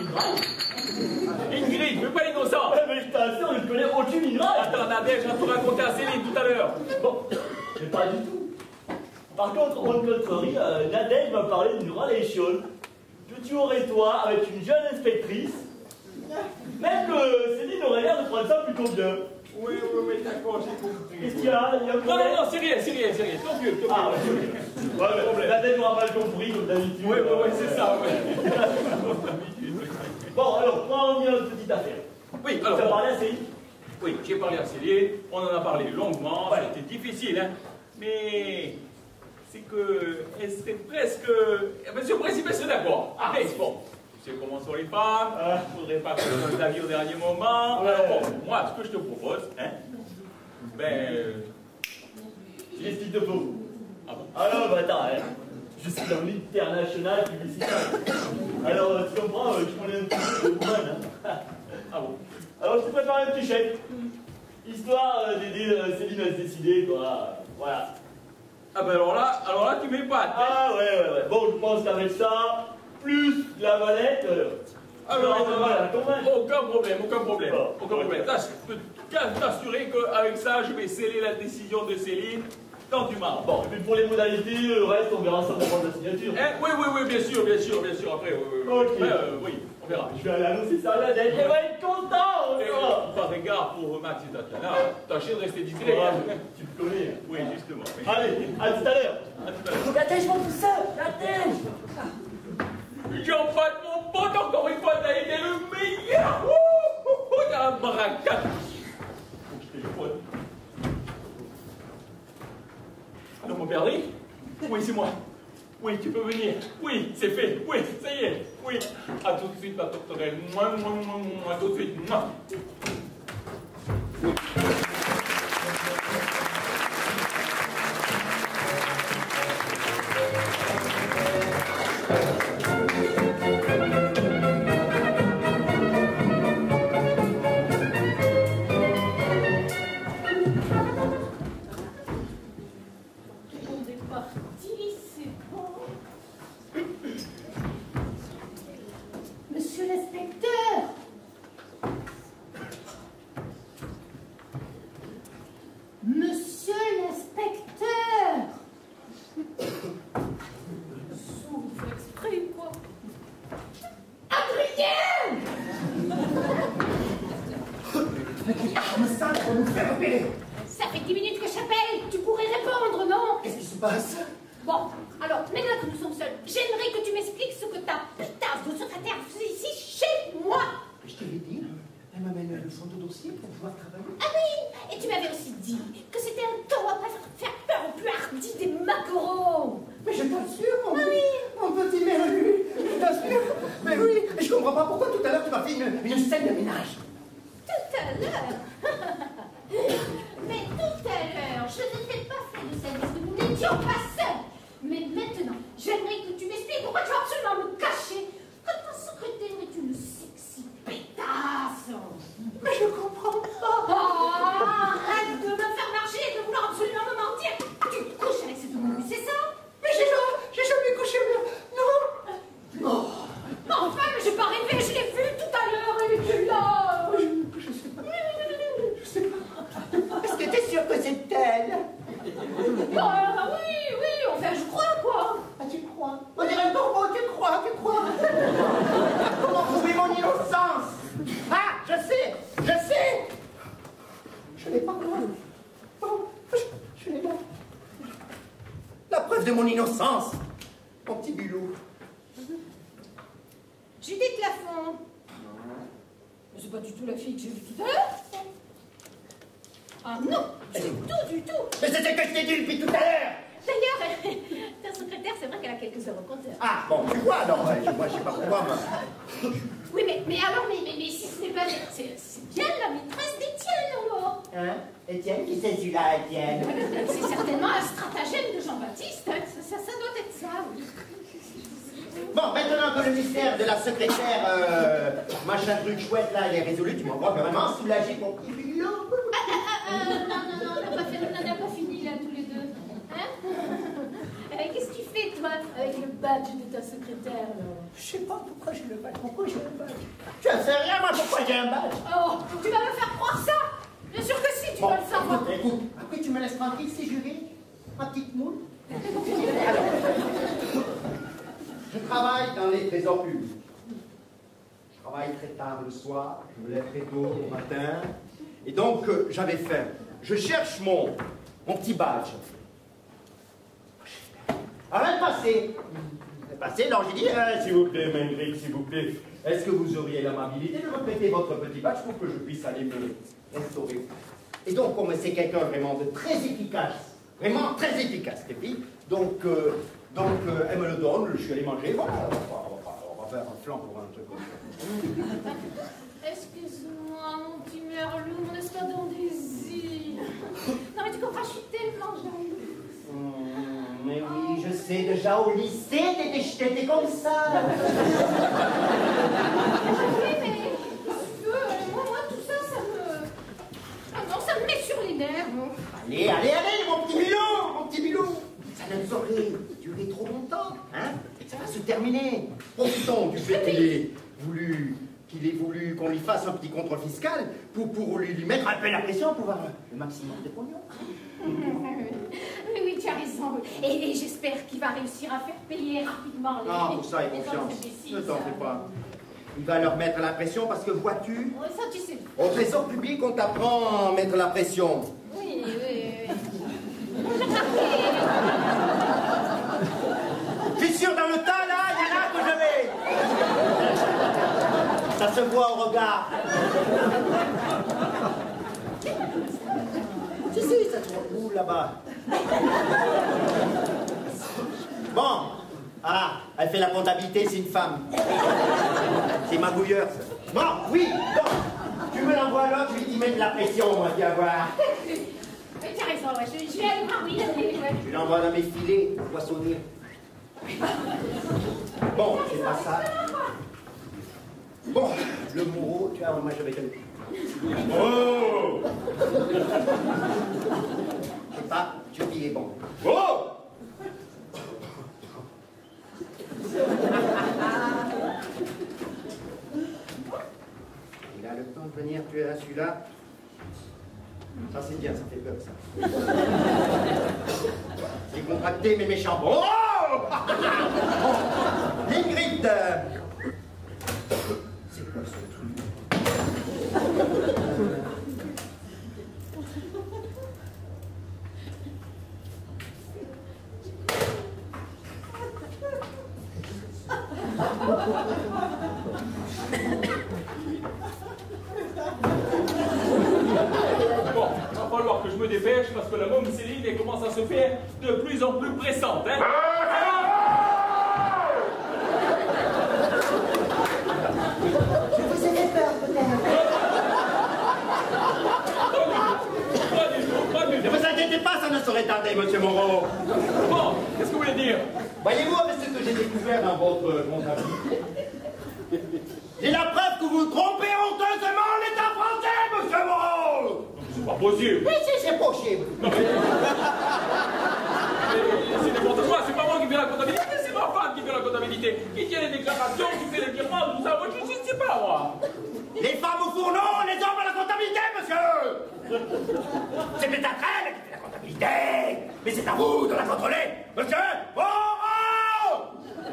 Ingrid, mais pas innocent. Eh, mais je t'assure, je ne connais aucune Ingrid. Attends, Nadège, je vais te raconter à Céline tout à l'heure. Bon, mais pas du tout. Par contre, on contrarie, euh, Nadège m'a parlé d'une relation que tu aurais, toi, avec une jeune inspectrice. Même que Céline aurait l'air de prendre ça plutôt bien. Oui, oui, oui, d'accord, j'ai compris. Qu'est-ce qu'il y a? Il y a un Non, problème? non, non, c'est rien, c'est rien, c'est rien. Tant mieux, tant mieux. Ah, ouais, ouais, mais Nadège m'aura mal compris, comme d'habitude. Oui, oui, oui, c'est ça, oui. Bon, alors, pour en revenir à une petite affaire. Oui, alors. Tu as parlé à Céline? Oui, j'ai parlé à Céline, on en a parlé longuement, Ouais. c'était difficile, hein. Mais c'est que elle serait presque. Mais sur le principe, elle serait d'accord. Ah, mais bon, tu sais comment sont les femmes, il ne faudrait pas qu'on change d'avis au dernier moment. Ouais. Alors bon, moi, ce que je te propose, hein, ben. euh, Qu'est-ce qu'il te faut? Ah bon? Ah non, bah attends, hein. Je suis dans l'international publicitaire. Alors, euh, tu comprends, euh, je connais un petit peu de woman, hein. Ah bon? Alors, je te prépare un petit chèque. Histoire euh, d'aider euh, Céline à se décider, quoi. Voilà. Ah ben alors là, alors là, tu m'épates. Hein. Ah ouais, ouais, ouais. Bon, je pense qu'avec ça, plus la valette, euh, Ah non, non, non, non, voilà, ton mal. aucun problème, aucun problème, Bon, aucun problème. Là, je peux t'assurer qu'avec ça, je vais sceller la décision de Céline dans du marbre. Bon, et puis pour les modalités, le reste, on verra ça au moment de la signature. Eh, oui, oui, oui, bien sûr, bien sûr, bien sûr, après, oui, oui, oui. Ok. Après, euh, oui, on verra. Je vais aller annoncer ça à la dette, elle va être contente. Et, oh. par égard pour Max et Tatiana, tâchez de rester discret. Ouais, hein. tu te connais. Oui, justement. Oui. Allez, à tout à l'heure. À tout à l'heure. Nadège, mon poussin, Nadège. Jean-Paul, mon pote, encore une fois, t'as été le meilleur. Ouh, ouh, ouh, dans la baracade. Faut que je téléphone. Allô, mon père Rick? Oui, c'est moi. Oui, tu peux venir. Oui, c'est fait. Oui, ça y est. Oui. À tout de suite, ma tourterelle. Moi, moi, moi, moi, à tout de suite. Moi. sûr, mon, mon petit Merlu. Bien sûr. Mais oui, je comprends pas pourquoi tout à l'heure tu m'as fait une, une scène de ménage. Tout à l'heure Mais tout à l'heure, je ne t'ai pas fait de scène parce que nous n'étions pas seuls. Mais maintenant, j'aimerais que tu m'expliques pourquoi tu vas absolument me cacher que ta secrétaire est une sexy pétasse. Mais je comprends pas. Oh, arrête de me faire marcher et de vouloir absolument me mentir. Tu te couches avec cette woman, c'est ça? Mais j'ai jamais, j'ai jamais couché, non. Oh. Enfin, mais j'ai pas rêvé, je l'ai vue tout à l'heure, elle était là. Je, je sais pas. Je sais pas. Est-ce que t'es sûr que c'est elle? Oh, ah, oui, oui, enfin, je crois, quoi. Ah, tu crois? On dirait un corbeau, tu crois, tu crois? Comment prouver mon innocence? Ah, je sais, je sais. Je l'ai pas moi. Oh, je, je l'ai pas. La preuve de mon innocence, mon petit Bilou. Judith Lafont. C'est pas du tout la fille que j'ai vue tout à l'heure. Ah non, du tout, du tout. Mais c'est ce que je t'ai dit depuis tout à l'heure. D'ailleurs, ta secrétaire, c'est vrai qu'elle a quelques heures au compteur. Ah, bon, tu vois, non, ouais, moi, je sais pas pourquoi, moi. Oui, mais, mais alors, mais, mais, mais si ce n'est pas... C'est bien la maîtresse d'Étienne, alors. Hein? Étienne, qui c'est celui-là, Étienne? C'est certainement un stratagème de Jean-Baptiste. Hein. Ça, ça, ça doit être ça, oui. Bon, maintenant que le mystère de la secrétaire, euh, machin truc chouette, là, il est résolu, tu m'envoies vraiment soulager mon petit Bilou. Ah, ah, ah, ah, non, non, non, on n'a pas, fait, on n'a pas fini, là, tous les deux. Hein? euh, Qu'est-ce que tu fais, toi, avec le badge de ta secrétaire, là? Je sais pas pourquoi j'ai le badge. Pourquoi j'ai le badge? Je ne sais rien, moi, pourquoi j'ai un badge. Oh, tu vas me faire croire ça? Bien sûr que si, tu bon, vas le savoir. Écoute, écoute, après tu me laisses tranquille si je vais. Ma petite moule. Alors, je travaille dans les trésors publics. Je travaille très tard le soir, je me lève très tôt au matin. Et donc, euh, j'avais faim. Je cherche mon, mon petit badge. Arrête de passer. Passer, non, j'ai dit, euh, s'il vous plaît, Mendrick, s'il vous plaît, est-ce que vous auriez l'amabilité de me prêter votre petit badge pour que je puisse aller me restaurer? Et donc, comme c'est quelqu'un vraiment de très efficace, vraiment très efficace, et puis, donc, euh, donc euh, elle me le donne, je suis allé manger, voilà, on va, on va, on va faire un flanc pour un truc comme ça. Excuse-moi, mon petit merlou, mon espadon désir. Non, mais tu comprends, je suis tellement jalouse. Mmh, mais oui, je sais, déjà au lycée, t'étais comme ça. Oui, mais euh, moi, moi, tout ça, ça me... Ah non, ça me met sur les nerfs. Allez, allez, allez, mon petit Bilou, mon petit Bilou. Ça ne saurait durer trop longtemps, hein? Ça va se terminer. Profitons du fait qu'il ait voulu... qu'il ait voulu qu'on lui fasse un petit contrôle fiscal pour, pour lui, lui mettre un peu la pression pour avoir le maximum de pognon. Oui, oui, tu as raison. Et, et j'espère qu'il va réussir à faire payer rapidement les... Ah, pour ça, il confiance. Ne t'en fais pas. Il va leur mettre la pression parce que, vois-tu, Oui, ça, tu sais. au trésor public, on t'apprend à mettre la pression. Oui, oui, oui. Je suis sûr, dans le tas, là, il y en a que je vais. Ça se voit au regard. Si, si, ça se voit. Où, là-bas? Bon. Ah, elle fait la comptabilité, c'est une femme. C'est magouilleur, ça. Bon, oui, bon. Tu me l'envoies là, tu lui dis mettre la pression, moi, viens voir. Mais tu as raison, ouais. Je, je vais aller voir, oui, allez, ouais. Tu l'envoies dans mes filets, poissonnier. Bon, c'est pas ça. Bon, le Moreau, tu vois, moi je vais te... Oh! Je sais pas, tu es bon. Oh! Il a le temps de venir, tu es là, celui-là. Ça c'est bien, ça fait peur ça. C'est contracté mais méchant. Oh! Ingrid! C'est quoi ce truc? Bon, il va falloir que je me dépêche parce que la môme Céline elle commence à se faire de plus en plus pressante. Hein? Voyez-vous avec ce que j'ai découvert dans votre comptabilité? J'ai la preuve que vous trompez honteusement l'État français, monsieur Moreau! C'est pas possible. Oui, si, c'est possible. C'est n'importe quoi, c'est pas moi qui fais la comptabilité, c'est ma femme qui fait la comptabilité. Qui tient les déclarations, qui fait les virements, tout ça, moi je ne sais pas moi. Les femmes au fourneau, les hommes à la comptabilité, monsieur! C'est peut-être elle qui fait la comptabilité, mais c'est à vous de la contrôler, monsieur Moreau!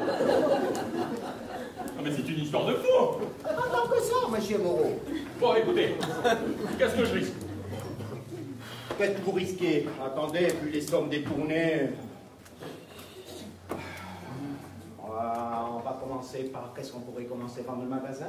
Non mais c'est une histoire de fou. Pas tant que ça, monsieur Moreau. Bon, écoutez, qu'est-ce que je risque? Qu'est-ce que vous risquez? Attendez, vu les sommes détournées... On va, on va commencer par... Qu'est-ce qu'on pourrait commencer par le magasin?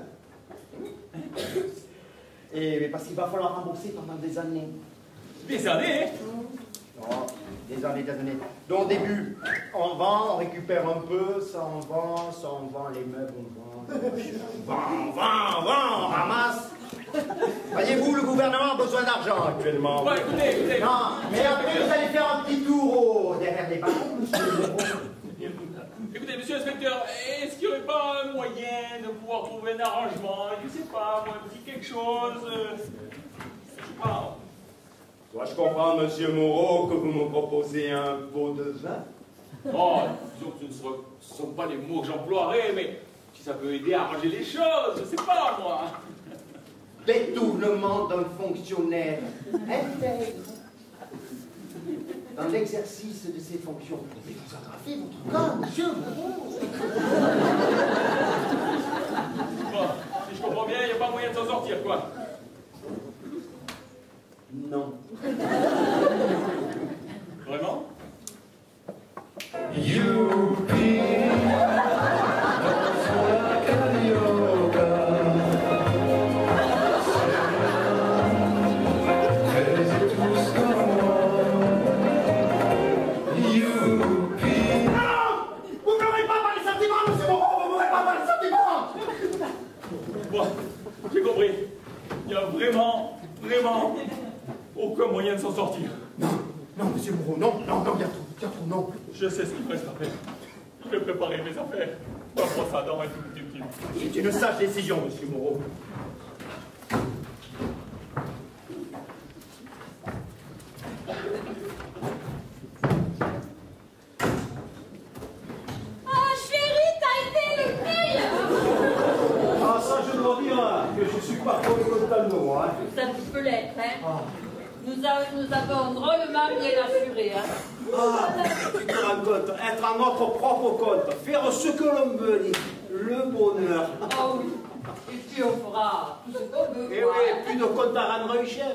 Et mais parce qu'il va falloir rembourser pendant des années. Des années? Non, des années, des années. Donc au début, on vend, on récupère un peu, ça on vend, ça on vend, les meubles on vend. On vend, on vend, on vend, on ramasse. Voyez-vous, le gouvernement a besoin d'argent actuellement. Bon, écoutez, écoutez. Non, mais après vous allez faire un petit tour au, derrière les ballons, monsieur. Écoutez, monsieur l'inspecteur, est-ce qu'il n'y aurait pas un moyen de pouvoir trouver un arrangement? Je ne sais pas, moi, un petit quelque chose. Euh, je sais pas. Dois-je comprendre, monsieur Moreau, que vous me proposez un pot de vin? Oh, disons que ce ne seront, ce sont pas les mots que j'emploierais, mais si ça peut aider à arranger les choses, je sais pas, moi. Détournement d'un fonctionnaire intègre. Dans l'exercice de ses fonctions. Vous devez photographier votre cas, monsieur Moreau. Bon, si je comprends bien, il n'y a pas moyen de s'en sortir, quoi. Non. Vraiment? Youpi, dansons la carioca. Faisez tous comme moi. Youpi. Non! Vous ne m'aurez pas par les sentiments, monsieur Moreau, vous ne m'aurez pas par les sentiments! Bon, j'ai compris. Il n'y a vraiment, vraiment aucun moyen de s'en sortir. Non, non, monsieur Moreau, non, non, non, il y a trop, il y a trop, non. Je sais ce qu'il me reste à faire. Je vais préparer mes affaires. Ma brosse à dents est tout utile. C'est une sage décision, monsieur Moreau. Ah, chérie, t'as été le meilleur! Ah, ça, je dois dire que je suis pas trop content, hein. Ça peut l'être, hein? Nous, a- nous avons drôlement bien assuré, hein? Ah, tu te rends compte, être à notre propre compte, faire ce que l'on veut, le bonheur. Ah oui. Et puis on fera tout ce qu'on veut. Et quoi, oui, hein. plus de compte à rendre un chef.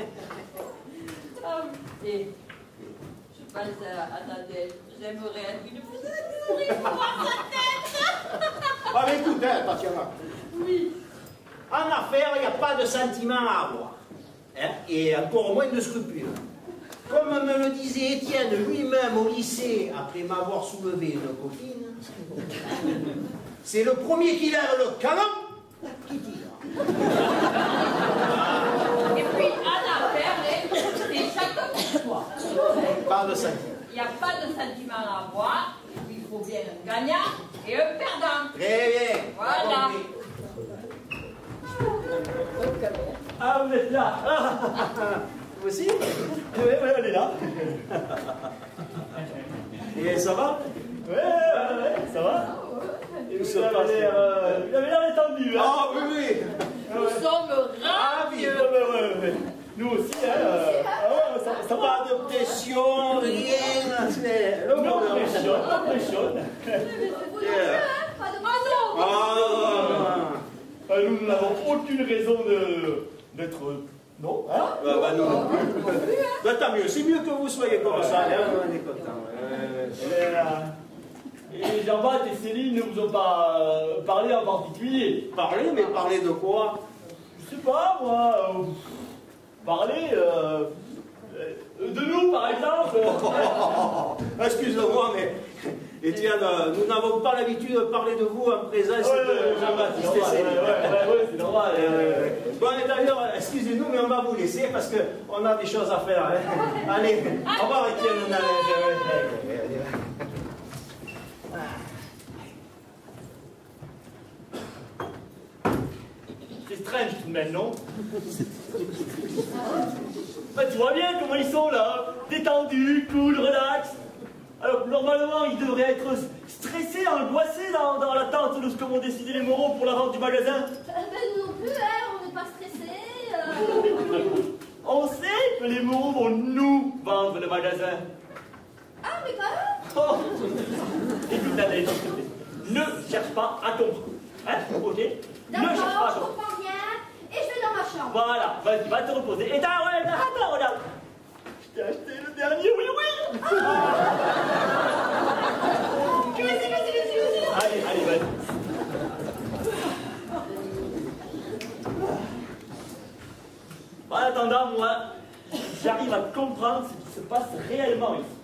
Ah oui. Et je pense à, attendez, j'aimerais être une petite pour voir sa tête. Ah, mais écoute, hein, Tatiana. Oui. En affaires, il n'y a pas de sentiment à avoir. Hein, et encore moins de scrupules. Comme me le disait Étienne lui-même au lycée, après m'avoir soulevé une copine, c'est le premier qui lève le canon qui tire. Et puis en affaires, c'est chacun pour soi. Pas de sentiment. Il n'y a pas de sentiment à avoir. Il faut bien un gagnant et un perdant. Très bien. Voilà. Ah, vous êtes là. Ah, Vous aussi? oui, oui, on est là. Et ça va? Ouais, ouais, ouais, ça va. Et où Vous se avez passe? l'air euh, vous avez l'air détendu, hein. Ah oui, oui. Nous sommes ravis. Ouais, ouais, ouais, ouais. Nous aussi, hein. euh, ah ouais, ça, ça va. Pas de pression, rien. C'est le Non bonheur. pression, non pression. Yeah. Ah non. Ah, Euh, Nous n'avons aucune raison de d'être. Non, hein. bah, bah, non, non plus. Bah, tant mieux, c'est mieux que vous soyez comme ça, hein, on est content. Euh, Et, euh, et Jean-Baptiste et Céline ne vous ont pas euh, parlé en particulier. Parler, mais parler de quoi? Je sais pas, moi. euh, parler euh, euh, de nous, par exemple. Excusez-moi, mais Étienne, euh, nous n'avons pas l'habitude de parler de vous en présence Ouais, ouais, de ouais, Jean-Baptiste ouais, et Céline. ouais, ouais, ouais, c'est normal. Euh, bon, et d'ailleurs, excusez-nous, mais on va vous laisser parce qu'on a des choses à faire. Hein. Allez, au revoir Étienne. C'est strange tout de même, non? Bah, tu vois bien comment ils sont là, détendus, cool, relax. Alors normalement, ils devraient être stressés, angoissés dans, dans l'attente de ce que vont décider les moraux pour la vente du magasin. Euh, ben, nous non plus, hein, on n'est pas stressés. Euh... On sait que les moraux vont nous vendre le magasin. Ah, mais quand même. Oh. Écoute, Annette, ne cherche pas à comprendre. Hein, ok? Ne cherche pas à D'accord, je comprendre. comprends rien. Et je vais dans ma chambre. Voilà, vas-y, va te reposer. Et t'as, ouais, attends, regarde. Je t'ai acheté le dernier oui oui. Vas-y, vas-y, vas-y, vas-y. Allez, allez, vas-y. En attendant, moi, j'arrive à comprendre ce qui se passe réellement ici.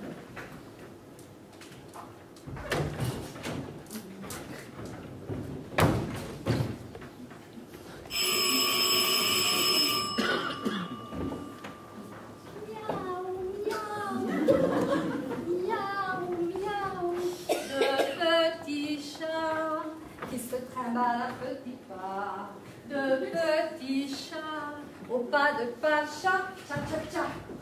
À petits pas, de petits chats, au pas de pacha, tcha tcha tcha.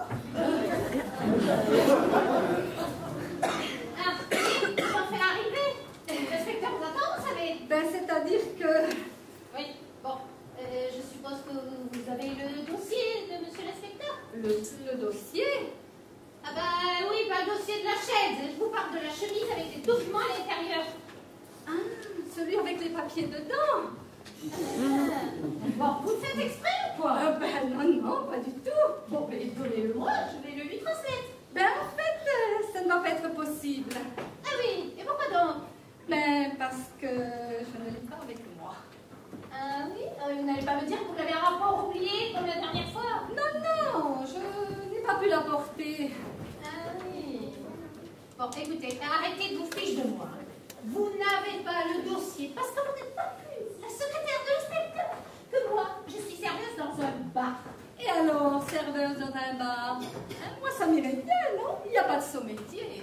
Ah, comment fait arriver? L'inspecteur vous attend, vous savez? Ben, c'est-à-dire que... Oui, bon, euh, je suppose que vous avez le dossier de monsieur l'inspecteur? Le, le dossier? Ah bah oui, pas le dossier de la chaise. Je vous parle de la chemise avec les documents à l'intérieur. Ah, celui avec les papiers dedans. Bon, vous le faites exprès ou quoi? Ah ben non, non, pas du tout. Bon, ben donnez-le-moi, je vais le lui transmettre. Ben en fait, euh, ça ne va pas être possible. Ah oui, et pourquoi donc? Ben parce que je ne l'ai pas avec moi. Ah oui, euh, vous n'allez pas me dire que vous avez un rapport oublié comme la dernière fois? Non, non, je n'ai pas pu l'apporter. Ah oui. Bon, écoutez, arrêtez de vous ficher de moi. Vous n'avez pas le dossier parce que vous n'êtes pas plus la secrétaire de l'inspecteur que moi. Je suis serveuse dans un bar. Et alors, serveuse dans un bar? Hein, moi, ça m'irait bien, non? Il n'y a pas de sous-métier.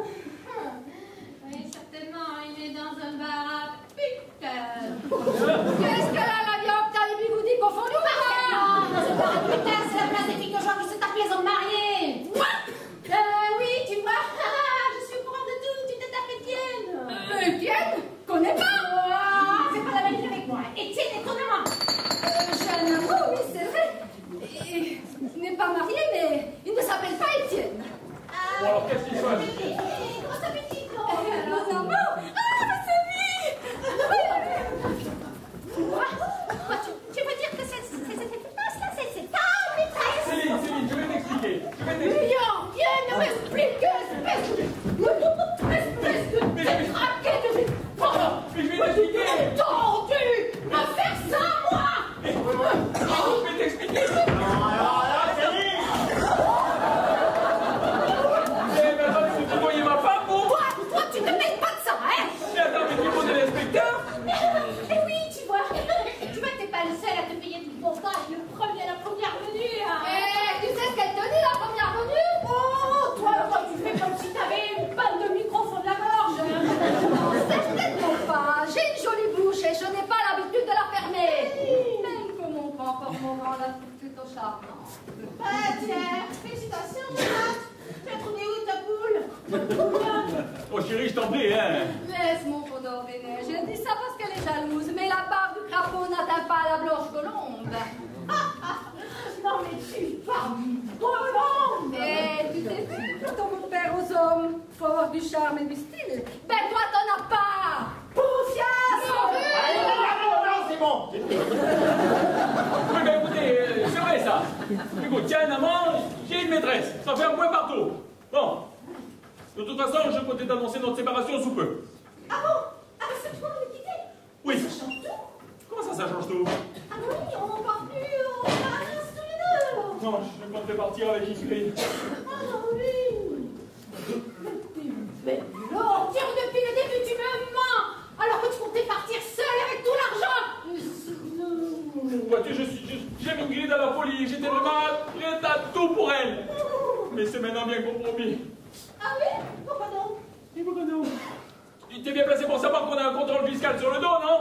Oui, certainement, il est dans un bar à putain. Qu'est-ce qu'elle a, la vieille putain, et puis vous dites confondu ou pas? Non, dans un bar à putain, c'est la place des filles de genre qui se tapent les hommes mariés. What? Euh, oui, tu vois, je suis au courant de tout, tu te tapes Étienne. Euh, Étienne? Connais pas? Ah, c'est pas la valise avec moi. Étienne est ton amant. Euh, j'ai un amour, oui, c'est vrai. Et, il n'est pas marié, mais il ne s'appelle pas Étienne. Ah, Bon, alors, qu'est-ce qui se passe? Comment s'appelle-t-il, non? Euh, mon amour? Ah, c'est lui! Quoi? Quoi, tu, tu veux dire que c'est cette place là, c'est c'est ta maîtresse? Céline, Céline, je vais t'expliquer. Je vais t'expliquer. Viens, viens, m'explique, espèce de... Espèce de... Mais je- détraqué de... Mais je vais t'expliquer. Tendu à faire ça, moi! Mais je vais t'expliquer. Eh, mais attends, mais vous voyez ma femme, vous? Toi, toi, tu te mêles pas de ça, hein? Mais attends, mais tu connais l'inspecteur? Eh oui, tu vois, tu vois que t'es pas le seul à te payer du bon temps et le premier, la première venue, hein? Eh, tu sais ce qu'elle te dit, la première venue? Oh, toi, toi, tu fais comme si t'avais une panne de micro au fond de la gorge. Non, certainement pas. J'ai une jolie bouche et je n'ai pas l'habitude de la fermer. Même que mon grand corps mourant la trouve plutôt charmante. Ah, tiens, félicitations, Jonathan. Tu as trouvé où ta poule? Oh, chérie, je t'en prie, hein. Laisse mon fondor des neiges. Je dis ça parce qu'elle est jalouse, mais la barbe du crapaud n'atteint pas la blanche colombe. Non, mais tu parles colombe. Et tu t'es vu quand on compare aux hommes? Faut avoir du charme et du style. Ben toi, t'en as pas. Poufias! Allez, non, non, c'est bon. Oui, ben écoutez, euh, c'est vrai ça. Écoute, tiens un amant, j'ai une maîtresse. Ça fait un point partout. Bon. De toute façon, je comptais t'annoncer notre séparation sous peu. Ah bon? Ah, mais c'est toi le quitter? Oui. Ça change tout? Comment ça, ça change tout? Ah oui, on part plus, on va rien tous les deux. Non, je comptais partir avec Ingrid. Ah oui. Mais non, tire depuis le début, tu me mens. Alors que tu comptais partir seul avec tout l'argent. Vois-tu, je suis, je- j'aime Ingrid à la folie. J'étais vraiment prête à tout pour elle. Mais c'est maintenant bien compromis. Ah oui? Pourquoi donc? Et pourquoi non? Tu t'es bien placé pour savoir qu'on a un contrôle fiscal sur le dos, non?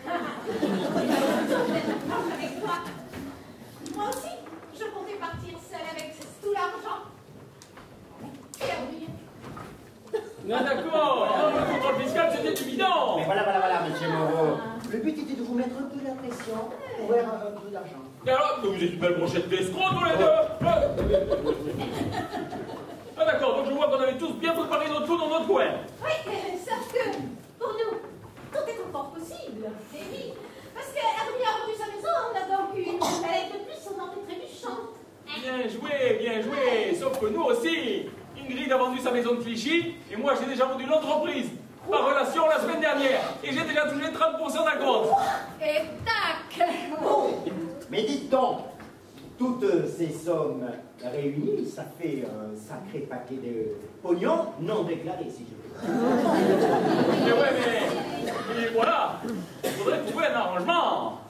Avec toi. Moi aussi, je comptais partir seule avec tout l'argent. Perdu. Non, d'accord. Le contrôle fiscal, c'était évident. Mais voilà, voilà, voilà, monsieur Moreau. Le but était de vous mettre un peu la pression pour avoir un peu d'argent. Et alors, vous êtes une belle brochette d'escrocs, tous les deux. Ah, d'accord, donc je vois qu'on avait tous bien préparé notre coup dans notre coin. Oui, sauf que pour nous, tout est encore possible. Et oui, parce qu'Hermie a vendu sa maison, on a donc eu une palette de plus, on en est trébuchante. Bien joué, bien joué. Sauf que nous aussi. Ingrid a vendu sa maison de Clichy, et moi j'ai déjà vendu l'entreprise. Par relation la semaine dernière. Et j'ai déjà touché trente pour cent d'acompte. Et tac. Mais dites donc, toutes ces sommes réunies, ça fait un sacré paquet de pognon non déclaré, si je veux. Mais ouais, mais... Et voilà. Il faudrait trouver un arrangement.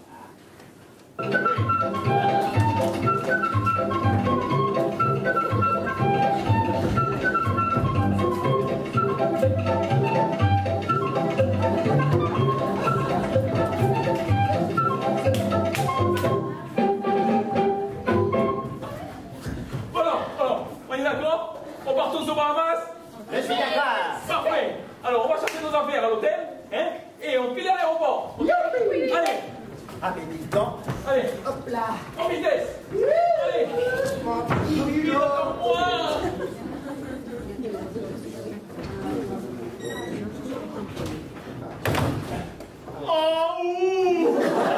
On part tous aux Bahamas? Je suis d'accord. Parfait. Alors, on va chercher nos affaires à l'hôtel, hein, et on file à l'aéroport. Okay? Allez. Ah, mais dis donc. Allez. Hop là. En vitesse. Allez. Mon petit Hulot. Oh, ouh.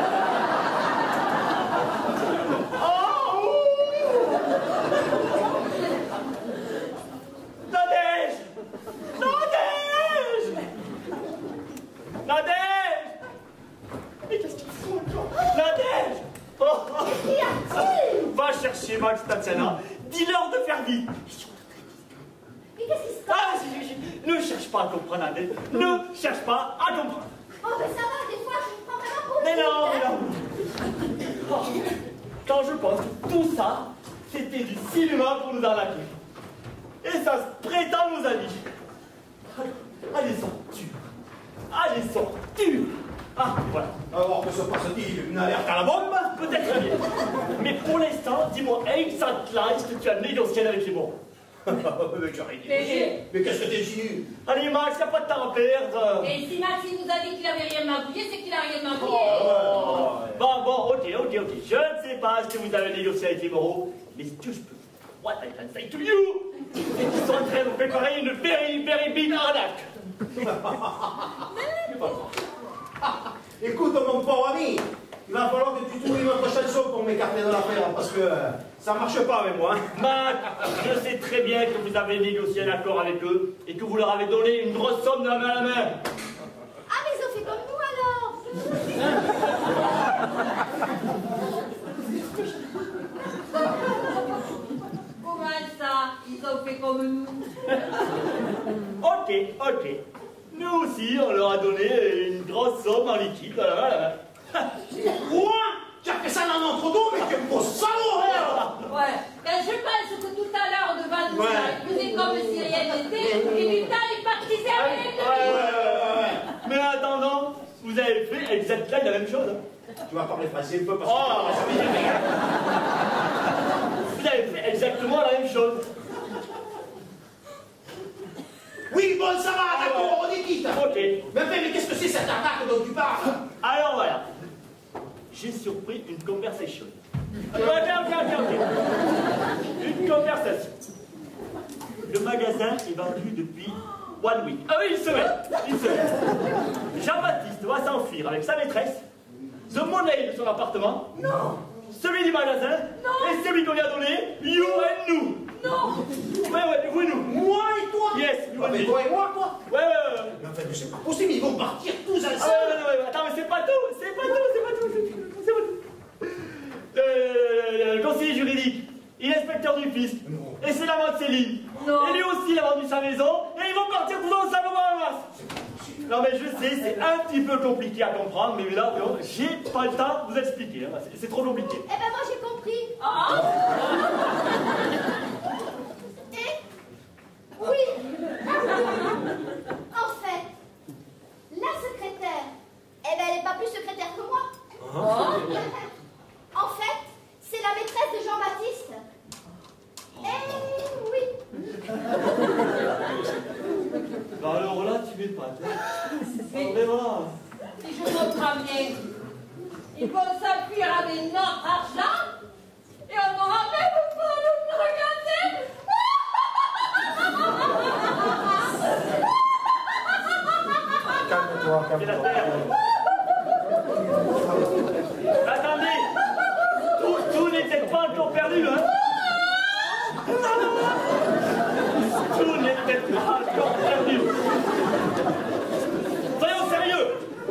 Nadège! Mais qu'est-ce qu'il fout encore? Nadège! Oh. Qu'y a-t-il? Va chercher Max Tatiana, dis-leur de faire vite. Mais qu'est-ce qui se passe? Ah, si, si, si. Ne cherche pas à comprendre, Nadège. Ne cherche pas à comprendre. Oh, mais ça va, des fois, je me prends vraiment pour Mais une non, petite, mais non. Oh. Quand je pense que tout ça, c'était du cinéma pour nous arnaquer. Et ça se prétend nos amis. Allez, sortir. Allez, sortir. Ah, voilà. Alors, que se passe-t-il? Une alerte à la bombe? Peut-être bien. Mais pour l'instant, dis-moi exactement ce que tu as négocié avec les bons. Mais j'ai rien négocié. Mais qu'est-ce que t'insinues? Allez, Max, y a pas de temps à perdre. Et si Max il nous a dit qu'il avait rien magouillé, c'est qu'il a rien magouillé. Oh, bon, bon, ok, ok, ok. Je ne sais pas ce que vous avez négocié avec les moraux, mais ce que je peux. What I can say to you, c'est qu'ils sont en train de préparer une very, very big arnaque. Écoute, mon pauvre ami, il va falloir que tu trouves une autre chanson pour m'écarter de l'affaire, parce que ça marche pas avec moi. Max, je sais très bien que vous avez négocié un accord avec eux et que vous leur avez donné une grosse somme de la main à la main. Ah, mais ils ont fait comme nous, alors. Comment ça? Ils ont fait comme nous. Ok, ok. Nous aussi, on leur a donné une grosse somme en liquide. Voilà, voilà. Quoi? Tu as fait ça dans notre dos, mais tu es un gros salaud, hein? Ouais. Ben, je pense que tout à l'heure, devant nous, Ouais. il faisait comme si rien n'était, et du temps, il partisait avec Ouais, ouais, ouais, ouais. Mais en attendant, vous avez fait exactement la même chose. Tu vas parler français un peu parce que Oh. ça veut dire rien. Vous avez fait exactement la même chose. Oui, bon, ça va, d'accord, on est quitte. Ok. Mais, mais, mais qu'est-ce que c'est cette arnaque dont tu parles? Alors voilà. J'ai surpris une conversation. Ok, ok, ok, ok. Une conversation. Le magasin est vendu depuis one week. Ah oui, une semaine. Une semaine. Jean-Baptiste va s'enfuir avec sa maîtresse. The money de son appartement. Non. Celui du magasin. Non. Et celui qu'on lui a donné. You and nous. Non. Ouais, ouais, vous et nous. Moi et toi? Yes, you Ah, and mais me. toi et moi, quoi? Ouais, ouais, ouais. Mais enfin, mais c'est pas possible, ils vont partir tous Ah, ensemble. ouais, ouais, ouais. Attends, mais c'est pas tout. C'est pas tout, c'est pas tout. C'est c'est pas tout. Le, le conseiller juridique. Il est inspecteur du fisc. Non. Et c'est l'amant de Céline. Non. Et lui aussi, il a vendu sa maison. Et ils vont partir tous ensemble au Bahamas. Non, mais je sais, c'est un petit peu compliqué à comprendre. Mais là, vraiment, j'ai pas le temps de vous expliquer. Hein. C'est- C'est trop compliqué. Eh ben, moi, j'ai compris. Ah. Et oui. En fait, la secrétaire, eh ben, elle n'est pas plus secrétaire En fait, c'est la maîtresse de Jean-Baptiste. Eh oui. Bah alors là, tu m'épates. Vraiment. Si je comprends bien, ils vont s'appuyer avec notre argent et on n'aura même pas le regarder. Calme-toi, calme-toi. Attendez, tout, tout n'était pas encore perdu, hein. Tout n'était pas encore perdu. Soyons sérieux.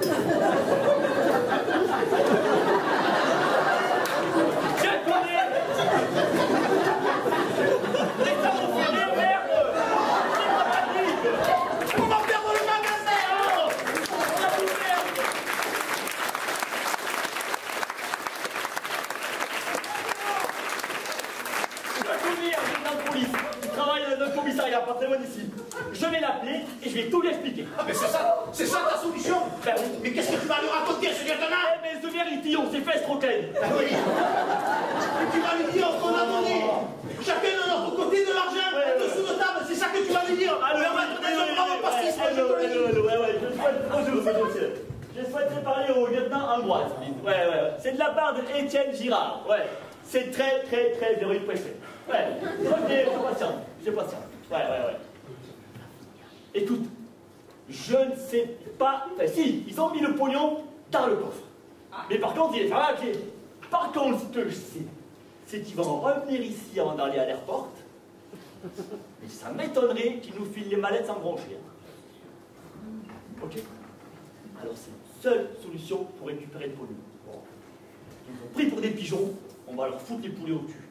Je connais. Les aventuriers, merde. C'est pas pratique. On va perdre le magasin. Oh, on va tout perdre. Je vais conduire un lieutenant de police qui travaille dans le commissariat pas très loin d'ici. Je vais l'appeler et je vais tout lui expliquer. Ah, mais c'est ça, c'est ça ta solution? Ben oui. Mais qu'est-ce que tu vas lui raconter, ce lieutenant? Eh mais The Verity, on s'est fait escroquer. Ah oui. Et tu vas lui dire qu'on a donné chacun de notre côté de l'argent Ouais, ouais. dessous de table, c'est ça que tu vas lui dire? Allô, on va être dans un bravo pastis, moi, je allô, te le dis. allô, allô, ouais, ouais, je souhaite, bonjour, bonjour, monsieur. Je souhaiterais parler au lieutenant Ambroise. Ouais, ouais, ouais. C'est de la part de Étienne Girard. Ouais. C'est très, très, très héroïque préfet. Ouais. Ok, je patiente. Je patiente. Ouais, ouais, ouais. Écoute, je ne sais pas. Enfin, si, ils ont mis le pognon dans le coffre. Mais par contre, il est fermé à pied. Par contre, ce que je sais, c'est qu'ils vont revenir ici avant d'aller à l'aéroport. Mais ça m'étonnerait qu'ils nous filent les mallettes sans broncher. Ok? Alors c'est la seule solution pour récupérer le pognon. Bon. Ils nous ont pris pour des pigeons, on va leur foutre les poulets au cul.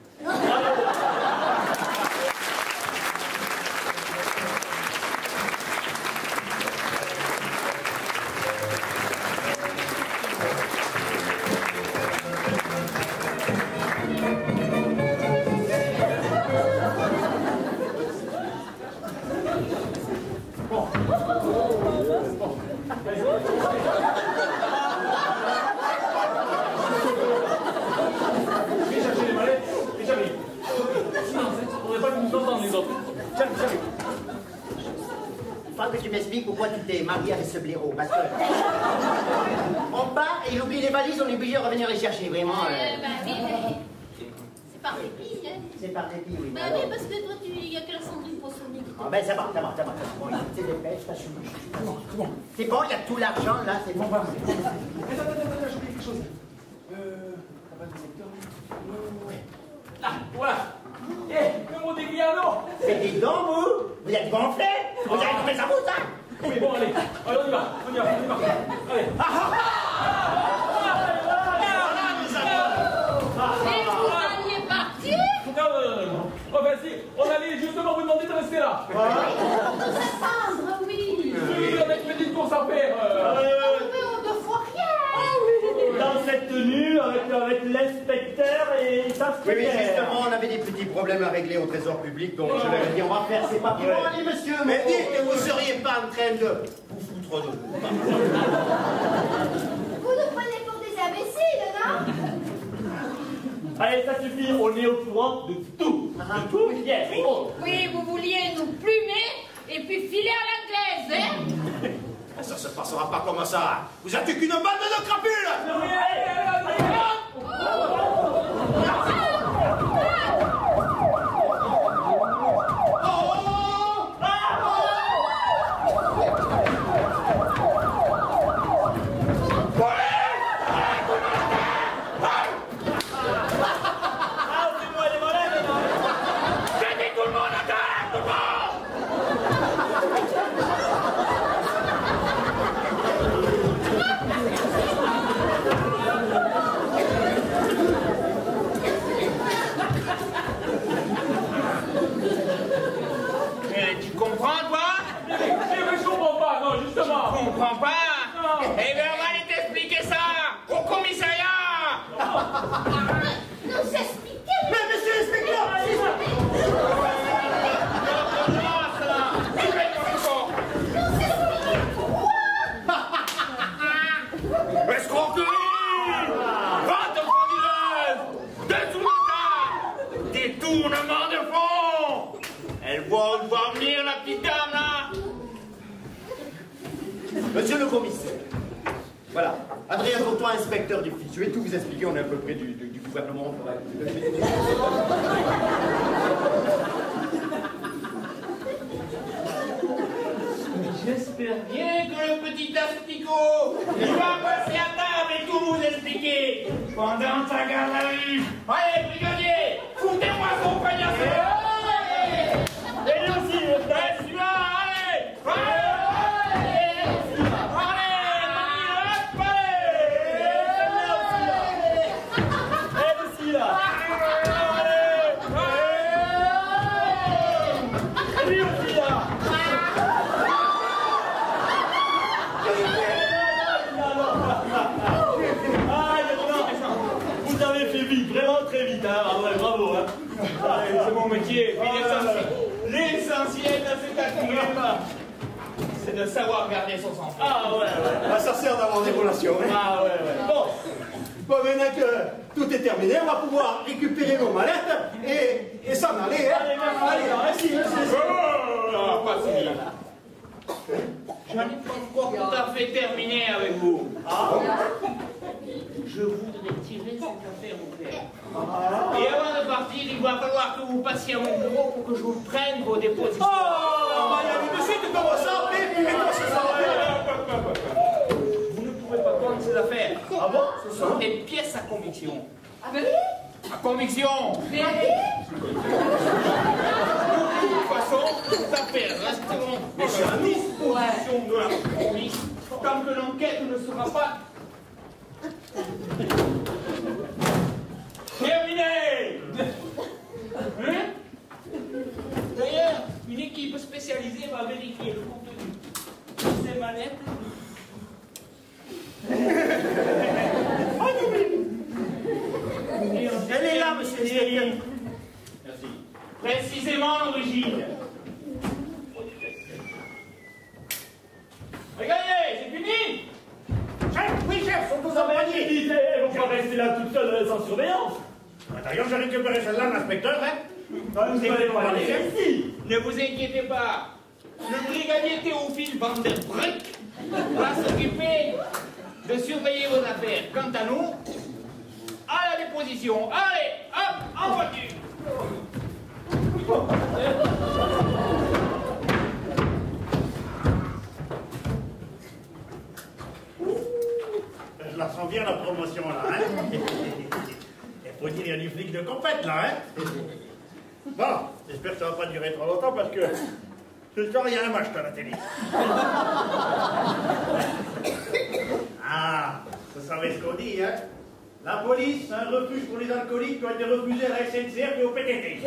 Que tu m'expliques pourquoi tu t'es marié avec ce blaireau. Parce que on part et il oublie les valises, on est obligé de revenir les chercher, vraiment. Euh, Euh... bah oui, mais c'est par dépit, hein. C'est par dépit, oui. Bah oui, parce que toi, tu... il n'y a que la Sandrine Poissonnier qui Ah ben ça va, ça va, ça va. Bon, c'est des pêches, ça suffit. C'est bon, il y a tout l'argent là, c'est bon. Attends, attends, attends, j'ai oublié quelque chose. Euh. La base du secteur. Ah, voilà. Eh, le mot des Guiano. Mais dis donc, vous, vous êtes gonflés. Vous avez trouvé ça vous, ça? Oui, bon, allez. Allez, on y va, on y va, on y va. Allez. Ah, ah, Et vous alliez partir? non, non, non, non. Oh, ben si, on allait justement vous demander de rester là. Pour nous attendre, oui. Oui, avec une petite course à faire. Euh... Mais on ne voit rien. Dans cette tenue, avec, avec l'inspecteur et ça se Oui, oui, fait. justement, on avait des petits problèmes à régler au trésor public, donc je leur ai dit, on va faire ces papiers. Bon, allez, monsieur, Mais mais dites que vous ne seriez pas en train de vous foutre de vous. Vous nous prenez pour des imbéciles, non? Allez, ça suffit, on est au courant de tout. De tout, yes. Oh. Oui, vous vouliez nous plumer et puis filer à l'anglaise, hein? Ça se passera pas comme ça. Vous êtes qu'une bande de crapules. Tu comprends, toi? Mais je comprends pas, non, justement. Tu comprends pas? Non. Eh bien, on va aller t'expliquer ça au commissariat. Nous expliquer. Mais monsieur l'inspecteur, Escroquerie! Voilà. Adrien Courtois, inspecteur du fisc. Je vais tout vous expliquer, on est à peu près du, du, du gouvernement. J'espère bien que le petit asticot, il va passer à table et tout vous expliquer pendant sa garde à vue. Allez, brigadier, foutez-moi son paillasson. Et lui aussi, le frère, celui-là, allez, allez, allez, allez, hop, allez, et aussi là, allez, lui aussi là. Vous avez fait vite, vraiment très vite, hein. Ah ouais, bravo, hein. C'est mon métier. Ah, L'essentiel de cette activité, c'est de savoir garder son sang. Ah ouais, ouais. Ah, ça sert d'avoir des relations, hein. Ah ouais, ouais. Bon. Bon, maintenant que tout est terminé, on va pouvoir récupérer nos mallettes et, et s'en aller, hein. Allez, allez, merci, merci. Oh, pas fini. Je n'ai pas encore tout à fait terminé avec vous. Ah. Je voudrais tirer cette affaire au clair. Ah. Et avant de partir, il va falloir que vous passiez à mon bureau pour que je vous prenne vos dépositions. Oh, bah, il y a de suite, comment ça, mais, mais comment ça, ça va. Vous ne pouvez pas prendre ces affaires. Ah bon? Ce sont des pièces à conviction. À qui? À conviction. Mais à qui? De toute façon, les affaires resteront à la disposition de la police tant que l'enquête ne sera pas terminée. Hein? D'ailleurs, une équipe spécialisée va vérifier le contenu de ces mallettes. Elle est là, monsieur l'inspecteur. Merci. Précisément l'origine. Regardez, c'est fini. Chef, oui, chef, sont tous en panier. Elles vont pas rester là toutes seules sans surveillance. D'ailleurs, j'ai récupéré celle-là, l'inspecteur, hein. Ah, vous allez pas aller ici. Ne vous inquiétez pas. Le brigadier Théophile Van der Breck va s'occuper de surveiller vos affaires. Quant à nous, à la déposition. Allez, hop, en voiture. Je la sens bien, la promotion, là, hein. Il faut dire, il y a du flic de compète, là, hein. Bon, j'espère que ça va pas durer trop longtemps, parce que ce soir, il y a un match à la télé. Ah, vous savez ce qu'on dit, hein. La police, un refuge pour les alcooliques qui ont été refusés à la S N C F et au P T T.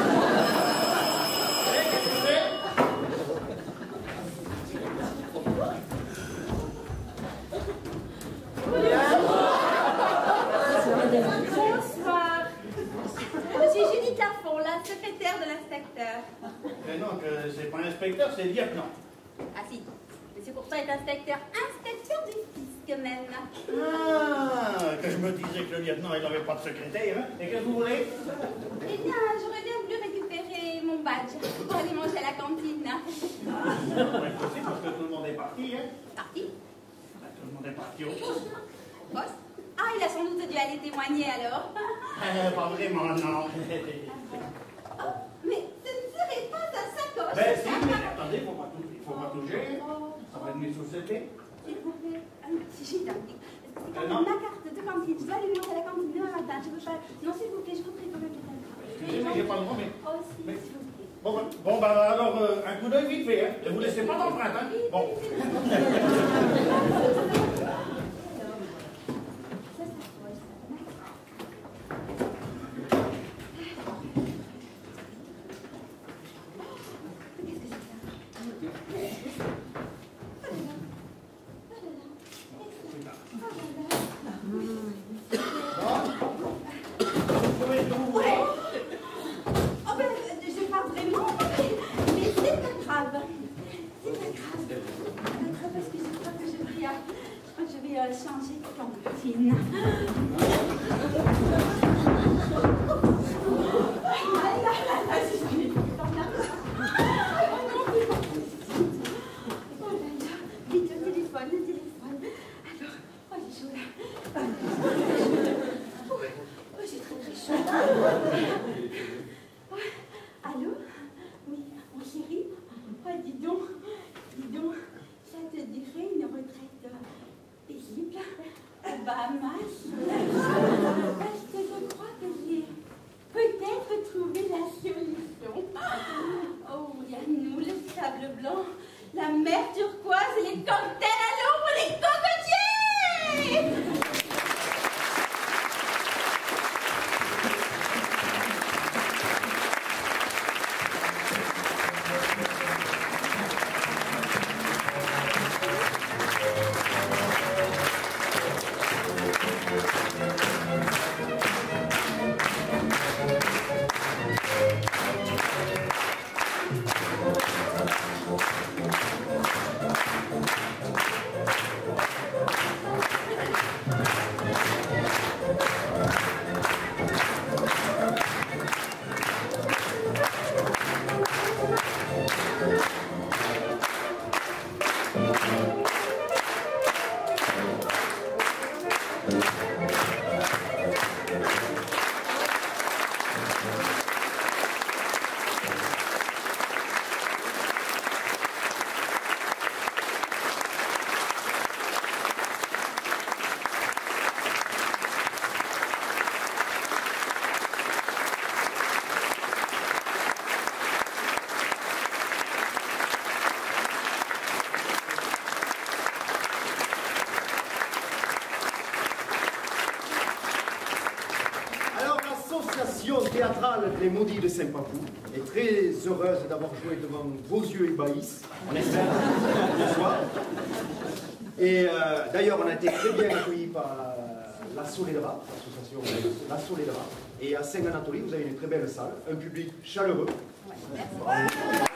Bonsoir. Je suis Judith Lafont, la secrétaire de l'inspecteur. Mais non, que c'est pas inspecteur, c'est lieutenant. Ah si, Monsieur Courtois est inspecteur, inspecteur du fisc même. Ah, que je me disais que le lieutenant, il n'avait pas de secrétaire, hein. Et qu'est-ce que vous voulez? Eh bien, j'aurais bien voulu récupérer mon badge pour aller manger à la cantine. Ça pourrait être possible parce que tout le monde est parti, hein. Parti? Ben, tout le monde est parti au poste. Boss? Ah, il a sans doute dû aller témoigner alors. Euh, pas vraiment, non. Oh, mais ce ne serait pas sa sacoche. Ben si, mais attendez, faut pas toucher. Faut pas toucher. Ça va être mes sociétés. S'il vous plaît. Ah, si j'ai est-ce que c'est Euh, quand non. même ma carte de cantine. Je dois aller manger à la cantine demain matin. Je veux pas. Non, s'il vous plaît, je voudrais quand même les Excusez-moi, j'ai pas le droit, mais. Oh, si, mais- s'il vous plaît. Bon, ben, bon, ben alors, euh, un coup d'œil vite fait, hein. Ne vous laissez pas d'empreinte, hein. Bon. Oh ben, je sais pas vraiment, mais, mais c'est pas grave. C'est pas grave. C'est pas grave parce que je crois que je vais, euh, je crois que je vais euh, changer de cantine. Ah là là là, je suis dans la... Oh non, oh là là, vite le téléphone, le téléphone. Alors, Allô? Oui, mon chéri? Oh, dis donc, dis donc, ça te dirait une retraite euh, paisible aux Bahamas? Parce que je crois que j'ai peut-être trouvé la solution. Oh, il y a nous, le sable blanc, la mer turquoise et les cocktails à l'ombre, les cocotiers! Théâtrale Les Maudits de Saint-Papou est très heureuse d'avoir joué devant vos yeux ébahis, on espère, ce soir. Et euh, d'ailleurs, on a été très bien accueillis par euh, la Soledra, l'association La Soledra. Et à Saint-Anatolie, vous avez une très belle salle, un public chaleureux. Ouais,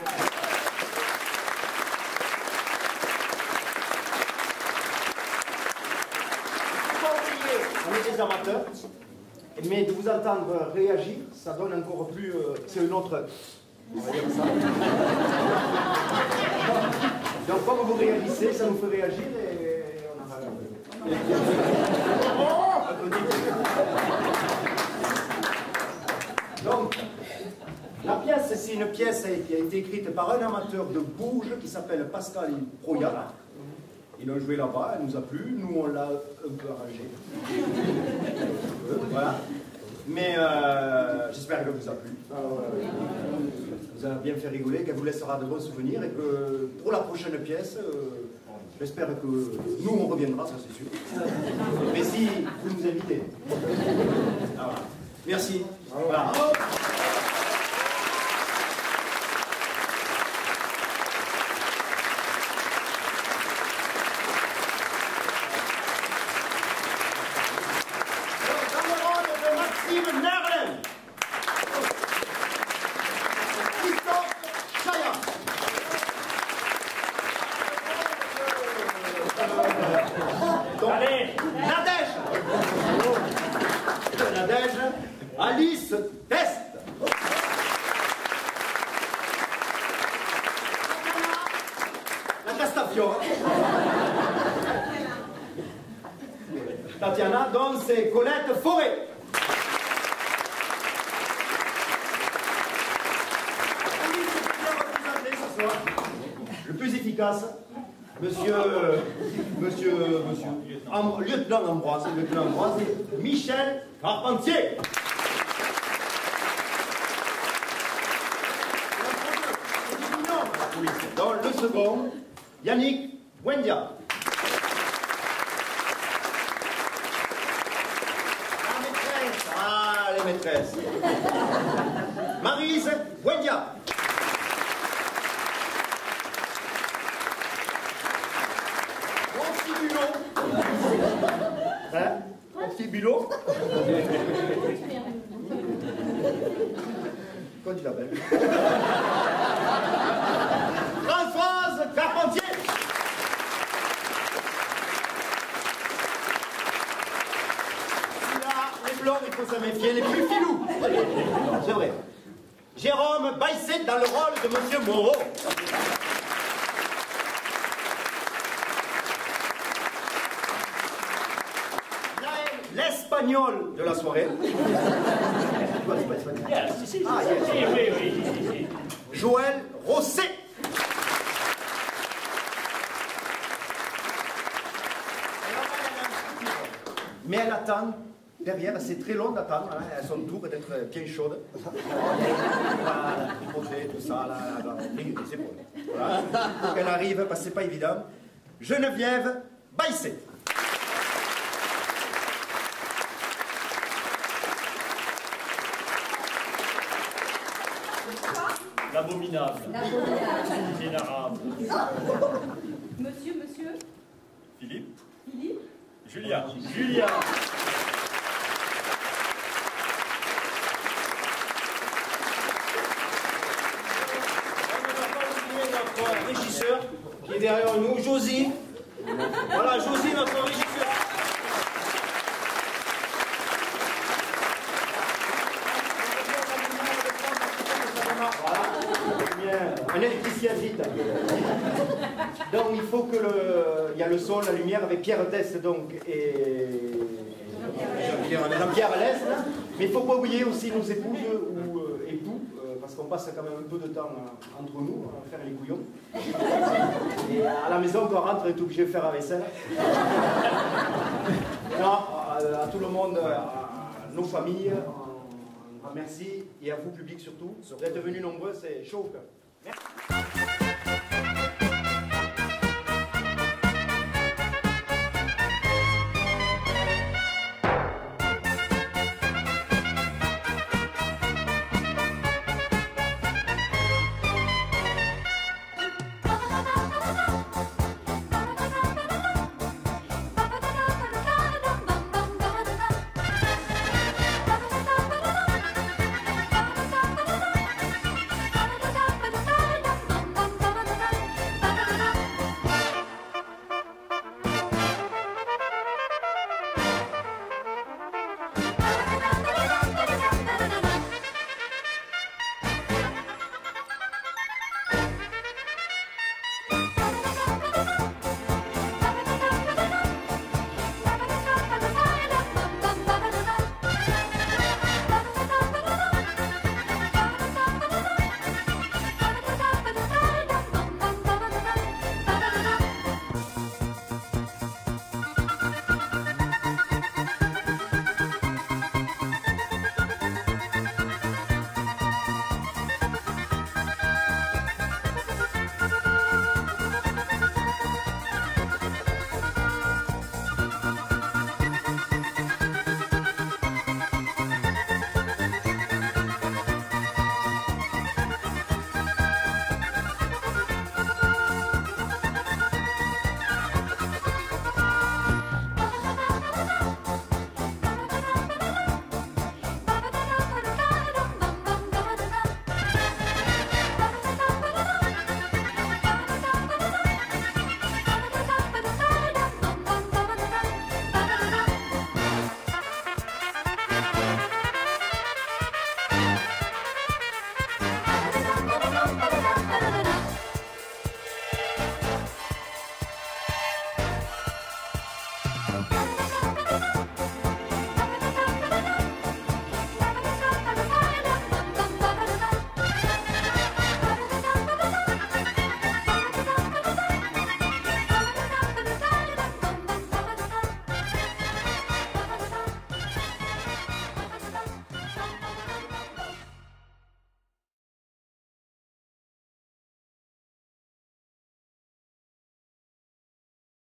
on est des amateurs. Mais de vous entendre réagir, ça donne encore plus... Euh, c'est une autre... On va dire ça. Donc, comme vous réagissez, ça nous fait réagir et on a rien. Donc, la pièce, c'est une pièce qui a été écrite par un amateur de Bourges qui s'appelle Pascal Proya. Il a joué là-bas, elle nous a plu, nous on l'a un peu arrangé. euh, voilà. Mais euh, j'espère qu'elle vous a plu. Vous a bien fait rigoler, qu'elle vous laissera de bons souvenirs et que pour la prochaine pièce, euh, j'espère que nous on reviendra, ça c'est sûr. Mais si vous nous invitez. Ah, voilà. Merci. Voilà. Alice Test. La Castafiore. Tatiana, donc c'est Colette Forêt. Le plus efficace, monsieur, monsieur, monsieur, Am, lieutenant Ambroise, lieutenant Ambroise, Michel Carpentier. Dans le second, Yannick Wendia. La maîtresse, ah les maîtresses. Maryse Wendia. Mon petit bulot. Hein? Mon petit bulot. Quand tu l'appelles? Françoise Carpentier. Là, les blancs, il faut s'en méfier, les plus filous. C'est vrai. Jérôme Baisset dans le rôle de Monsieur Moreau. Naël l'espagnol de la soirée. Quoi, c'est pas espagnol? Yes, si, si, Ah, si, yes. si, oui, oui, si, si. Joël Rosset. Mais elle attend derrière, c'est très long d'attendre, hein, à son tour d'être bien chaude. Voilà, projet, tout ça, là, là, c'est bon. Voilà. Donc elle arrive, parce que c'est pas évident. Geneviève Baïsset. L'abominable. L'abominable. L'inarable. Monsieur, monsieur, Philippe, Philippe, Julia. Julia. Notre régisseur qui est derrière nous, Josie. Voilà, Josie, notre régisseur. Un électricien vite. Donc il faut que le. Il y a le son, la lumière avec Pierre Test donc et. Jean-Pierre Alès, mais il ne faut pas oublier aussi nos épouses ou euh, époux, euh, parce qu'on passe quand même un peu de temps euh, entre nous à faire les couillons. Et à la maison, quand on rentre, on est obligé de faire la vaisselle. Non, à, à tout le monde, à nos familles, un grand merci, et à vous, public surtout. Vous êtes venus nombreux, c'est chaud. Merci.